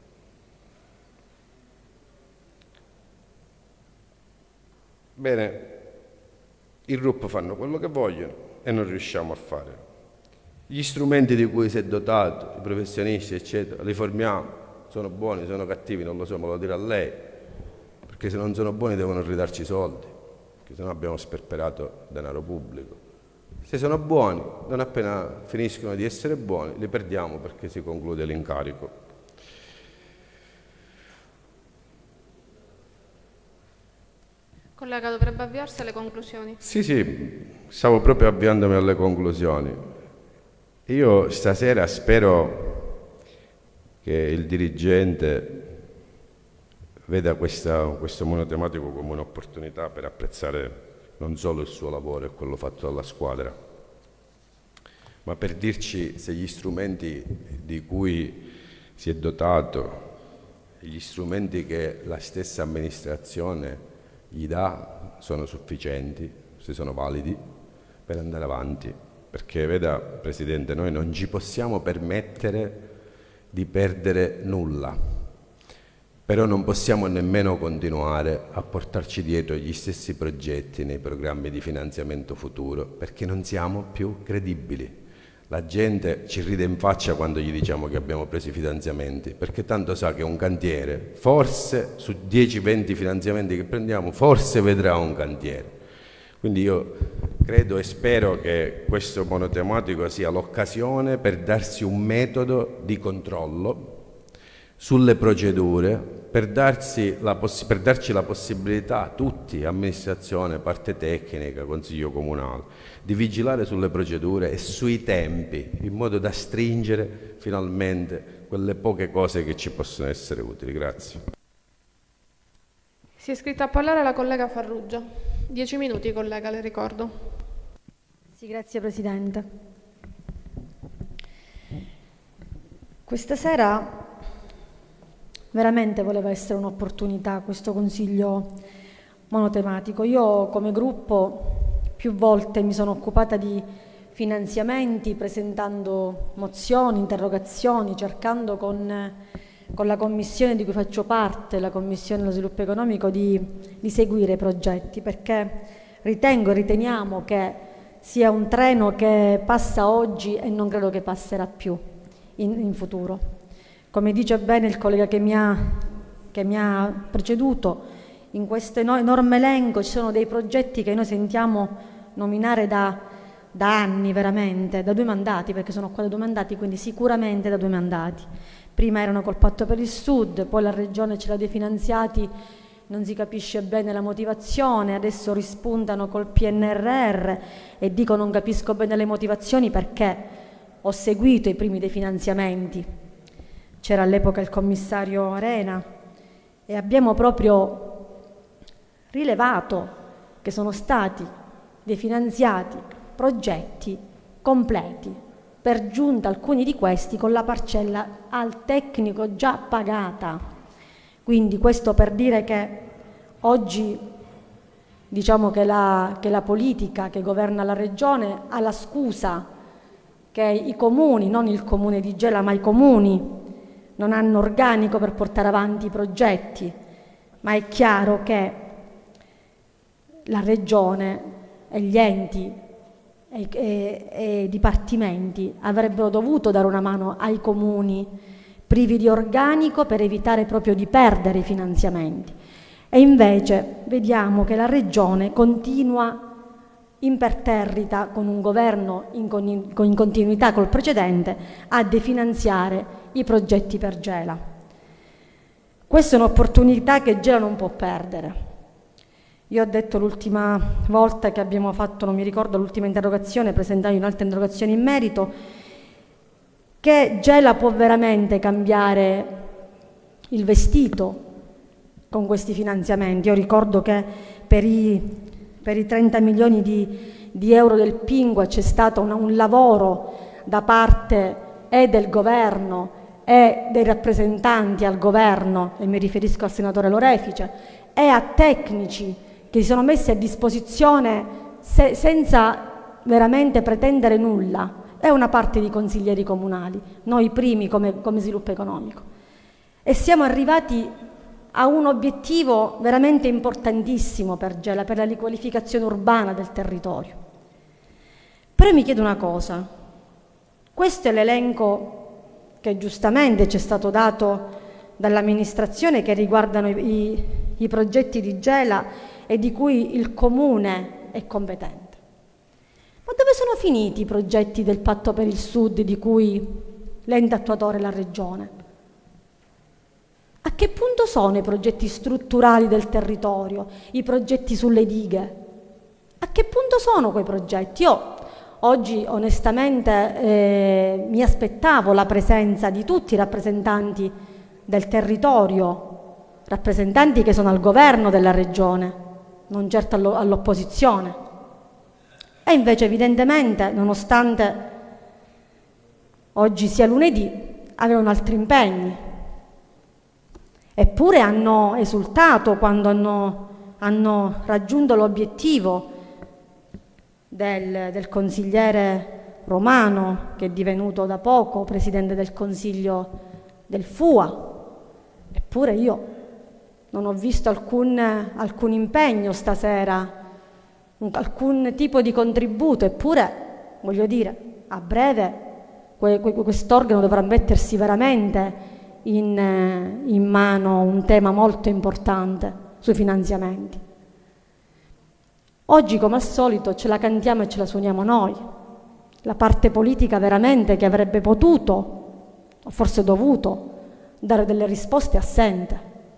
Bene, i R U P fanno quello che vogliono e non riusciamo a fare. Gli strumenti di cui si è dotato, i professionisti, eccetera, li formiamo, sono buoni, sono cattivi, non lo so, me lo dirà lei, perché se non sono buoni devono ridarci i soldi, perché sennò abbiamo sperperato denaro pubblico. Se sono buoni, non appena finiscono di essere buoni, li perdiamo perché si conclude l'incarico. Collega, dovrebbe avviarsi alle conclusioni. Sì, sì, stavo proprio avviandomi alle conclusioni. Io stasera spero che il dirigente veda questa, questo monotematico come un'opportunità per apprezzare non solo il suo lavoro e quello fatto dalla squadra, ma per dirci se gli strumenti di cui si è dotato, gli strumenti che la stessa amministrazione gli dà sono sufficienti, se sono validi per andare avanti, perché veda Presidente, noi non ci possiamo permettere di perdere nulla, però non possiamo nemmeno continuare a portarci dietro gli stessi progetti nei programmi di finanziamento futuro, perché non siamo più credibili. La gente ci ride in faccia quando gli diciamo che abbiamo preso i finanziamenti, perché tanto sa che un cantiere, forse su dieci venti finanziamenti che prendiamo, forse vedrà un cantiere. Quindi io credo e spero che questo monotematico sia l'occasione per darsi un metodo di controllo sulle procedure, per, darsi la per darci la possibilità a tutti, amministrazione, parte tecnica, consiglio comunale, di vigilare sulle procedure e sui tempi, in modo da stringere finalmente quelle poche cose che ci possono essere utili. Grazie. Si è iscritta a parlare la collega Farrugia. Dieci minuti, collega, le ricordo. Sì, grazie Presidente. Questa sera veramente voleva essere un'opportunità questo Consiglio monotematico. Io come gruppo più volte mi sono occupata di finanziamenti, presentando mozioni, interrogazioni, cercando con, con la commissione di cui faccio parte, la Commissione dello Sviluppo Economico, di, di seguire i progetti, perché ritengo e riteniamo che sia un treno che passa oggi e non credo che passerà più in, in futuro. Come dice bene il collega che mi ha, che mi ha preceduto, in questo enorme elenco ci sono dei progetti che noi sentiamo nominare da, da anni veramente, da due mandati, perché sono qua da due mandati, quindi sicuramente da due mandati. Prima erano col Patto per il Sud, poi la Regione ce l'ha definanziati, non si capisce bene la motivazione, adesso rispuntano col P N R R e dico non capisco bene le motivazioni perché ho seguito i primi definanziamenti. C'era all'epoca il commissario Arena e abbiamo proprio rilevato che sono stati definanziati progetti completi, per giunta alcuni di questi con la parcella al tecnico già pagata. Quindi questo per dire che oggi diciamo che la, che la politica che governa la Regione ha la scusa che i comuni, non il comune di Gela ma i comuni, non hanno organico per portare avanti i progetti, ma è chiaro che la Regione e gli enti e, e, e i dipartimenti avrebbero dovuto dare una mano ai comuni privi di organico per evitare proprio di perdere i finanziamenti. E invece vediamo che la Regione continua imperterrita, con un governo in, con, in continuità col precedente, a definanziare i progetti per Gela. Questa è un'opportunità che Gela non può perdere. Io ho detto l'ultima volta che abbiamo fatto, non mi ricordo, l'ultima interrogazione, presentai un'altra interrogazione in merito, che Gela può veramente cambiare il vestito con questi finanziamenti. Io ricordo che per i Per i trenta milioni di, di euro del Pingua c'è stato un, un lavoro da parte e del governo e dei rappresentanti al governo, e mi riferisco al senatore Lorefice, e a tecnici che si sono messi a disposizione se, senza veramente pretendere nulla, e una parte di consiglieri comunali, noi primi come, come sviluppo economico. E siamo arrivati a un obiettivo veramente importantissimo per Gela, per la riqualificazione urbana del territorio. Però mi chiedo una cosa, questo è l'elenco che giustamente ci è stato dato dall'amministrazione che riguardano i, i, i progetti di Gela e di cui il Comune è competente. Ma dove sono finiti i progetti del Patto per il Sud di cui l'ente attuatore è la Regione? A che punto sono i progetti strutturali del territorio, i progetti sulle dighe? A che punto sono quei progetti? Io oggi onestamente eh, mi aspettavo la presenza di tutti i rappresentanti del territorio, rappresentanti che sono al governo della Regione, non certo allo, all'opposizione. E invece evidentemente, nonostante oggi sia lunedì, avevano altri impegni. Eppure hanno esultato quando hanno, hanno raggiunto l'obiettivo del, del consigliere Romano, che è divenuto da poco presidente del Consiglio del F U A. Eppure io non ho visto alcun, alcun impegno stasera, alcun tipo di contributo, eppure, voglio dire, a breve que, que, quest'organo dovrà mettersi veramente in, in mano un tema molto importante sui finanziamenti. Oggi, come al solito, ce la cantiamo e ce la suoniamo noi, la parte politica veramente che avrebbe potuto, o forse dovuto, dare delle risposte assente.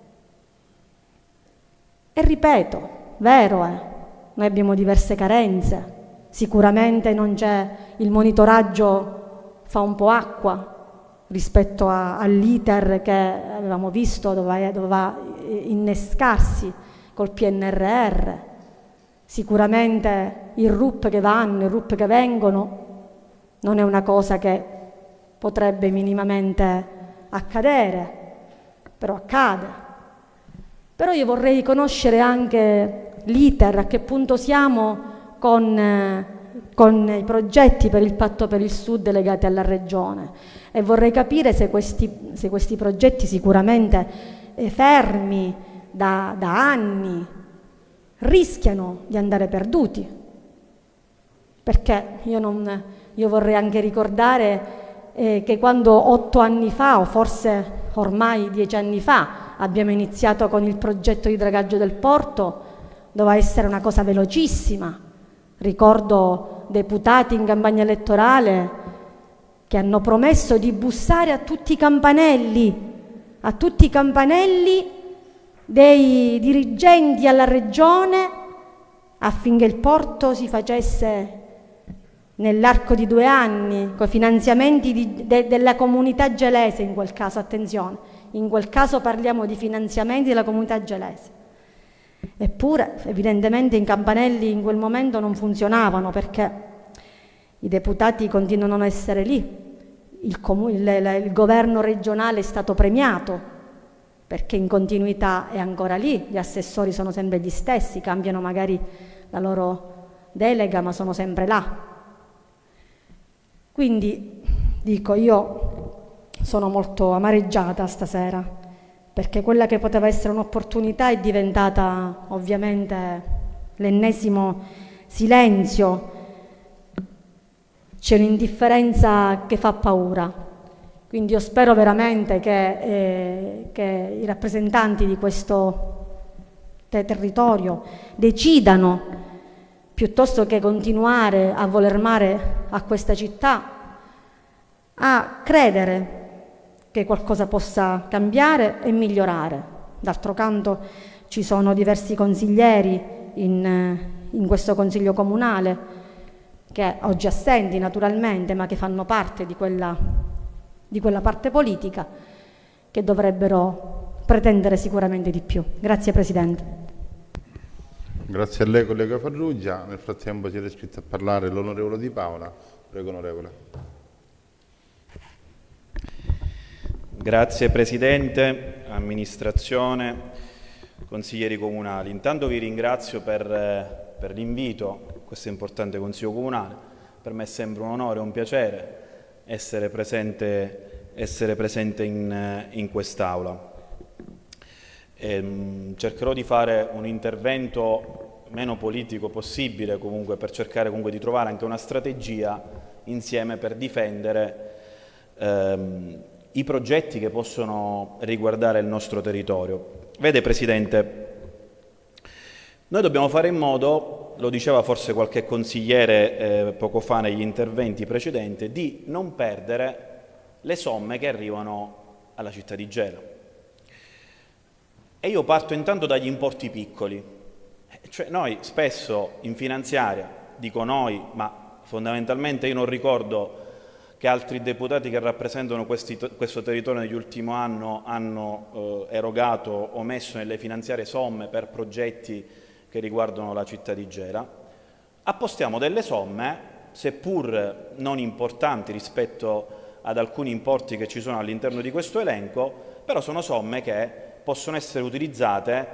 E ripeto, vero è, noi abbiamo diverse carenze, sicuramente non c'è il monitoraggio, fa un po' acqua rispetto a, all'iter che avevamo visto doveva, doveva innescarsi col P N R R, sicuramente i R U P che vanno, i R U P che vengono, non è una cosa che potrebbe minimamente accadere, però accade. Però io vorrei conoscere anche l'iter, a che punto siamo con, eh, con i progetti per il Patto per il Sud legati alla Regione, e vorrei capire se questi, se questi progetti sicuramente eh, fermi da, da anni rischiano di andare perduti, perché io, non, io vorrei anche ricordare eh, che quando otto anni fa, o forse ormai dieci anni fa, abbiamo iniziato con il progetto di dragaggio del porto, doveva essere una cosa velocissima. Ricordo deputati in campagna elettorale che hanno promesso di bussare a tutti i campanelli, a tutti i campanelli dei dirigenti alla Regione affinché il porto si facesse nell'arco di due anni, con i finanziamenti di, de, della comunità gelese in quel caso, attenzione, in quel caso parliamo di finanziamenti della comunità gelese. Eppure, evidentemente, i campanelli in quel momento non funzionavano, perché i deputati continuano a non essere lì, il, il, il governo regionale è stato premiato, perché in continuità è ancora lì, gli assessori sono sempre gli stessi, cambiano magari la loro delega, ma sono sempre là. Quindi, dico, io sono molto amareggiata stasera, perché quella che poteva essere un'opportunità è diventata ovviamente l'ennesimo silenzio, c'è un'indifferenza che fa paura. Quindi io spero veramente che, eh, che i rappresentanti di questo te- territorio decidano, piuttosto che continuare a voler male a questa città, a credere che qualcosa possa cambiare e migliorare. D'altro canto ci sono diversi consiglieri in, in questo Consiglio Comunale, che oggi assenti naturalmente, ma che fanno parte di quella, di quella parte politica, che dovrebbero pretendere sicuramente di più. Grazie Presidente. Grazie a lei collega Farrugia. Nel frattempo si è iscritto a parlare l'onorevole Di Paola. Prego onorevole. Grazie Presidente, amministrazione, consiglieri comunali. Intanto vi ringrazio per, per l'invito a questo importante Consiglio Comunale. Per me è sempre un onore e un piacere essere presente, essere presente in, in quest'Aula. Ehm, cercherò di fare un intervento meno politico possibile, comunque per cercare comunque di trovare anche una strategia insieme per difendere ehm, i progetti che possono riguardare il nostro territorio. Vede Presidente, noi dobbiamo fare in modo, lo diceva forse qualche consigliere eh, poco fa negli interventi precedenti, di non perdere le somme che arrivano alla città di Gela. E io parto intanto dagli importi piccoli. Cioè noi spesso in finanziaria, dico noi, ma fondamentalmente io non ricordo che altri deputati che rappresentano questi, questo territorio negli ultimi anni hanno eh, erogato o messo nelle finanziarie somme per progetti che riguardano la città di Gela. Appostiamo delle somme, seppur non importanti rispetto ad alcuni importi che ci sono all'interno di questo elenco, però sono somme che possono essere utilizzate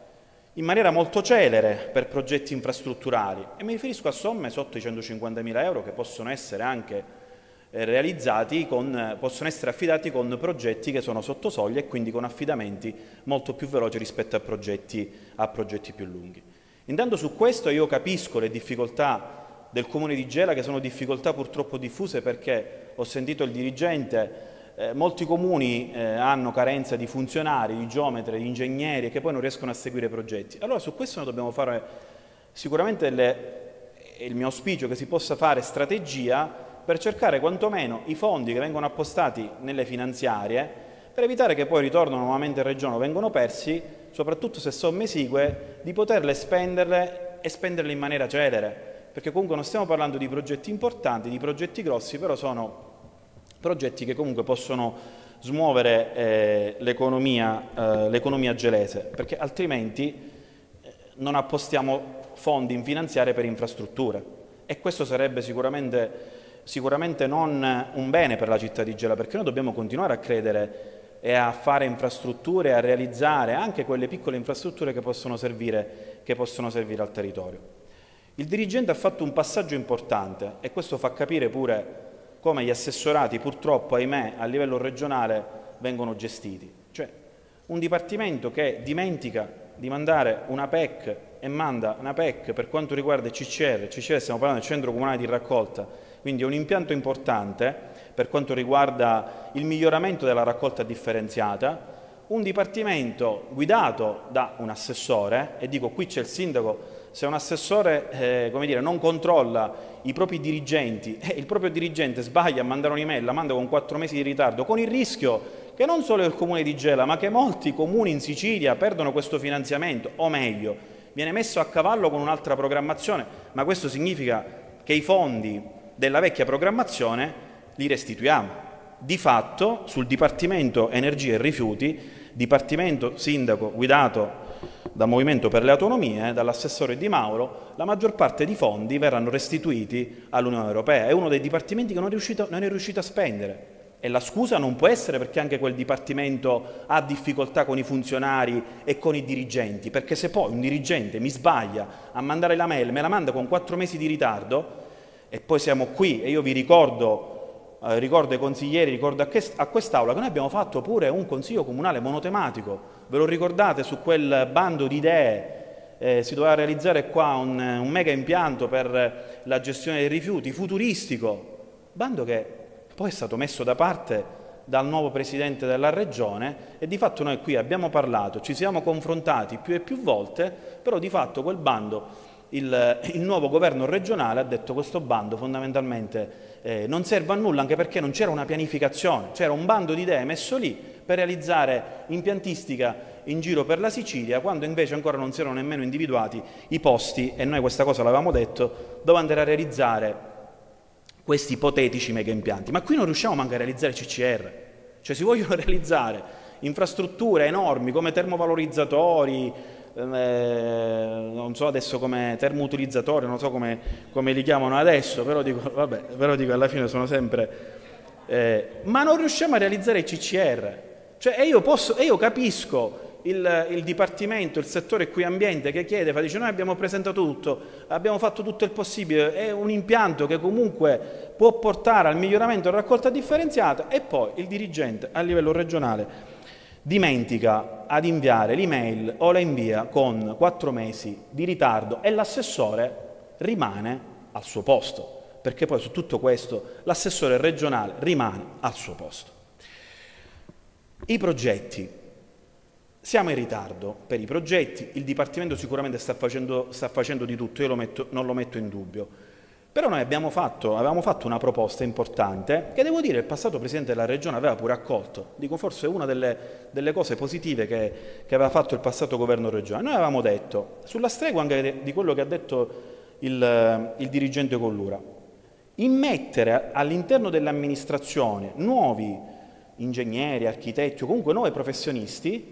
in maniera molto celere per progetti infrastrutturali e mi riferisco a somme sotto i centocinquantamila euro che possono essere anche realizzati con, possono essere affidati con progetti che sono sotto soglia e quindi con affidamenti molto più veloci rispetto a progetti, a progetti più lunghi. Intanto su questo io capisco le difficoltà del Comune di Gela, che sono difficoltà purtroppo diffuse perché ho sentito il dirigente, eh, molti comuni eh, hanno carenza di funzionari, di geometri, di ingegneri che poi non riescono a seguire i progetti. Allora su questo noi dobbiamo fare sicuramente, le, è il mio auspicio che si possa fare strategia per cercare quantomeno i fondi che vengono appostati nelle finanziarie, per evitare che poi ritornano nuovamente in Regione o vengono persi, soprattutto se somme esigue, di poterle spenderle e spenderle in maniera celere, perché comunque non stiamo parlando di progetti importanti, di progetti grossi, però sono progetti che comunque possono smuovere eh, l'economia, eh, l'economia gelese, perché altrimenti eh, non appostiamo fondi in finanziarie per infrastrutture e questo sarebbe sicuramente sicuramente non un bene per la città di Gela, perché noi dobbiamo continuare a credere e a fare infrastrutture, a realizzare anche quelle piccole infrastrutture che possono servire, che possono servire al territorio. Il dirigente ha fatto un passaggio importante e questo fa capire pure come gli assessorati purtroppo, ahimè, a livello regionale vengono gestiti. Cioè un dipartimento che dimentica di mandare una P E C e manda una P E C per quanto riguarda il C C R, C C R stiamo parlando del Centro Comunale di Raccolta, quindi è un impianto importante per quanto riguarda il miglioramento della raccolta differenziata, un dipartimento guidato da un assessore, e dico qui c'è il sindaco, se un assessore eh, come dire, non controlla i propri dirigenti e eh, il proprio dirigente sbaglia a mandare un'email, la manda con quattro mesi di ritardo, con il rischio che non solo il Comune di Gela, ma che molti comuni in Sicilia perdono questo finanziamento, o meglio, viene messo a cavallo con un'altra programmazione, ma questo significa che i fondi della vecchia programmazione li restituiamo. Di fatto sul Dipartimento Energia e Rifiuti, Dipartimento Sindaco guidato da Movimento per le Autonomie, dall'assessore Di Mauro, la maggior parte di fondi verranno restituiti all'Unione Europea. È uno dei dipartimenti che non è riuscito, non è riuscito a spendere. E la scusa non può essere perché anche quel dipartimento ha difficoltà con i funzionari e con i dirigenti, perché se poi un dirigente mi sbaglia a mandare la mail, me la manda con quattro mesi di ritardo, e poi siamo qui e io vi ricordo, eh, ricordo ai consiglieri, ricordo a, a quest'Aula che noi abbiamo fatto pure un consiglio comunale monotematico, ve lo ricordate, su quel bando di idee, eh, si doveva realizzare qua un, un mega impianto per la gestione dei rifiuti, futuristico, bando che poi è stato messo da parte dal nuovo Presidente della Regione e di fatto noi qui abbiamo parlato, ci siamo confrontati più e più volte, però di fatto quel bando Il, il nuovo governo regionale ha detto che questo bando fondamentalmente eh, non serve a nulla, anche perché non c'era una pianificazione, c'era un bando di idee messo lì per realizzare impiantistica in giro per la Sicilia, quando invece ancora non si erano nemmeno individuati i posti, e noi questa cosa l'avevamo detto, dove andare a realizzare questi ipotetici mega impianti. Ma qui non riusciamo manco a realizzare C C R, cioè si vogliono realizzare infrastrutture enormi come termovalorizzatori, Eh, non so adesso come termoutilizzatori, non so come, come li chiamano adesso, però dico, vabbè, però dico alla fine sono sempre, eh, ma non riusciamo a realizzare i C C R. Cioè, e io, posso, e io capisco il, il Dipartimento, il settore qui ambiente che chiede, fa, dice noi abbiamo presentato tutto, abbiamo fatto tutto il possibile, è un impianto che comunque può portare al miglioramento della raccolta differenziata, e poi il dirigente a livello regionale dimentica ad inviare l'email o la invia con quattro mesi di ritardo e l'assessore rimane al suo posto, perché poi su tutto questo l'assessore regionale rimane al suo posto. I progetti. Siamo in ritardo per i progetti, il Dipartimento sicuramente sta facendo, sta facendo di tutto, io lo metto, non lo metto in dubbio. Però noi abbiamo fatto, avevamo fatto una proposta importante che, devo dire, il passato Presidente della Regione aveva pure accolto. Dico, forse è una delle, delle cose positive che, che aveva fatto il passato Governo regionale. Noi avevamo detto, sulla stregua anche di quello che ha detto il, il dirigente Collura, immettere all'interno dell'amministrazione nuovi ingegneri, architetti o comunque nuovi professionisti,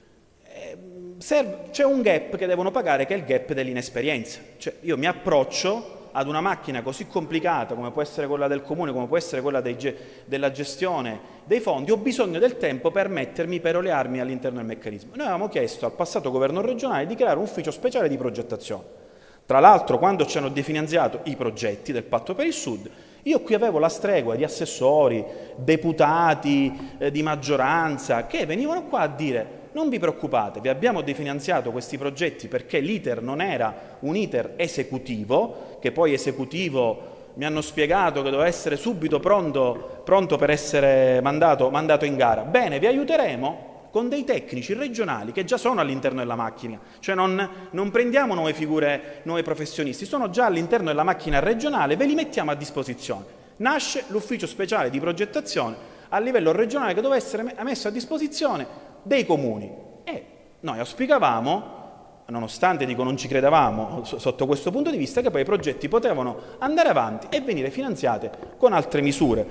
c'è un gap che devono pagare, che è il gap dell'inesperienza. Cioè, io mi approccio ad una macchina così complicata come può essere quella del comune, come può essere quella dei, della gestione dei fondi, ho bisogno del tempo per mettermi, per olearmi all'interno del meccanismo. Noi avevamo chiesto al passato governo regionale di creare un ufficio speciale di progettazione. Tra l'altro, quando ci hanno definanziato i progetti del Patto per il Sud, io qui avevo la stregua di assessori, deputati eh, di maggioranza che venivano qua a dire: non vi preoccupate, vi abbiamo definanziato questi progetti perché l'iter non era un iter esecutivo, che poi esecutivo mi hanno spiegato che doveva essere subito pronto, pronto per essere mandato, mandato in gara. Bene, vi aiuteremo con dei tecnici regionali che già sono all'interno della macchina, cioè non, non prendiamo nuove figure, nuovi professionisti, sono già all'interno della macchina regionale, ve li mettiamo a disposizione. Nasce l'ufficio speciale di progettazione a livello regionale che doveva essere messo a disposizione dei comuni, e noi auspicavamo, nonostante dico non ci credevamo sotto questo punto di vista, che poi i progetti potevano andare avanti e venire finanziati con altre misure.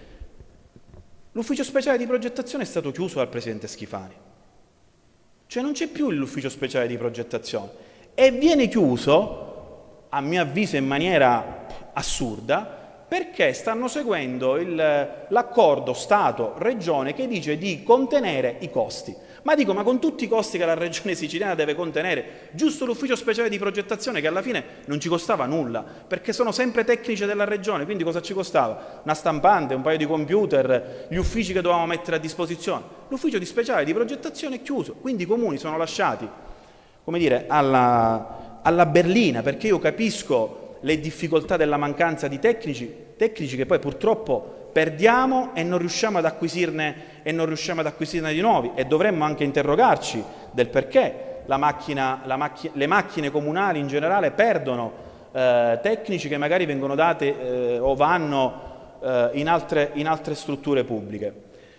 L'ufficio speciale di progettazione è stato chiuso dal Presidente Schifani, cioè non c'è più l'ufficio speciale di progettazione, e viene chiuso, a mio avviso in maniera assurda, perché stanno seguendo l'accordo Stato-Regione che dice di contenere i costi. Ma dico, ma con tutti i costi che la Regione siciliana deve contenere, giusto l'ufficio speciale di progettazione che alla fine non ci costava nulla, perché sono sempre tecnici della Regione, quindi cosa ci costava? Una stampante, un paio di computer, gli uffici che dovevamo mettere a disposizione. L'ufficio di speciale di progettazione è chiuso, quindi i comuni sono lasciati, come dire, alla, alla berlina, perché io capisco le difficoltà della mancanza di tecnici, tecnici che poi purtroppo perdiamo e non riusciamo ad acquisirne, e non riusciamo ad acquisirne di nuovi, e dovremmo anche interrogarci del perché la macchina, la macch- le macchine comunali in generale perdono eh, tecnici che magari vengono date eh, o vanno eh, in, altre, in altre strutture pubbliche.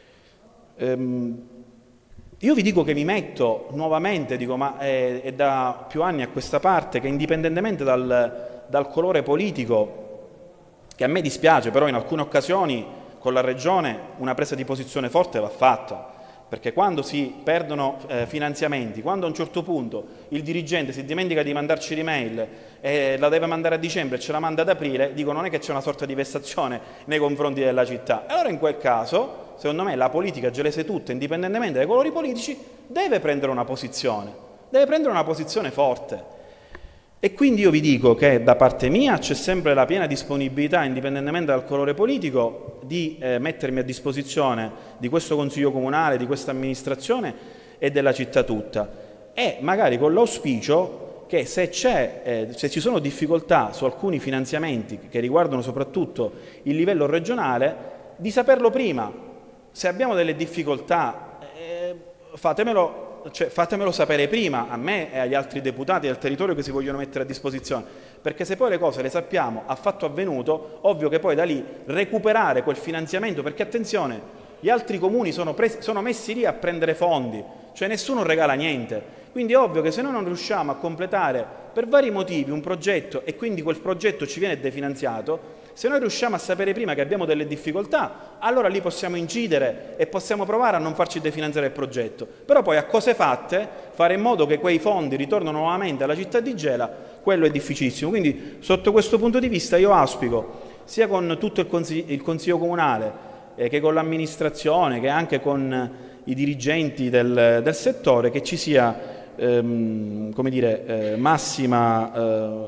Ehm, Io vi dico che mi metto nuovamente, dico, ma è, è da più anni a questa parte che, indipendentemente dal, dal colore politico, che a me dispiace, però in alcune occasioni con la Regione una presa di posizione forte va fatta, perché quando si perdono eh, finanziamenti, quando a un certo punto il dirigente si dimentica di mandarci l'email e la deve mandare a dicembre e ce la manda ad aprile, dico, non è che c'è una sorta di vessazione nei confronti della città. E allora in quel caso, secondo me, la politica gelese tutta, indipendentemente dai colori politici, deve prendere una posizione, deve prendere una posizione forte. E quindi io vi dico che da parte mia c'è sempre la piena disponibilità, indipendentemente dal colore politico, di eh, mettermi a disposizione di questo Consiglio Comunale, di questa amministrazione e della città tutta, e magari con l'auspicio che se, c'è, eh, se ci sono difficoltà su alcuni finanziamenti che riguardano soprattutto il livello regionale, di saperlo prima. Se abbiamo delle difficoltà, eh, fatemelo Cioè, fatemelo sapere prima, a me e agli altri deputati del territorio che si vogliono mettere a disposizione, perché se poi le cose le sappiamo a fatto avvenuto, ovvio che poi da lì recuperare quel finanziamento, perché attenzione, gli altri comuni sono, presi, sono messi lì a prendere fondi, cioè nessuno regala niente, quindi è ovvio che se noi non riusciamo a completare per vari motivi un progetto e quindi quel progetto ci viene definanziato, se noi riusciamo a sapere prima che abbiamo delle difficoltà, allora lì possiamo incidere e possiamo provare a non farci definanziare il progetto. Però poi a cose fatte, fare in modo che quei fondi ritornino nuovamente alla città di Gela, quello è difficilissimo. Quindi sotto questo punto di vista io auspico, sia con tutto il Consiglio, il Consiglio Comunale, eh, che con l'amministrazione, che anche con i dirigenti del, del settore, che ci sia ehm, come dire, eh, massima eh,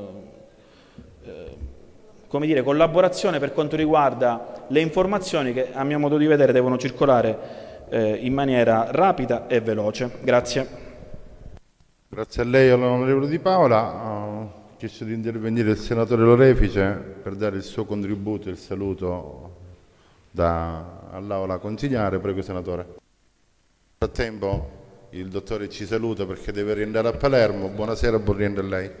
eh, come dire, collaborazione per quanto riguarda le informazioni che a mio modo di vedere devono circolare eh, in maniera rapida e veloce. Grazie. Grazie a lei, all'onorevole Di Paola. Ho chiesto di intervenire il senatore Lorefice per dare il suo contributo e il saluto all'Aula consigliare. Prego, senatore. Nel frattempo il dottore ci saluta perché deve riandare a Palermo. Buonasera, buon rientro a lei.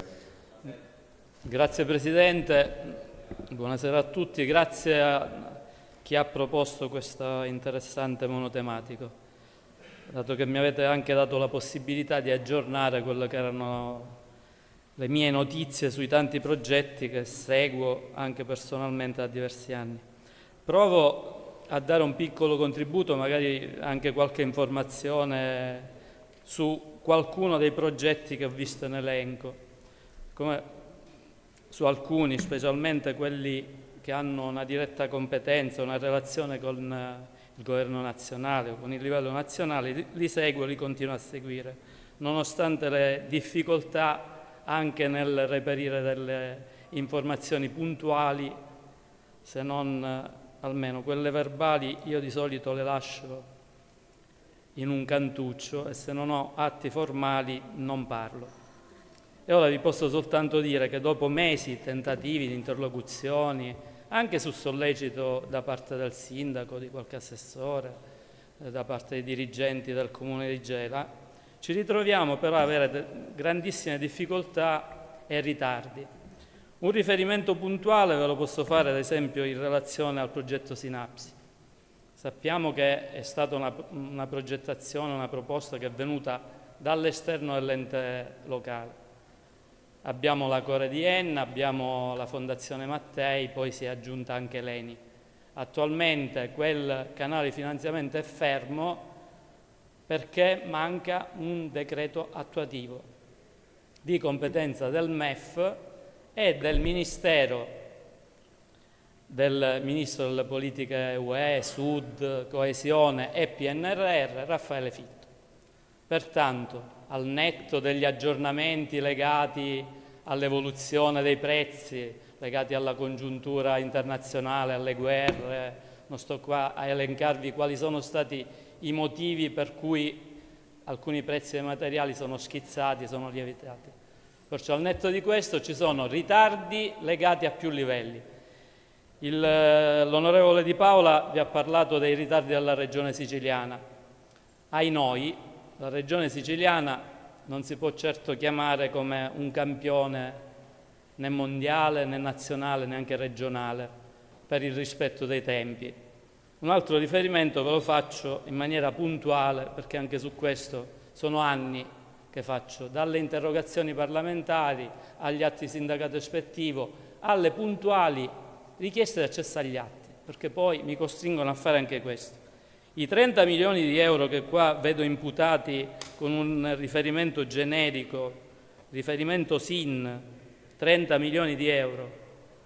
Grazie Presidente, buonasera a tutti, grazie a chi ha proposto questo interessante monotematico, dato che mi avete anche dato la possibilità di aggiornare quelle che erano le mie notizie sui tanti progetti che seguo anche personalmente da diversi anni. Provo a dare un piccolo contributo, magari anche qualche informazione su qualcuno dei progetti che ho visto in elenco, come su alcuni, specialmente quelli che hanno una diretta competenza, una relazione con il governo nazionale o con il livello nazionale, li seguo, li continuo a seguire, nonostante le difficoltà anche nel reperire delle informazioni puntuali, se non almeno quelle verbali io di solito le lascio in un cantuccio e se non ho atti formali non parlo. E ora vi posso soltanto dire che dopo mesi tentativi di interlocuzioni, anche su sollecito da parte del sindaco, di qualche assessore, eh, da parte dei dirigenti del Comune di Gela, ci ritroviamo però ad avere grandissime difficoltà e ritardi. Un riferimento puntuale ve lo posso fare ad esempio in relazione al progetto Sinapsi. Sappiamo che è stata una, una progettazione, una proposta che è venuta dall'esterno dell'ente locale. Abbiamo la Core di Enna, abbiamo la Fondazione Mattei, poi si è aggiunta anche l'Eni. Attualmente quel canale di finanziamento è fermo perché manca un decreto attuativo di competenza del M E F e del Ministero, del Ministro delle Politiche U E, Sud, Coesione e P N R R, Raffaele Fitto. Pertanto, al netto degli aggiornamenti legati all'evoluzione dei prezzi, legati alla congiuntura internazionale, alle guerre, non sto qua a elencarvi quali sono stati i motivi per cui alcuni prezzi dei materiali sono schizzati, sono lievitati. Perciò al netto di questo ci sono ritardi legati a più livelli. L'onorevole Di Paola vi ha parlato dei ritardi della Regione Siciliana. Ai noi, la Regione Siciliana non si può certo chiamare come un campione né mondiale, né nazionale, neanche regionale, per il rispetto dei tempi. Un altro riferimento ve lo faccio in maniera puntuale, perché anche su questo sono anni che faccio, dalle interrogazioni parlamentari agli atti di sindacato ispettivo, alle puntuali richieste di accesso agli atti, perché poi mi costringono a fare anche questo. I trenta milioni di euro che qua vedo imputati con un riferimento generico, riferimento S I N, trenta milioni di euro,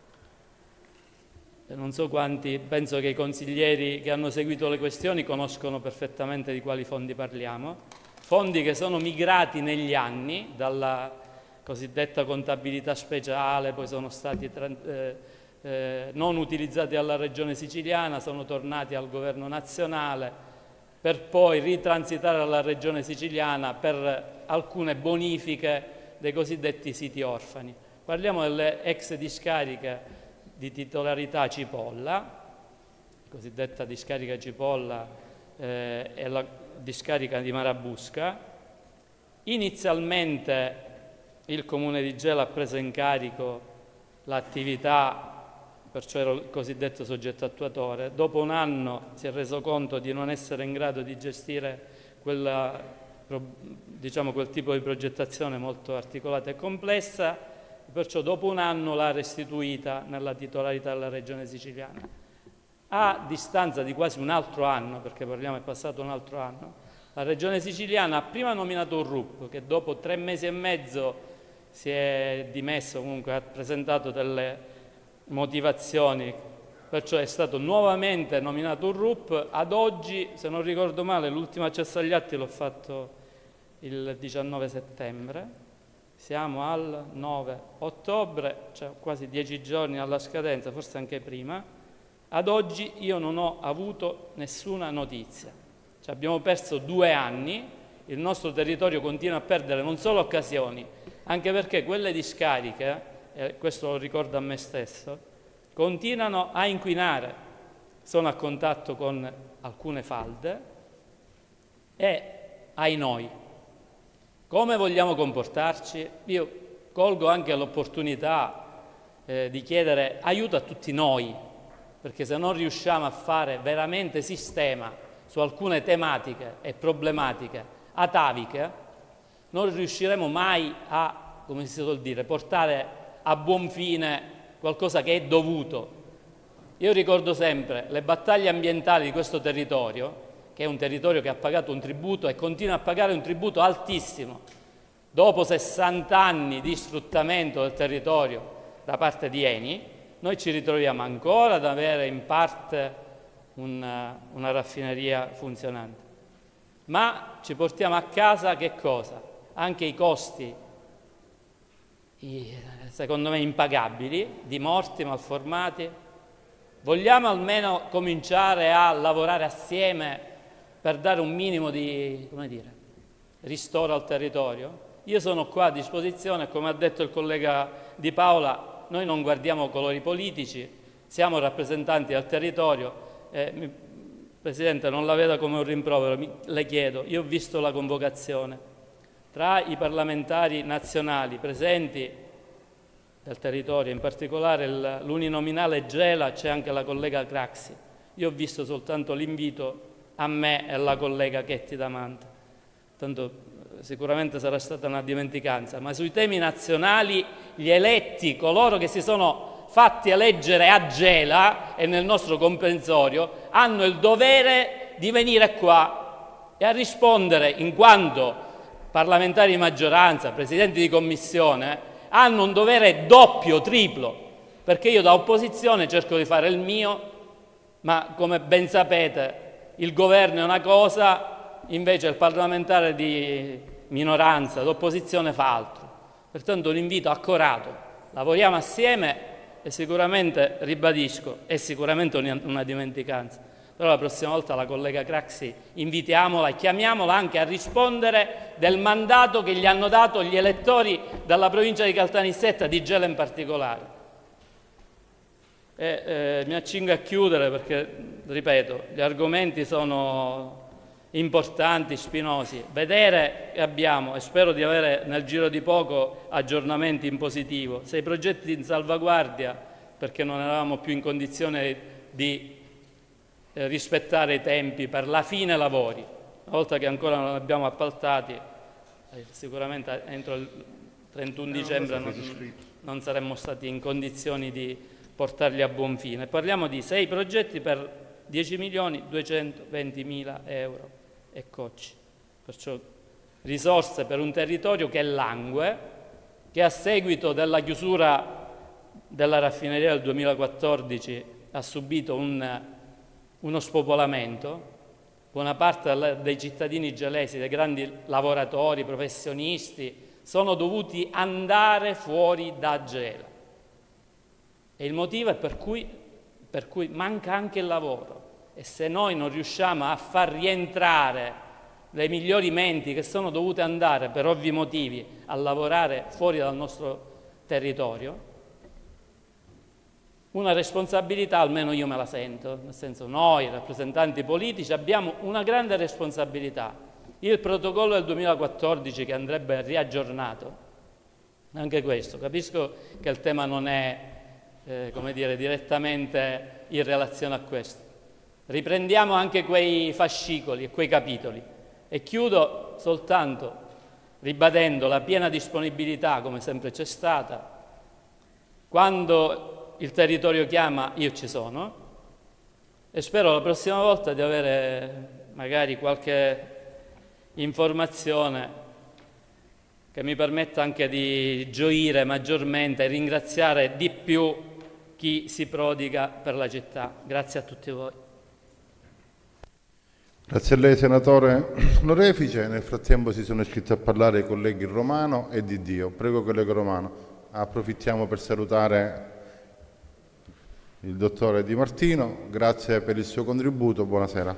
non so quanti, penso che i consiglieri che hanno seguito le questioni conoscono perfettamente di quali fondi parliamo, fondi che sono migrati negli anni dalla cosiddetta contabilità speciale, poi sono stati eh, eh, non utilizzati dalla Regione Siciliana, sono tornati al governo nazionale per poi ritransitare alla Regione Siciliana per alcune bonifiche dei cosiddetti siti orfani. Parliamo delle ex discariche di titolarità Cipolla, cosiddetta discarica Cipolla eh, e la discarica di Marabusca. Inizialmente il Comune di Gela ha preso in carico l'attività, perciò era il cosiddetto soggetto attuatore. Dopo un anno si è reso conto di non essere in grado di gestire quella, diciamo, quel tipo di progettazione molto articolata e complessa, perciò dopo un anno l'ha restituita nella titolarità della Regione Siciliana. A distanza di quasi un altro anno, perché parliamo è passato un altro anno, la Regione Siciliana ha prima nominato un R U P che dopo tre mesi e mezzo si è dimesso, comunque ha presentato delle motivazioni perciò è stato nuovamente nominato un R U P. Ad oggi, se non ricordo male, l'ultimo accesso agli atti l'ho fatto il diciannove settembre, siamo al nove ottobre, cioè quasi dieci giorni alla scadenza, forse anche prima. Ad oggi io non ho avuto nessuna notizia, cioè abbiamo perso due anni, il nostro territorio continua a perdere non solo occasioni, anche perché quelle discariche, e questo lo ricordo a me stesso, continuano a inquinare. Sono a contatto con alcune falde e, ai noi, come vogliamo comportarci? Io colgo anche l'opportunità eh, di chiedere aiuto a tutti noi, perché se non riusciamo a fare veramente sistema su alcune tematiche e problematiche ataviche, non riusciremo mai a, come si suol dire, portare a buon fine qualcosa che è dovuto. Io ricordo sempre le battaglie ambientali di questo territorio, che è un territorio che ha pagato un tributo e continua a pagare un tributo altissimo. Dopo sessanta anni di sfruttamento del territorio da parte di Eni, noi ci ritroviamo ancora ad avere in parte una, una raffineria funzionante. Ma ci portiamo a casa che cosa? Anche i costi, i, secondo me impagabili, di morti, malformati. Vogliamo almeno cominciare a lavorare assieme per dare un minimo di, come dire, ristoro al territorio? Io sono qua a disposizione, come ha detto il collega Di Paola, noi non guardiamo colori politici, siamo rappresentanti del territorio. Eh, mi, Presidente, non la veda come un rimprovero, mi, le chiedo, io ho visto la convocazione, tra i parlamentari nazionali presenti del territorio, in particolare l'uninominale Gela, c'è anche la collega Craxi. Io ho visto soltanto l'invito a me e alla collega Chetti Damante, tanto sicuramente sarà stata una dimenticanza, ma sui temi nazionali gli eletti, coloro che si sono fatti eleggere a Gela e nel nostro comprensorio, hanno il dovere di venire qua e a rispondere, in quanto parlamentari di maggioranza, presidenti di commissione, hanno un dovere doppio, triplo, perché io da opposizione cerco di fare il mio, ma come ben sapete il governo è una cosa, invece il parlamentare di minoranza, d'opposizione fa altro. Pertanto l'invito accorato, lavoriamo assieme e sicuramente, ribadisco, è sicuramente una, una dimenticanza, però la prossima volta la collega Craxi invitiamola e chiamiamola anche a rispondere del mandato che gli hanno dato gli elettori dalla provincia di Caltanissetta, di Gela in particolare. E, eh, mi accingo a chiudere perché, ripeto, gli argomenti sono importanti, spinosi. Vedere che abbiamo, e spero di avere nel giro di poco aggiornamenti in positivo, sei progetti in salvaguardia perché non eravamo più in condizione di eh, rispettare i tempi per la fine lavori. Una volta che ancora non li abbiamo appaltati, eh, sicuramente entro il trentuno dicembre non, non saremmo stati in condizioni di portarli a buon fine. Parliamo di sei progetti per dieci milioni duecentoventimila euro e cocci, perciò risorse per un territorio che langue, che a seguito della chiusura della raffineria del duemilaquattordici ha subito un, uno spopolamento. Buona parte dei cittadini gelesi, dei grandi lavoratori, professionisti, sono dovuti andare fuori da Gela. E il motivo è per cui, per cui manca anche il lavoro. E se noi non riusciamo a far rientrare le migliori menti che sono dovute andare per ovvi motivi a lavorare fuori dal nostro territorio, una responsabilità almeno io me la sento, nel senso noi rappresentanti politici abbiamo una grande responsabilità. Il protocollo del duemilaquattordici che andrebbe riaggiornato, anche questo, capisco che il tema non è eh, come dire, direttamente in relazione a questo. Riprendiamo anche quei fascicoli e quei capitoli e chiudo soltanto ribadendo la piena disponibilità, come sempre c'è stata, quando il territorio chiama io ci sono e spero la prossima volta di avere magari qualche informazione che mi permetta anche di gioire maggiormente e ringraziare di più chi si prodiga per la città. Grazie a tutti voi. Grazie a lei senatore Lorefice. Nel frattempo si sono iscritti a parlare i colleghi Romano e Di Dio. Prego collega Romano. Approfittiamo per salutare il dottore Di Martino. Grazie per il suo contributo. Buonasera.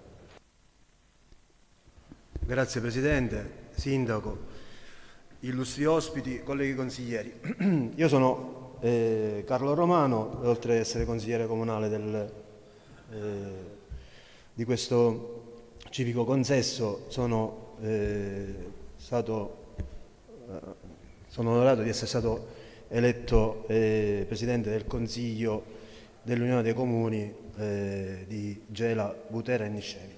Grazie Presidente, Sindaco, illustri ospiti, colleghi consiglieri. Io sono eh, Carlo Romano, oltre ad essere consigliere comunale del, eh, di questo civico consesso, sono eh, stato eh, sono onorato di essere stato eletto eh, Presidente del Consiglio dell'Unione dei Comuni eh, di Gela, Butera e Niscemi.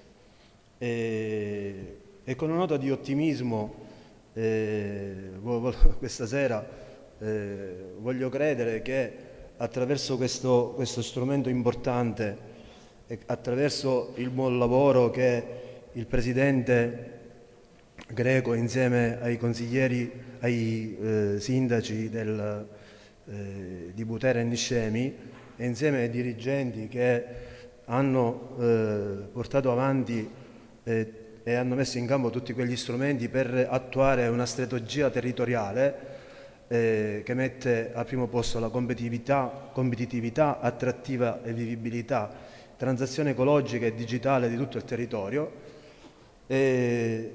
E, e con una nota di ottimismo eh, questa sera eh, voglio credere che attraverso questo, questo strumento importante e attraverso il buon lavoro che il Presidente Greco insieme ai consiglieri, ai eh, sindaci del, eh, di Butera e Niscemi e insieme ai dirigenti che hanno eh, portato avanti eh, e hanno messo in campo tutti quegli strumenti per attuare una strategia territoriale eh, che mette al primo posto la competitività, competitività, attrattiva e vivibilità, transazione ecologica e digitale di tutto il territorio. E,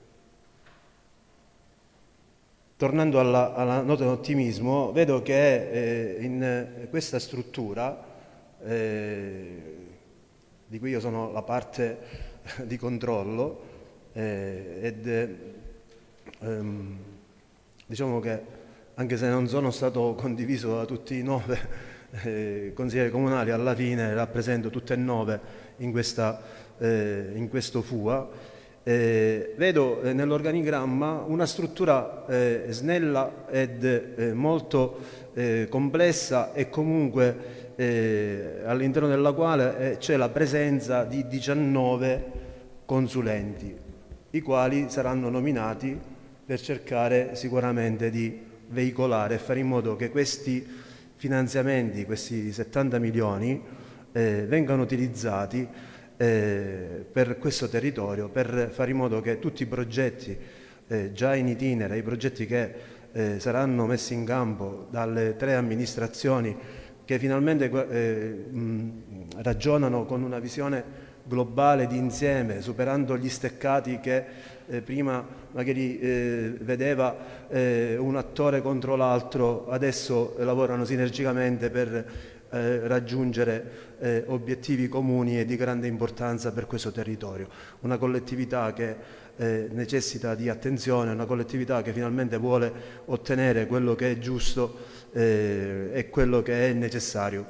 tornando alla, alla nota di ottimismo, vedo che eh, in questa struttura, eh, di cui io sono la parte di controllo, eh, ed ehm, diciamo che anche se non sono stato condiviso da tutti i nove eh, consiglieri comunali, alla fine rappresento tutte e nove in, questa, eh, in questo F U A. Eh, vedo eh, nell'organigramma una struttura eh, snella ed eh, molto eh, complessa e comunque eh, all'interno della quale eh, c'è la presenza di diciannove consulenti, i quali saranno nominati per cercare sicuramente di veicolare e fare in modo che questi finanziamenti, questi settanta milioni, eh, vengano utilizzati Eh, per questo territorio, per fare in modo che tutti i progetti eh, già in itinere, i progetti che eh, saranno messi in campo dalle tre amministrazioni che finalmente eh, mh, ragionano con una visione globale di insieme, superando gli steccati che eh, prima magari eh, vedeva eh, un attore contro l'altro, adesso lavorano sinergicamente per Eh, raggiungere eh, obiettivi comuni e di grande importanza per questo territorio. Una collettività che eh, necessita di attenzione, una collettività che finalmente vuole ottenere quello che è giusto eh, e quello che è necessario.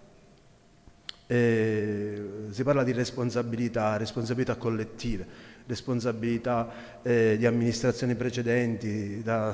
Eh, si parla di responsabilità, responsabilità collettive, responsabilità eh, di amministrazioni precedenti, da,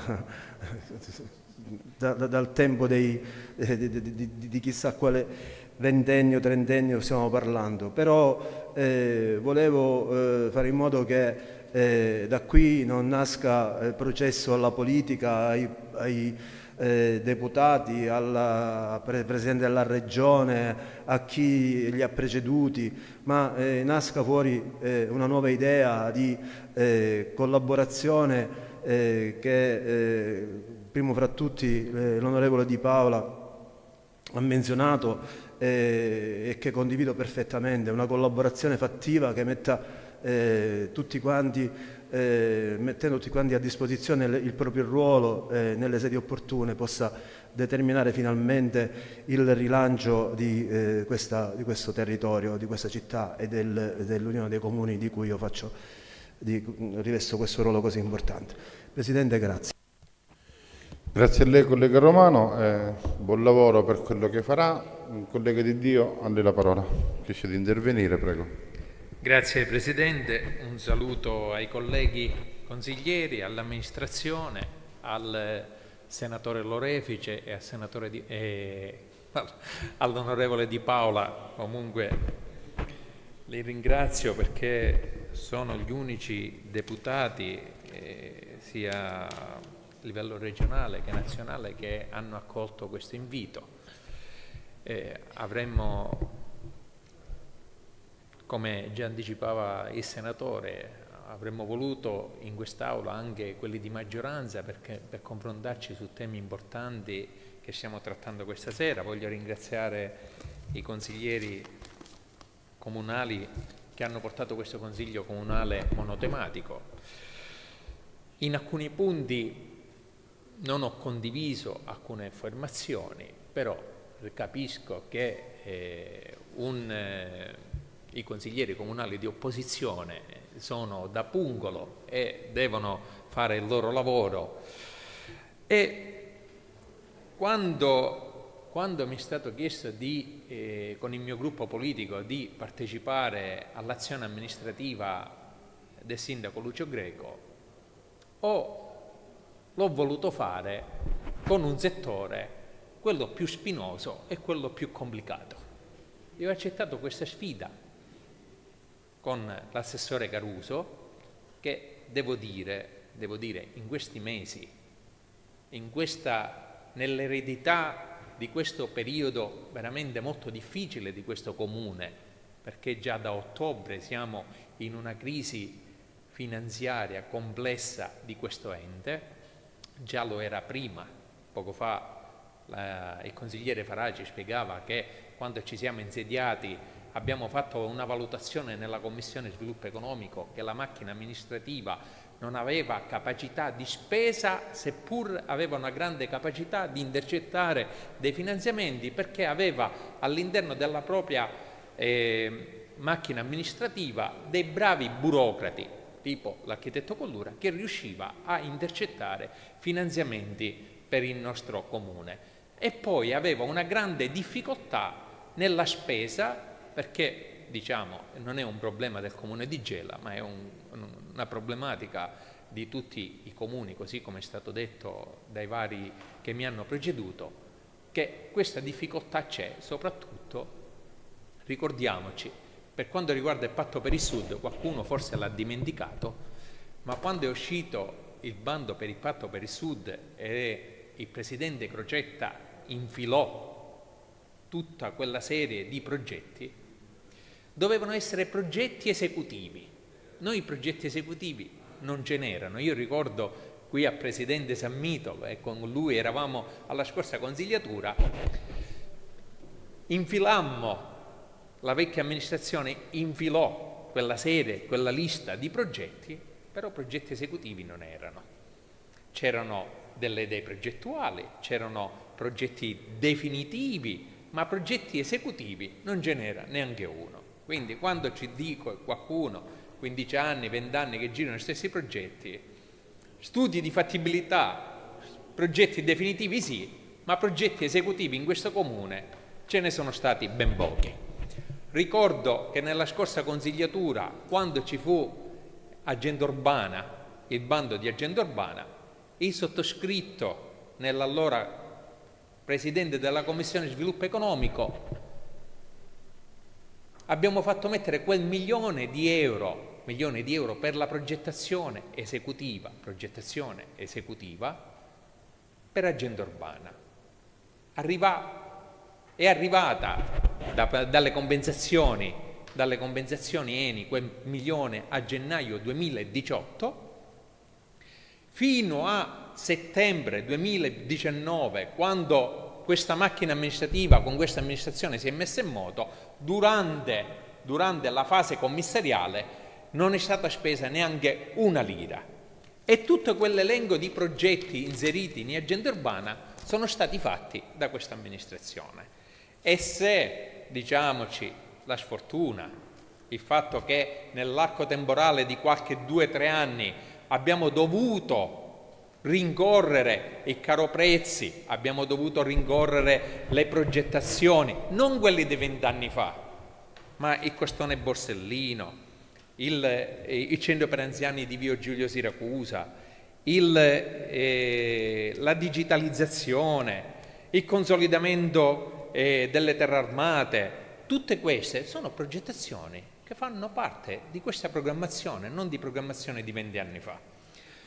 Da, da, dal tempo dei, eh, di, di, di, di chissà quale ventennio, trentennio stiamo parlando, però eh, volevo eh, fare in modo che eh, da qui non nasca il processo alla politica, ai, ai eh, deputati, al pre Presidente della Regione, a chi li ha preceduti, ma eh, nasca fuori eh, una nuova idea di eh, collaborazione eh, che eh, primo fra tutti eh, l'onorevole Di Paola ha menzionato eh, e che condivido perfettamente, una collaborazione fattiva che metta eh, tutti quanti, eh, mettendo tutti quanti a disposizione il, il proprio ruolo eh, nelle sedi opportune, possa determinare finalmente il rilancio di, eh, questa, di questo territorio, di questa città e del, dell'Unione dei Comuni di cui io faccio, di, rivesto questo ruolo così importante. Presidente, grazie. Grazie a lei collega Romano, eh, buon lavoro per quello che farà. Collega Di Dio, a lei la parola. Riesce di intervenire, prego. Grazie Presidente, un saluto ai colleghi consiglieri, all'amministrazione, al senatore Lorefice e al senatore Di, eh, all'onorevole Di Paola. Comunque li ringrazio perché sono gli unici deputati eh, sia a livello regionale che nazionale che hanno accolto questo invito eh, avremmo, come già anticipava il senatore, avremmo voluto in quest'Aula anche quelli di maggioranza perché, per confrontarci su temi importanti che stiamo trattando questa sera. Voglio ringraziare i consiglieri comunali che hanno portato questo Consiglio comunale monotematico. In alcuni punti non ho condiviso alcune affermazioni, però capisco che eh, un, eh, i consiglieri comunali di opposizione sono da pungolo e devono fare il loro lavoro. E quando, quando mi è stato chiesto di, eh, con il mio gruppo politico di partecipare all'azione amministrativa del sindaco Lucio Greco, l'ho voluto fare con un settore, quello più spinoso e quello più complicato. Io ho accettato questa sfida con l'assessore Caruso, che devo dire, devo dire in questi mesi, in questa, nell'eredità di questo periodo veramente molto difficile di questo comune, perché già da ottobre siamo in una crisi finanziaria complessa di questo ente, già lo era prima. Poco fa la, il consigliere Faraci spiegava che quando ci siamo insediati abbiamo fatto una valutazione nella Commissione Sviluppo Economico che la macchina amministrativa non aveva capacità di spesa, seppur aveva una grande capacità di intercettare dei finanziamenti, perché aveva all'interno della propria eh, macchina amministrativa dei bravi burocrati, tipo l'architetto Collura, che riusciva a intercettare finanziamenti per il nostro comune. E poi aveva una grande difficoltà nella spesa, perché diciamo non è un problema del comune di Gela, ma è un, una problematica di tutti i comuni, così come è stato detto dai vari che mi hanno preceduto, che questa difficoltà c'è. Soprattutto ricordiamoci, per quanto riguarda il Patto per il Sud, qualcuno forse l'ha dimenticato, ma quando è uscito il bando per il Patto per il Sud e il presidente Crocetta infilò tutta quella serie di progetti, dovevano essere progetti esecutivi. Noi progetti esecutivi non ce n'erano. Io ricordo qui al presidente Sammito, e con lui eravamo alla scorsa consigliatura, infilammo, la vecchia amministrazione infilò quella serie, quella lista di progetti, però progetti esecutivi non erano. C'erano delle idee progettuali, c'erano progetti definitivi, ma progetti esecutivi non ce n'era neanche uno. Quindi quando ci dico qualcuno, quindici anni, venti anni che girano gli stessi progetti, studi di fattibilità, progetti definitivi sì, ma progetti esecutivi in questo comune ce ne sono stati ben pochi. Ricordo che nella scorsa consigliatura, quando ci fu Agenda Urbana, il bando di Agenda Urbana, il sottoscritto nell'allora presidente della Commissione Sviluppo Economico abbiamo fatto mettere quel milione di euro, milione di euro per la progettazione esecutiva, progettazione esecutiva per Agenda Urbana. Arriva, è arrivata da, dalle compensazioni, dalle compensazioni Eni quel milione a gennaio duemiladiciotto fino a settembre duemiladiciannove, quando questa macchina amministrativa con questa amministrazione si è messa in moto, durante, durante la fase commissariale non è stata spesa neanche una lira. E tutto quell'elenco di progetti inseriti in Agenda Urbana sono stati fatti da questa amministrazione. E se, diciamoci, la sfortuna, il fatto che nell'arco temporale di qualche due o tre anni abbiamo dovuto rincorrere il caro prezzi, abbiamo dovuto rincorrere le progettazioni, non quelli di vent'anni fa, ma il costone Borsellino, il, il centro per anziani di Via Giulio Siracusa, il, eh, la digitalizzazione, il consolidamento eh, delle terre armate, tutte queste sono progettazioni che fanno parte di questa programmazione, non di programmazione di venti anni fa.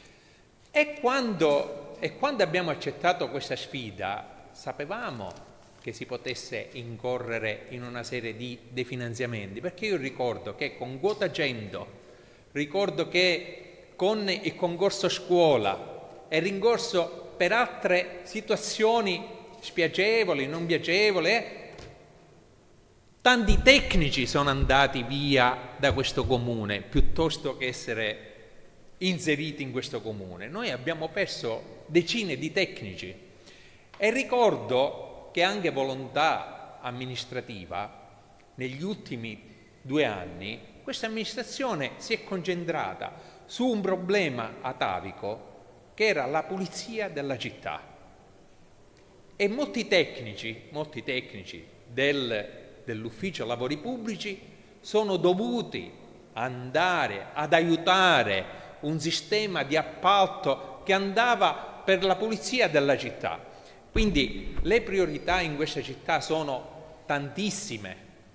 E quando, e quando abbiamo accettato questa sfida, sapevamo che si potesse incorrere in una serie di definanziamenti, perché io ricordo che con quota cento, ricordo che con il concorso scuola e rincorso per altre situazioni spiacevoli, non piacevoli, eh, tanti tecnici sono andati via da questo comune piuttosto che essere inseriti in questo comune. Noi abbiamo perso decine di tecnici e ricordo che anche volontà amministrativa negli ultimi due anni questa amministrazione si è concentrata su un problema atavico che era la pulizia della città, e molti tecnici, molti tecnici del, dell'ufficio lavori pubblici sono dovuti andare ad aiutare un sistema di appalto che andava per la pulizia della città. Quindi le priorità in questa città sono tantissime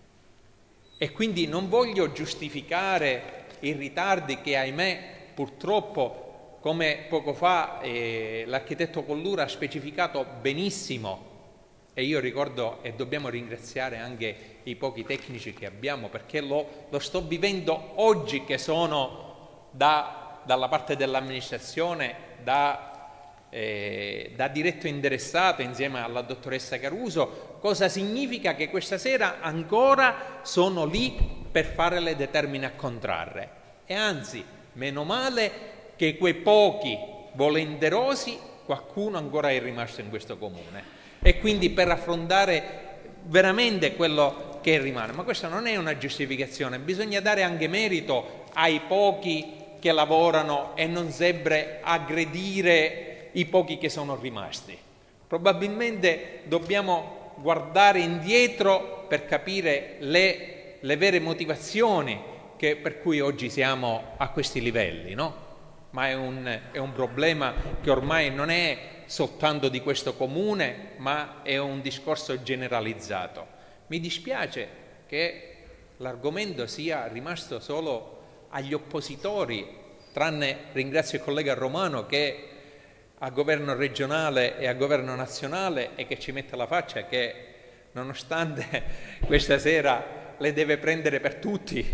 e quindi non voglio giustificare i ritardi che, ahimè, purtroppo, come poco fa eh, l'architetto Collura ha specificato benissimo, e io ricordo e dobbiamo ringraziare anche i pochi tecnici che abbiamo, perché lo, lo sto vivendo oggi che sono da, dalla parte dell'amministrazione, da Eh, da diretto interessato insieme alla dottoressa Caruso, cosa significa che questa sera ancora sono lì per fare le determine a contrarre. E anzi, meno male che quei pochi volenterosi, qualcuno ancora è rimasto in questo comune, e quindi per affrontare veramente quello che rimane. Ma questa non è una giustificazione, bisogna dare anche merito ai pochi che lavorano e non sempre aggredire i pochi che sono rimasti. Probabilmente dobbiamo guardare indietro per capire le, le vere motivazioni che, per cui oggi siamo a questi livelli, no? Ma è un, è un problema che ormai non è soltanto di questo comune, ma è un discorso generalizzato. Mi dispiace che l'argomento sia rimasto solo agli oppositori, tranne, ringrazio il collega Romano che a governo regionale e a governo nazionale e che ci mette la faccia che nonostante questa sera le deve prendere per tutti,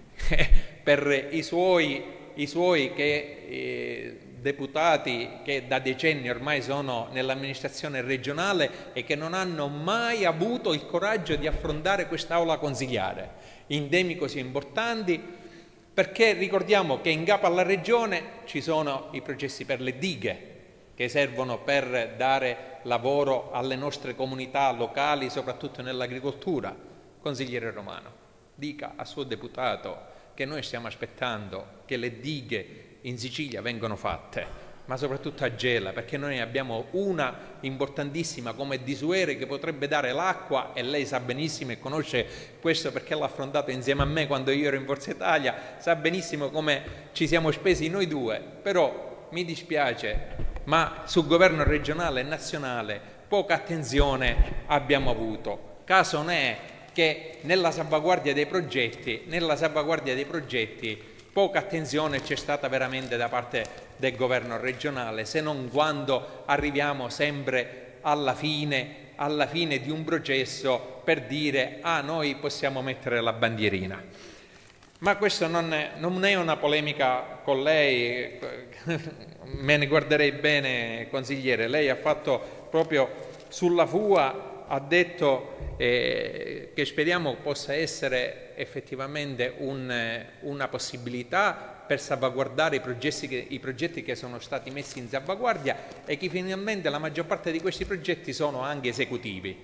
per i suoi, i suoi che, eh, deputati che da decenni ormai sono nell'amministrazione regionale e che non hanno mai avuto il coraggio di affrontare quest'aula consigliare in temi così importanti, perché ricordiamo che in capo alla regione ci sono i processi per le dighe, che servono per dare lavoro alle nostre comunità locali, soprattutto nell'agricoltura. Consigliere Romano, dica al suo deputato che noi stiamo aspettando che le dighe in Sicilia vengano fatte, ma soprattutto a Gela, perché noi abbiamo una importantissima come Disuere che potrebbe dare l'acqua, e lei sa benissimo e conosce questo perché l'ha affrontato insieme a me quando io ero in Forza Italia, sa benissimo come ci siamo spesi noi due, però mi dispiace, ma sul governo regionale e nazionale poca attenzione abbiamo avuto. Caso ne è che nella salvaguardia dei progetti, nella salvaguardia dei progetti poca attenzione c'è stata veramente da parte del governo regionale, se non quando arriviamo sempre alla fine, alla fine di un processo per dire ah noi possiamo mettere la bandierina. Ma questo non è, non è una polemica con lei, me ne guarderei bene, consigliere. Lei ha fatto proprio sulla F U A, ha detto eh, che speriamo possa essere effettivamente un, una possibilità per salvaguardare i progetti, che, i progetti che sono stati messi in salvaguardia e che finalmente la maggior parte di questi progetti sono anche esecutivi.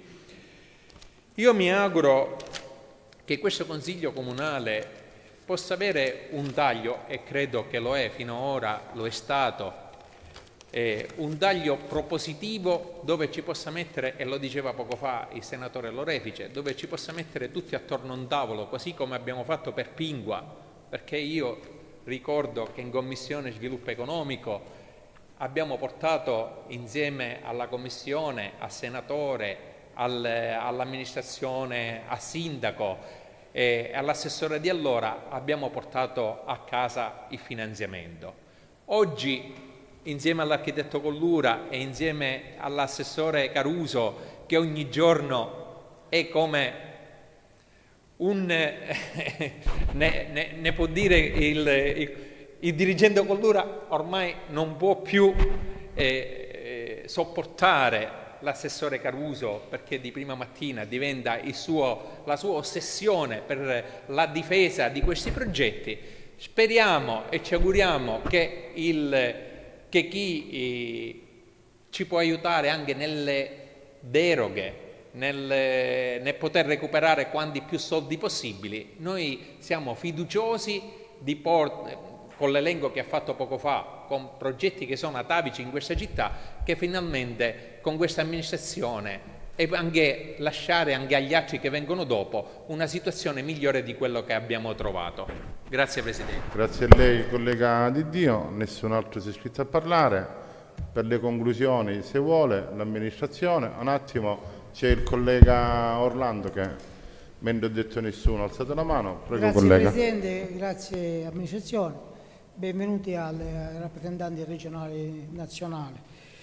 Io mi auguro che questo Consiglio Comunale possa avere un taglio, e credo che lo è, fino ad ora lo è stato, eh, un taglio propositivo dove ci possa mettere, e lo diceva poco fa il senatore Lorefice, dove ci possa mettere tutti attorno a un tavolo, così come abbiamo fatto per Pingua, perché io ricordo che in Commissione Sviluppo Economico abbiamo portato insieme alla Commissione, al senatore, al, all'amministrazione, al sindaco, e all'assessore di allora abbiamo portato a casa il finanziamento. Oggi insieme all'architetto Collura e insieme all'assessore Caruso che ogni giorno è come un, ne, ne, ne può dire il, il, il dirigente cultura, ormai non può più eh, eh, sopportare l'assessore Caruso, perché di prima mattina diventa il suo, la sua ossessione per la difesa di questi progetti. Speriamo e ci auguriamo che, il, che chi eh, ci può aiutare anche nelle deroghe, nel, nel poter recuperare quanti più soldi possibili, noi siamo fiduciosi di portare, con l'elenco che ha fatto poco fa, con progetti che sono atavici in questa città, che finalmente con questa amministrazione e anche lasciare anche agli altri che vengono dopo una situazione migliore di quello che abbiamo trovato. Grazie Presidente. Grazie a lei collega Di Dio, nessun altro si è iscritto a parlare. Per le conclusioni, se vuole, l'amministrazione. Un attimo, c'è il collega Orlando che, mentre ho detto nessuno, ha alzato la mano. Prego, grazie collega. Presidente, grazie amministrazione. Benvenuti ai rappresentanti regionali e nazionali.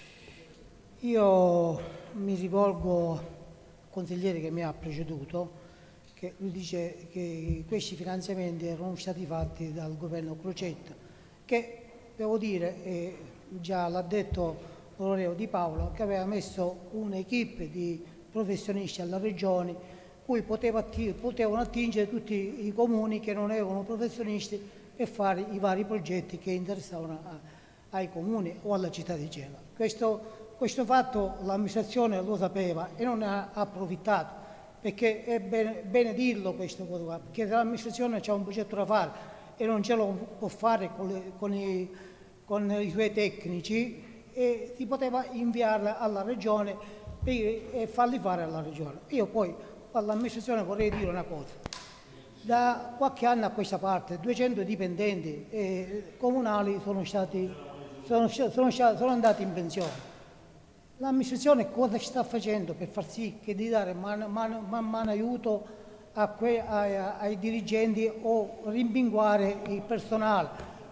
Io mi rivolgo al consigliere che mi ha preceduto, che lui dice che questi finanziamenti erano stati fatti dal governo Crocetta, che devo dire, eh, già l'ha detto l'onorevole Di Paolo, che aveva messo un'equipe di professionisti alla regione cui poteva atti- potevano attingere tutti i comuni che non erano professionisti e fare i vari progetti che interessavano a, ai comuni o alla città di Gela. Questo, questo fatto l'amministrazione lo sapeva e non ne ha approfittato, perché è bene, bene dirlo questo, perché l'amministrazione c'ha un progetto da fare e non ce lo può fare con, le, con, i, con i suoi tecnici, e si poteva inviarla alla regione per, e farli fare alla regione. Io poi all'amministrazione vorrei dire una cosa. Da qualche anno a questa parte duecento dipendenti eh, comunali sono, stati, sono, sono, sono andati in pensione. L'amministrazione cosa sta facendo per far sì che di dare man, man, man, man aiuto a que, ai, ai dirigenti o rimpinguare il personale?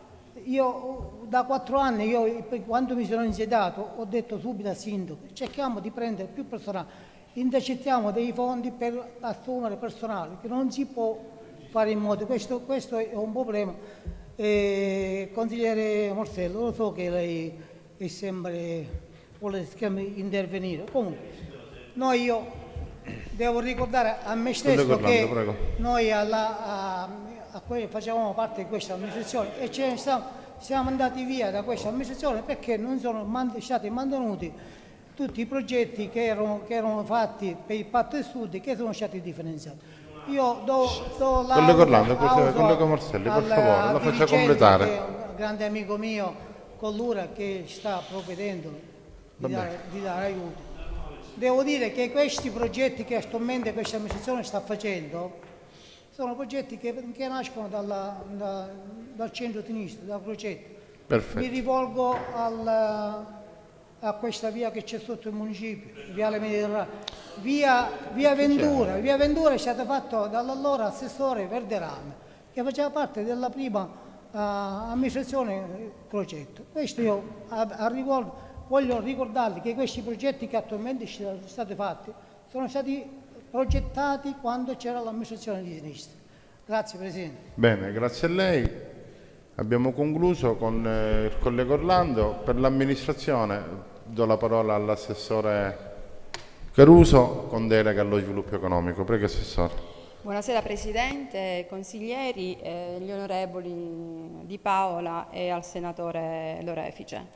Io da quattro anni, io, quando mi sono insediato, ho detto subito al sindaco: cerchiamo di prendere più personale, intercettiamo dei fondi per assumere personale, che non si può fare in modo, questo, questo è un problema. Eh, consigliere Morsello, lo so che lei è sempre, vuole intervenire, comunque noi io devo ricordare a me stesso Parlando, che prego. noi alla, a, a que, facevamo parte di questa amministrazione e ce ne siamo, siamo andati via da questa amministrazione perché non sono man, stati mantenuti tutti i progetti che erano, che erano fatti per il Patto del Sud, che sono stati differenziati. Io do, do la Collega Orlando, collega Morselli, per favore, la faccia completare. Che è un grande amico mio, Collura, che sta provvedendo di dare, di dare aiuto. Devo dire che questi progetti che attualmente questa amministrazione sta facendo sono progetti che, che nascono dalla, da, dal centro-sinistra, da Crocetta. Perfetto. Mi rivolgo al, a questa via che c'è sotto il municipio, Viale Mediterraneo. Via, via Ventura, via Ventura è stata fatta dall'allora assessore Verderame, che faceva parte della prima uh, amministrazione Crocetta. Questo io a, a riguardo, voglio ricordarvi che questi progetti che attualmente sono stati fatti sono stati progettati quando c'era l'amministrazione di sinistra. Grazie Presidente. Bene, grazie a lei. Abbiamo concluso con eh, il collega Orlando. Per l'amministrazione do la parola all'assessore Caruso con delega allo sviluppo economico. Prego Assessore. Buonasera Presidente, consiglieri, eh, gli onorevoli Di Paola e al Senatore Lorefice.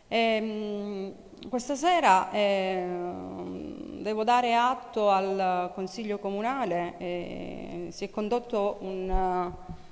E, questa sera eh, devo dare atto al Consiglio Comunale, eh, si è condotto un,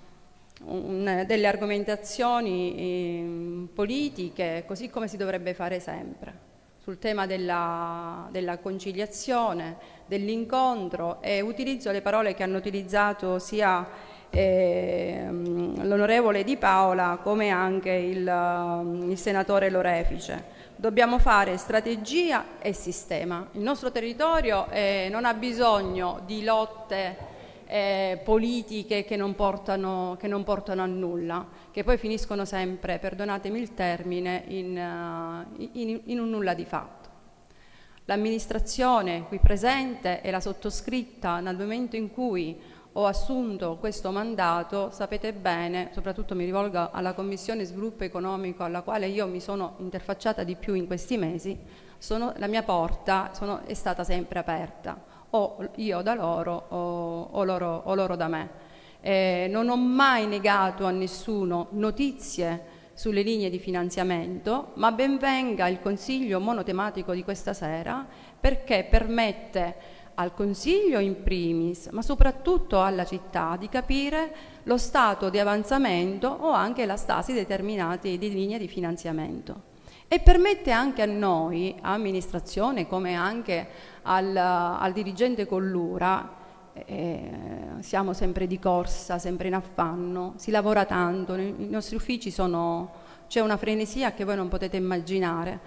un, delle argomentazioni eh, politiche, così come si dovrebbe fare sempre, sul tema della, della conciliazione, dell'incontro, e utilizzo le parole che hanno utilizzato sia eh, l'onorevole Di Paola come anche il, il senatore Lorefice. Dobbiamo fare strategia e sistema. Il nostro territorio eh, non ha bisogno di lotte eh, politiche che non, portano, che non portano a nulla, che poi finiscono sempre, perdonatemi il termine, in, uh, in, in un nulla di fatto. L'amministrazione qui presente e la sottoscritta, nel momento in cui ho assunto questo mandato, sapete bene, soprattutto mi rivolgo alla Commissione Sviluppo Economico, alla quale io mi sono interfacciata di più in questi mesi, sono, la mia porta sono, è stata sempre aperta, o io da loro o, o, loro, o loro da me. Eh, non ho mai negato a nessuno notizie sulle linee di finanziamento, ma ben venga il Consiglio monotematico di questa sera, perché permette al Consiglio in primis, ma soprattutto alla città, di capire lo stato di avanzamento o anche la stasi determinati di linee di finanziamento. E permette anche a noi, amministrazione, come anche al, al dirigente Collura, eh, siamo sempre di corsa, sempre in affanno, si lavora tanto, i nostri uffici sono, c'è una frenesia che voi non potete immaginare,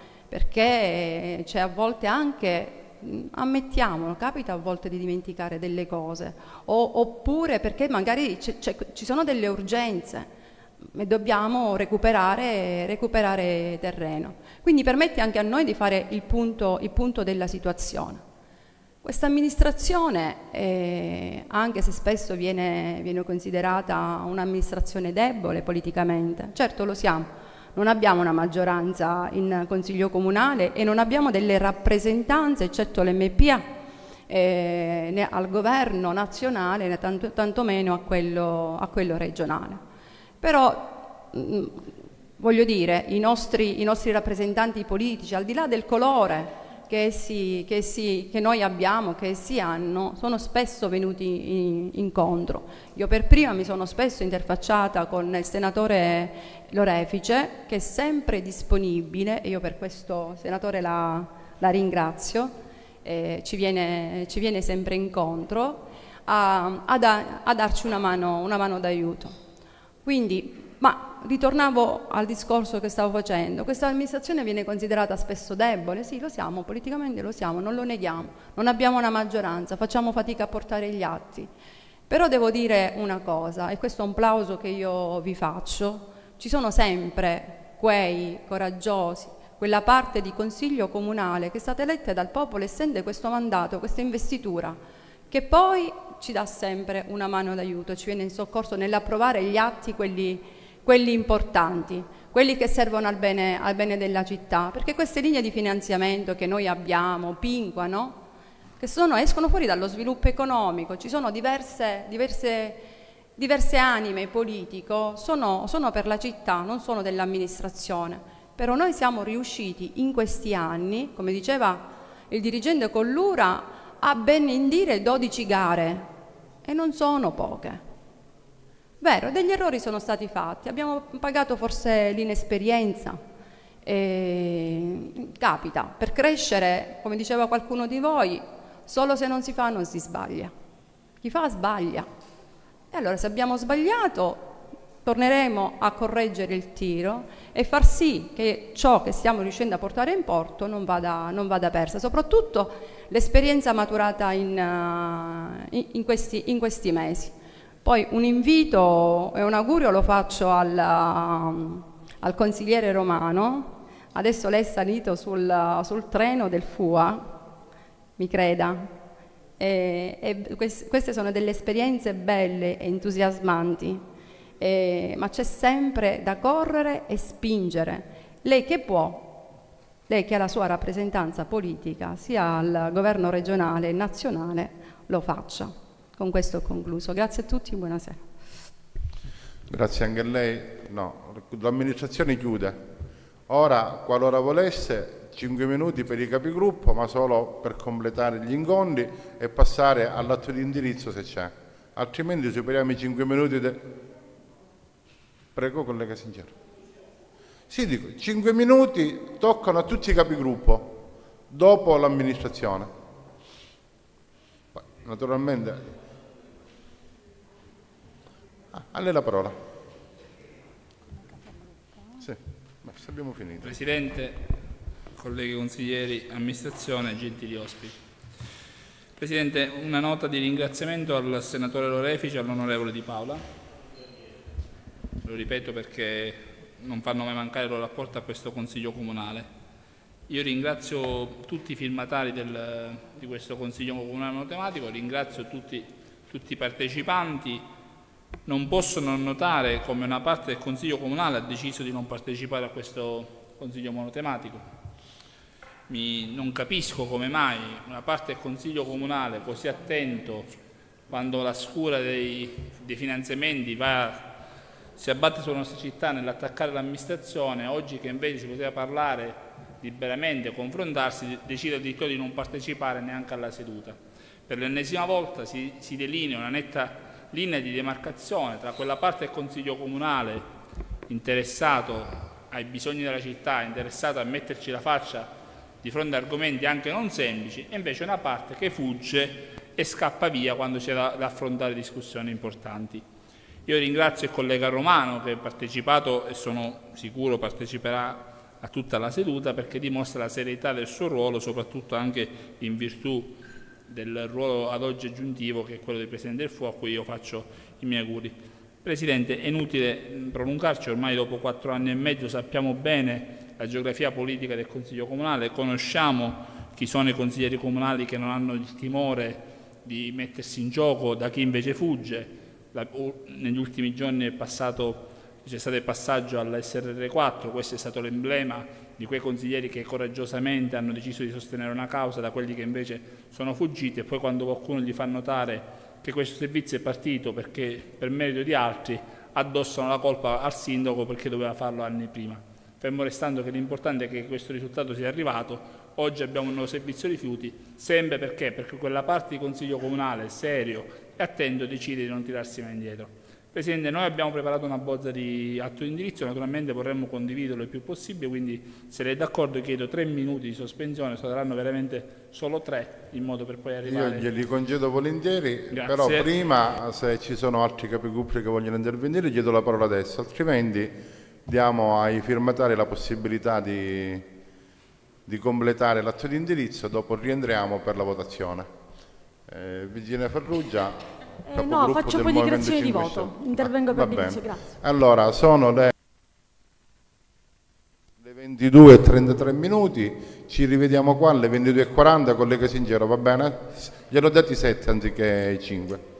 perché c'è a volte anche, ammettiamolo, capita a volte di dimenticare delle cose, o, oppure perché magari c- c- ci sono delle urgenze e dobbiamo recuperare, recuperare terreno. Quindi permette anche a noi di fare il punto, il punto della situazione. Questa amministrazione, eh, anche se spesso viene, viene considerata un'amministrazione debole politicamente, certo lo siamo, non abbiamo una maggioranza in Consiglio Comunale e non abbiamo delle rappresentanze, eccetto l'M P A, eh, né al governo nazionale né tanto, tantomeno a quello, a quello regionale. Però, mh, voglio dire, i nostri, i nostri rappresentanti politici, al di là del colore che, essi, che, essi, che noi abbiamo, che essi hanno, sono spesso venuti in, incontro. Io per prima mi sono spesso interfacciata con il senatore Lorefice, che è sempre disponibile, e io per questo, senatore, la, la ringrazio, eh, ci, viene, ci viene sempre incontro a, a, da, a darci una mano, una mano d'aiuto. Quindi, ma ritornavo al discorso che stavo facendo, questa amministrazione viene considerata spesso debole, sì, lo siamo, politicamente lo siamo, non lo neghiamo, non abbiamo una maggioranza, facciamo fatica a portare gli atti, però devo dire una cosa, e questo è un plauso che io vi faccio, ci sono sempre quei coraggiosi, quella parte di Consiglio Comunale che è stata eletta dal popolo e sente questo mandato, questa investitura, che poi ci dà sempre una mano d'aiuto, ci viene in soccorso nell'approvare gli atti, quelli, quelli importanti, quelli che servono al bene, al bene della città, perché queste linee di finanziamento che noi abbiamo, Pinqua, no? Che sono, escono fuori dallo sviluppo economico, ci sono diverse, diverse, diverse anime politiche, sono, sono per la città, non sono dell'amministrazione, però noi siamo riusciti in questi anni, come diceva il dirigente Collura, a ben indire dodici gare, e non sono poche. Vero, degli errori sono stati fatti, abbiamo pagato forse l'inesperienza, e capita, per crescere, come diceva qualcuno di voi, solo se non si fa non si sbaglia, chi fa sbaglia, e allora se abbiamo sbagliato torneremo a correggere il tiro e far sì che ciò che stiamo riuscendo a portare in porto non vada, non vada persa, soprattutto l'esperienza maturata in, uh, in, questi, in questi mesi. Poi un invito e un augurio lo faccio al, uh, al consigliere Romano, adesso lei è salito sul, uh, sul treno del F U A, mi creda, e, e quest- queste sono delle esperienze belle e entusiasmanti. Eh, ma c'è sempre da correre e spingere. Lei che può, lei che ha la sua rappresentanza politica sia al governo regionale e nazionale, lo faccia. Con questo ho concluso. Grazie a tutti, buonasera. Grazie anche a lei. No, l'amministrazione chiude. Ora, qualora volesse, cinque minuti per i capigruppo, ma solo per completare gli incontri e passare all'atto di indirizzo se c'è. Altrimenti superiamo i cinque minuti. De... Prego, collega Sincero. Sì, dico, cinque minuti toccano a tutti i capigruppo, dopo l'amministrazione. Naturalmente. Ah, a lei la parola. Sì, ma abbiamo finito. Presidente, colleghi consiglieri, amministrazione, gentili ospiti. Presidente, una nota di ringraziamento al senatore Lorefice e all'onorevole Di Paola. Lo ripeto perché non fanno mai mancare il loro rapporto a questo Consiglio Comunale. Io ringrazio tutti i firmatari del, di questo Consiglio Comunale Monotematico, ringrazio tutti, tutti i partecipanti. Non posso non notare come una parte del Consiglio Comunale ha deciso di non partecipare a questo Consiglio Monotematico. Mi, non capisco come mai una parte del Consiglio Comunale così attento quando la scura dei, dei finanziamenti va, si abbatte sulla nostra città nell'attaccare l'amministrazione, oggi che invece si poteva parlare liberamente, confrontarsi, decide addirittura di non partecipare neanche alla seduta. Per l'ennesima volta si, si delinea una netta linea di demarcazione tra quella parte del Consiglio Comunale interessato ai bisogni della città, interessato a metterci la faccia di fronte a argomenti anche non semplici, e invece una parte che fugge e scappa via quando c'è da, da affrontare discussioni importanti. Io ringrazio il collega Romano che ha partecipato e sono sicuro parteciperà a tutta la seduta, perché dimostra la serietà del suo ruolo, soprattutto anche in virtù del ruolo ad oggi aggiuntivo che è quello del Presidente del F U, a cui io faccio i miei auguri. Presidente, è inutile prolungarci, ormai dopo quattro anni e mezzo sappiamo bene la geografia politica del Consiglio Comunale, conosciamo chi sono i consiglieri comunali che non hanno il timore di mettersi in gioco da chi invece fugge. La, negli ultimi giorni è passato c'è stato il passaggio all'S R R quattro, questo è stato l'emblema di quei consiglieri che coraggiosamente hanno deciso di sostenere una causa da quelli che invece sono fuggiti, e poi quando qualcuno gli fa notare che questo servizio è partito perché per merito di altri, addossano la colpa al sindaco perché doveva farlo anni prima. Fermo restando che l'importante è che questo risultato sia arrivato, oggi abbiamo un nuovo servizio rifiuti, sempre perché? Perché quella parte di Consiglio Comunale serio e attento decide di non tirarsi mai indietro. Presidente, noi abbiamo preparato una bozza di atto di indirizzo, naturalmente vorremmo condividerlo il più possibile, quindi se lei è d'accordo chiedo tre minuti di sospensione, saranno veramente solo tre, in modo per poi arrivare... Io glieli concedo volentieri, Grazie. Però prima, se ci sono altri capigruppo che vogliono intervenire, chiedo la parola adesso, altrimenti diamo ai firmatari la possibilità di, di completare l'atto di indirizzo, dopo rientriamo per la votazione. Eh, Virginia Farrugia... Eh, no, faccio poi dichiarazioni di voto, intervengo per dichiarazione, grazie. Allora, sono le, le ventidue e trentatré minuti, ci rivediamo qua alle ventidue e quaranta, collega Sincero, va bene? Gliel'ho dati sette anziché cinque.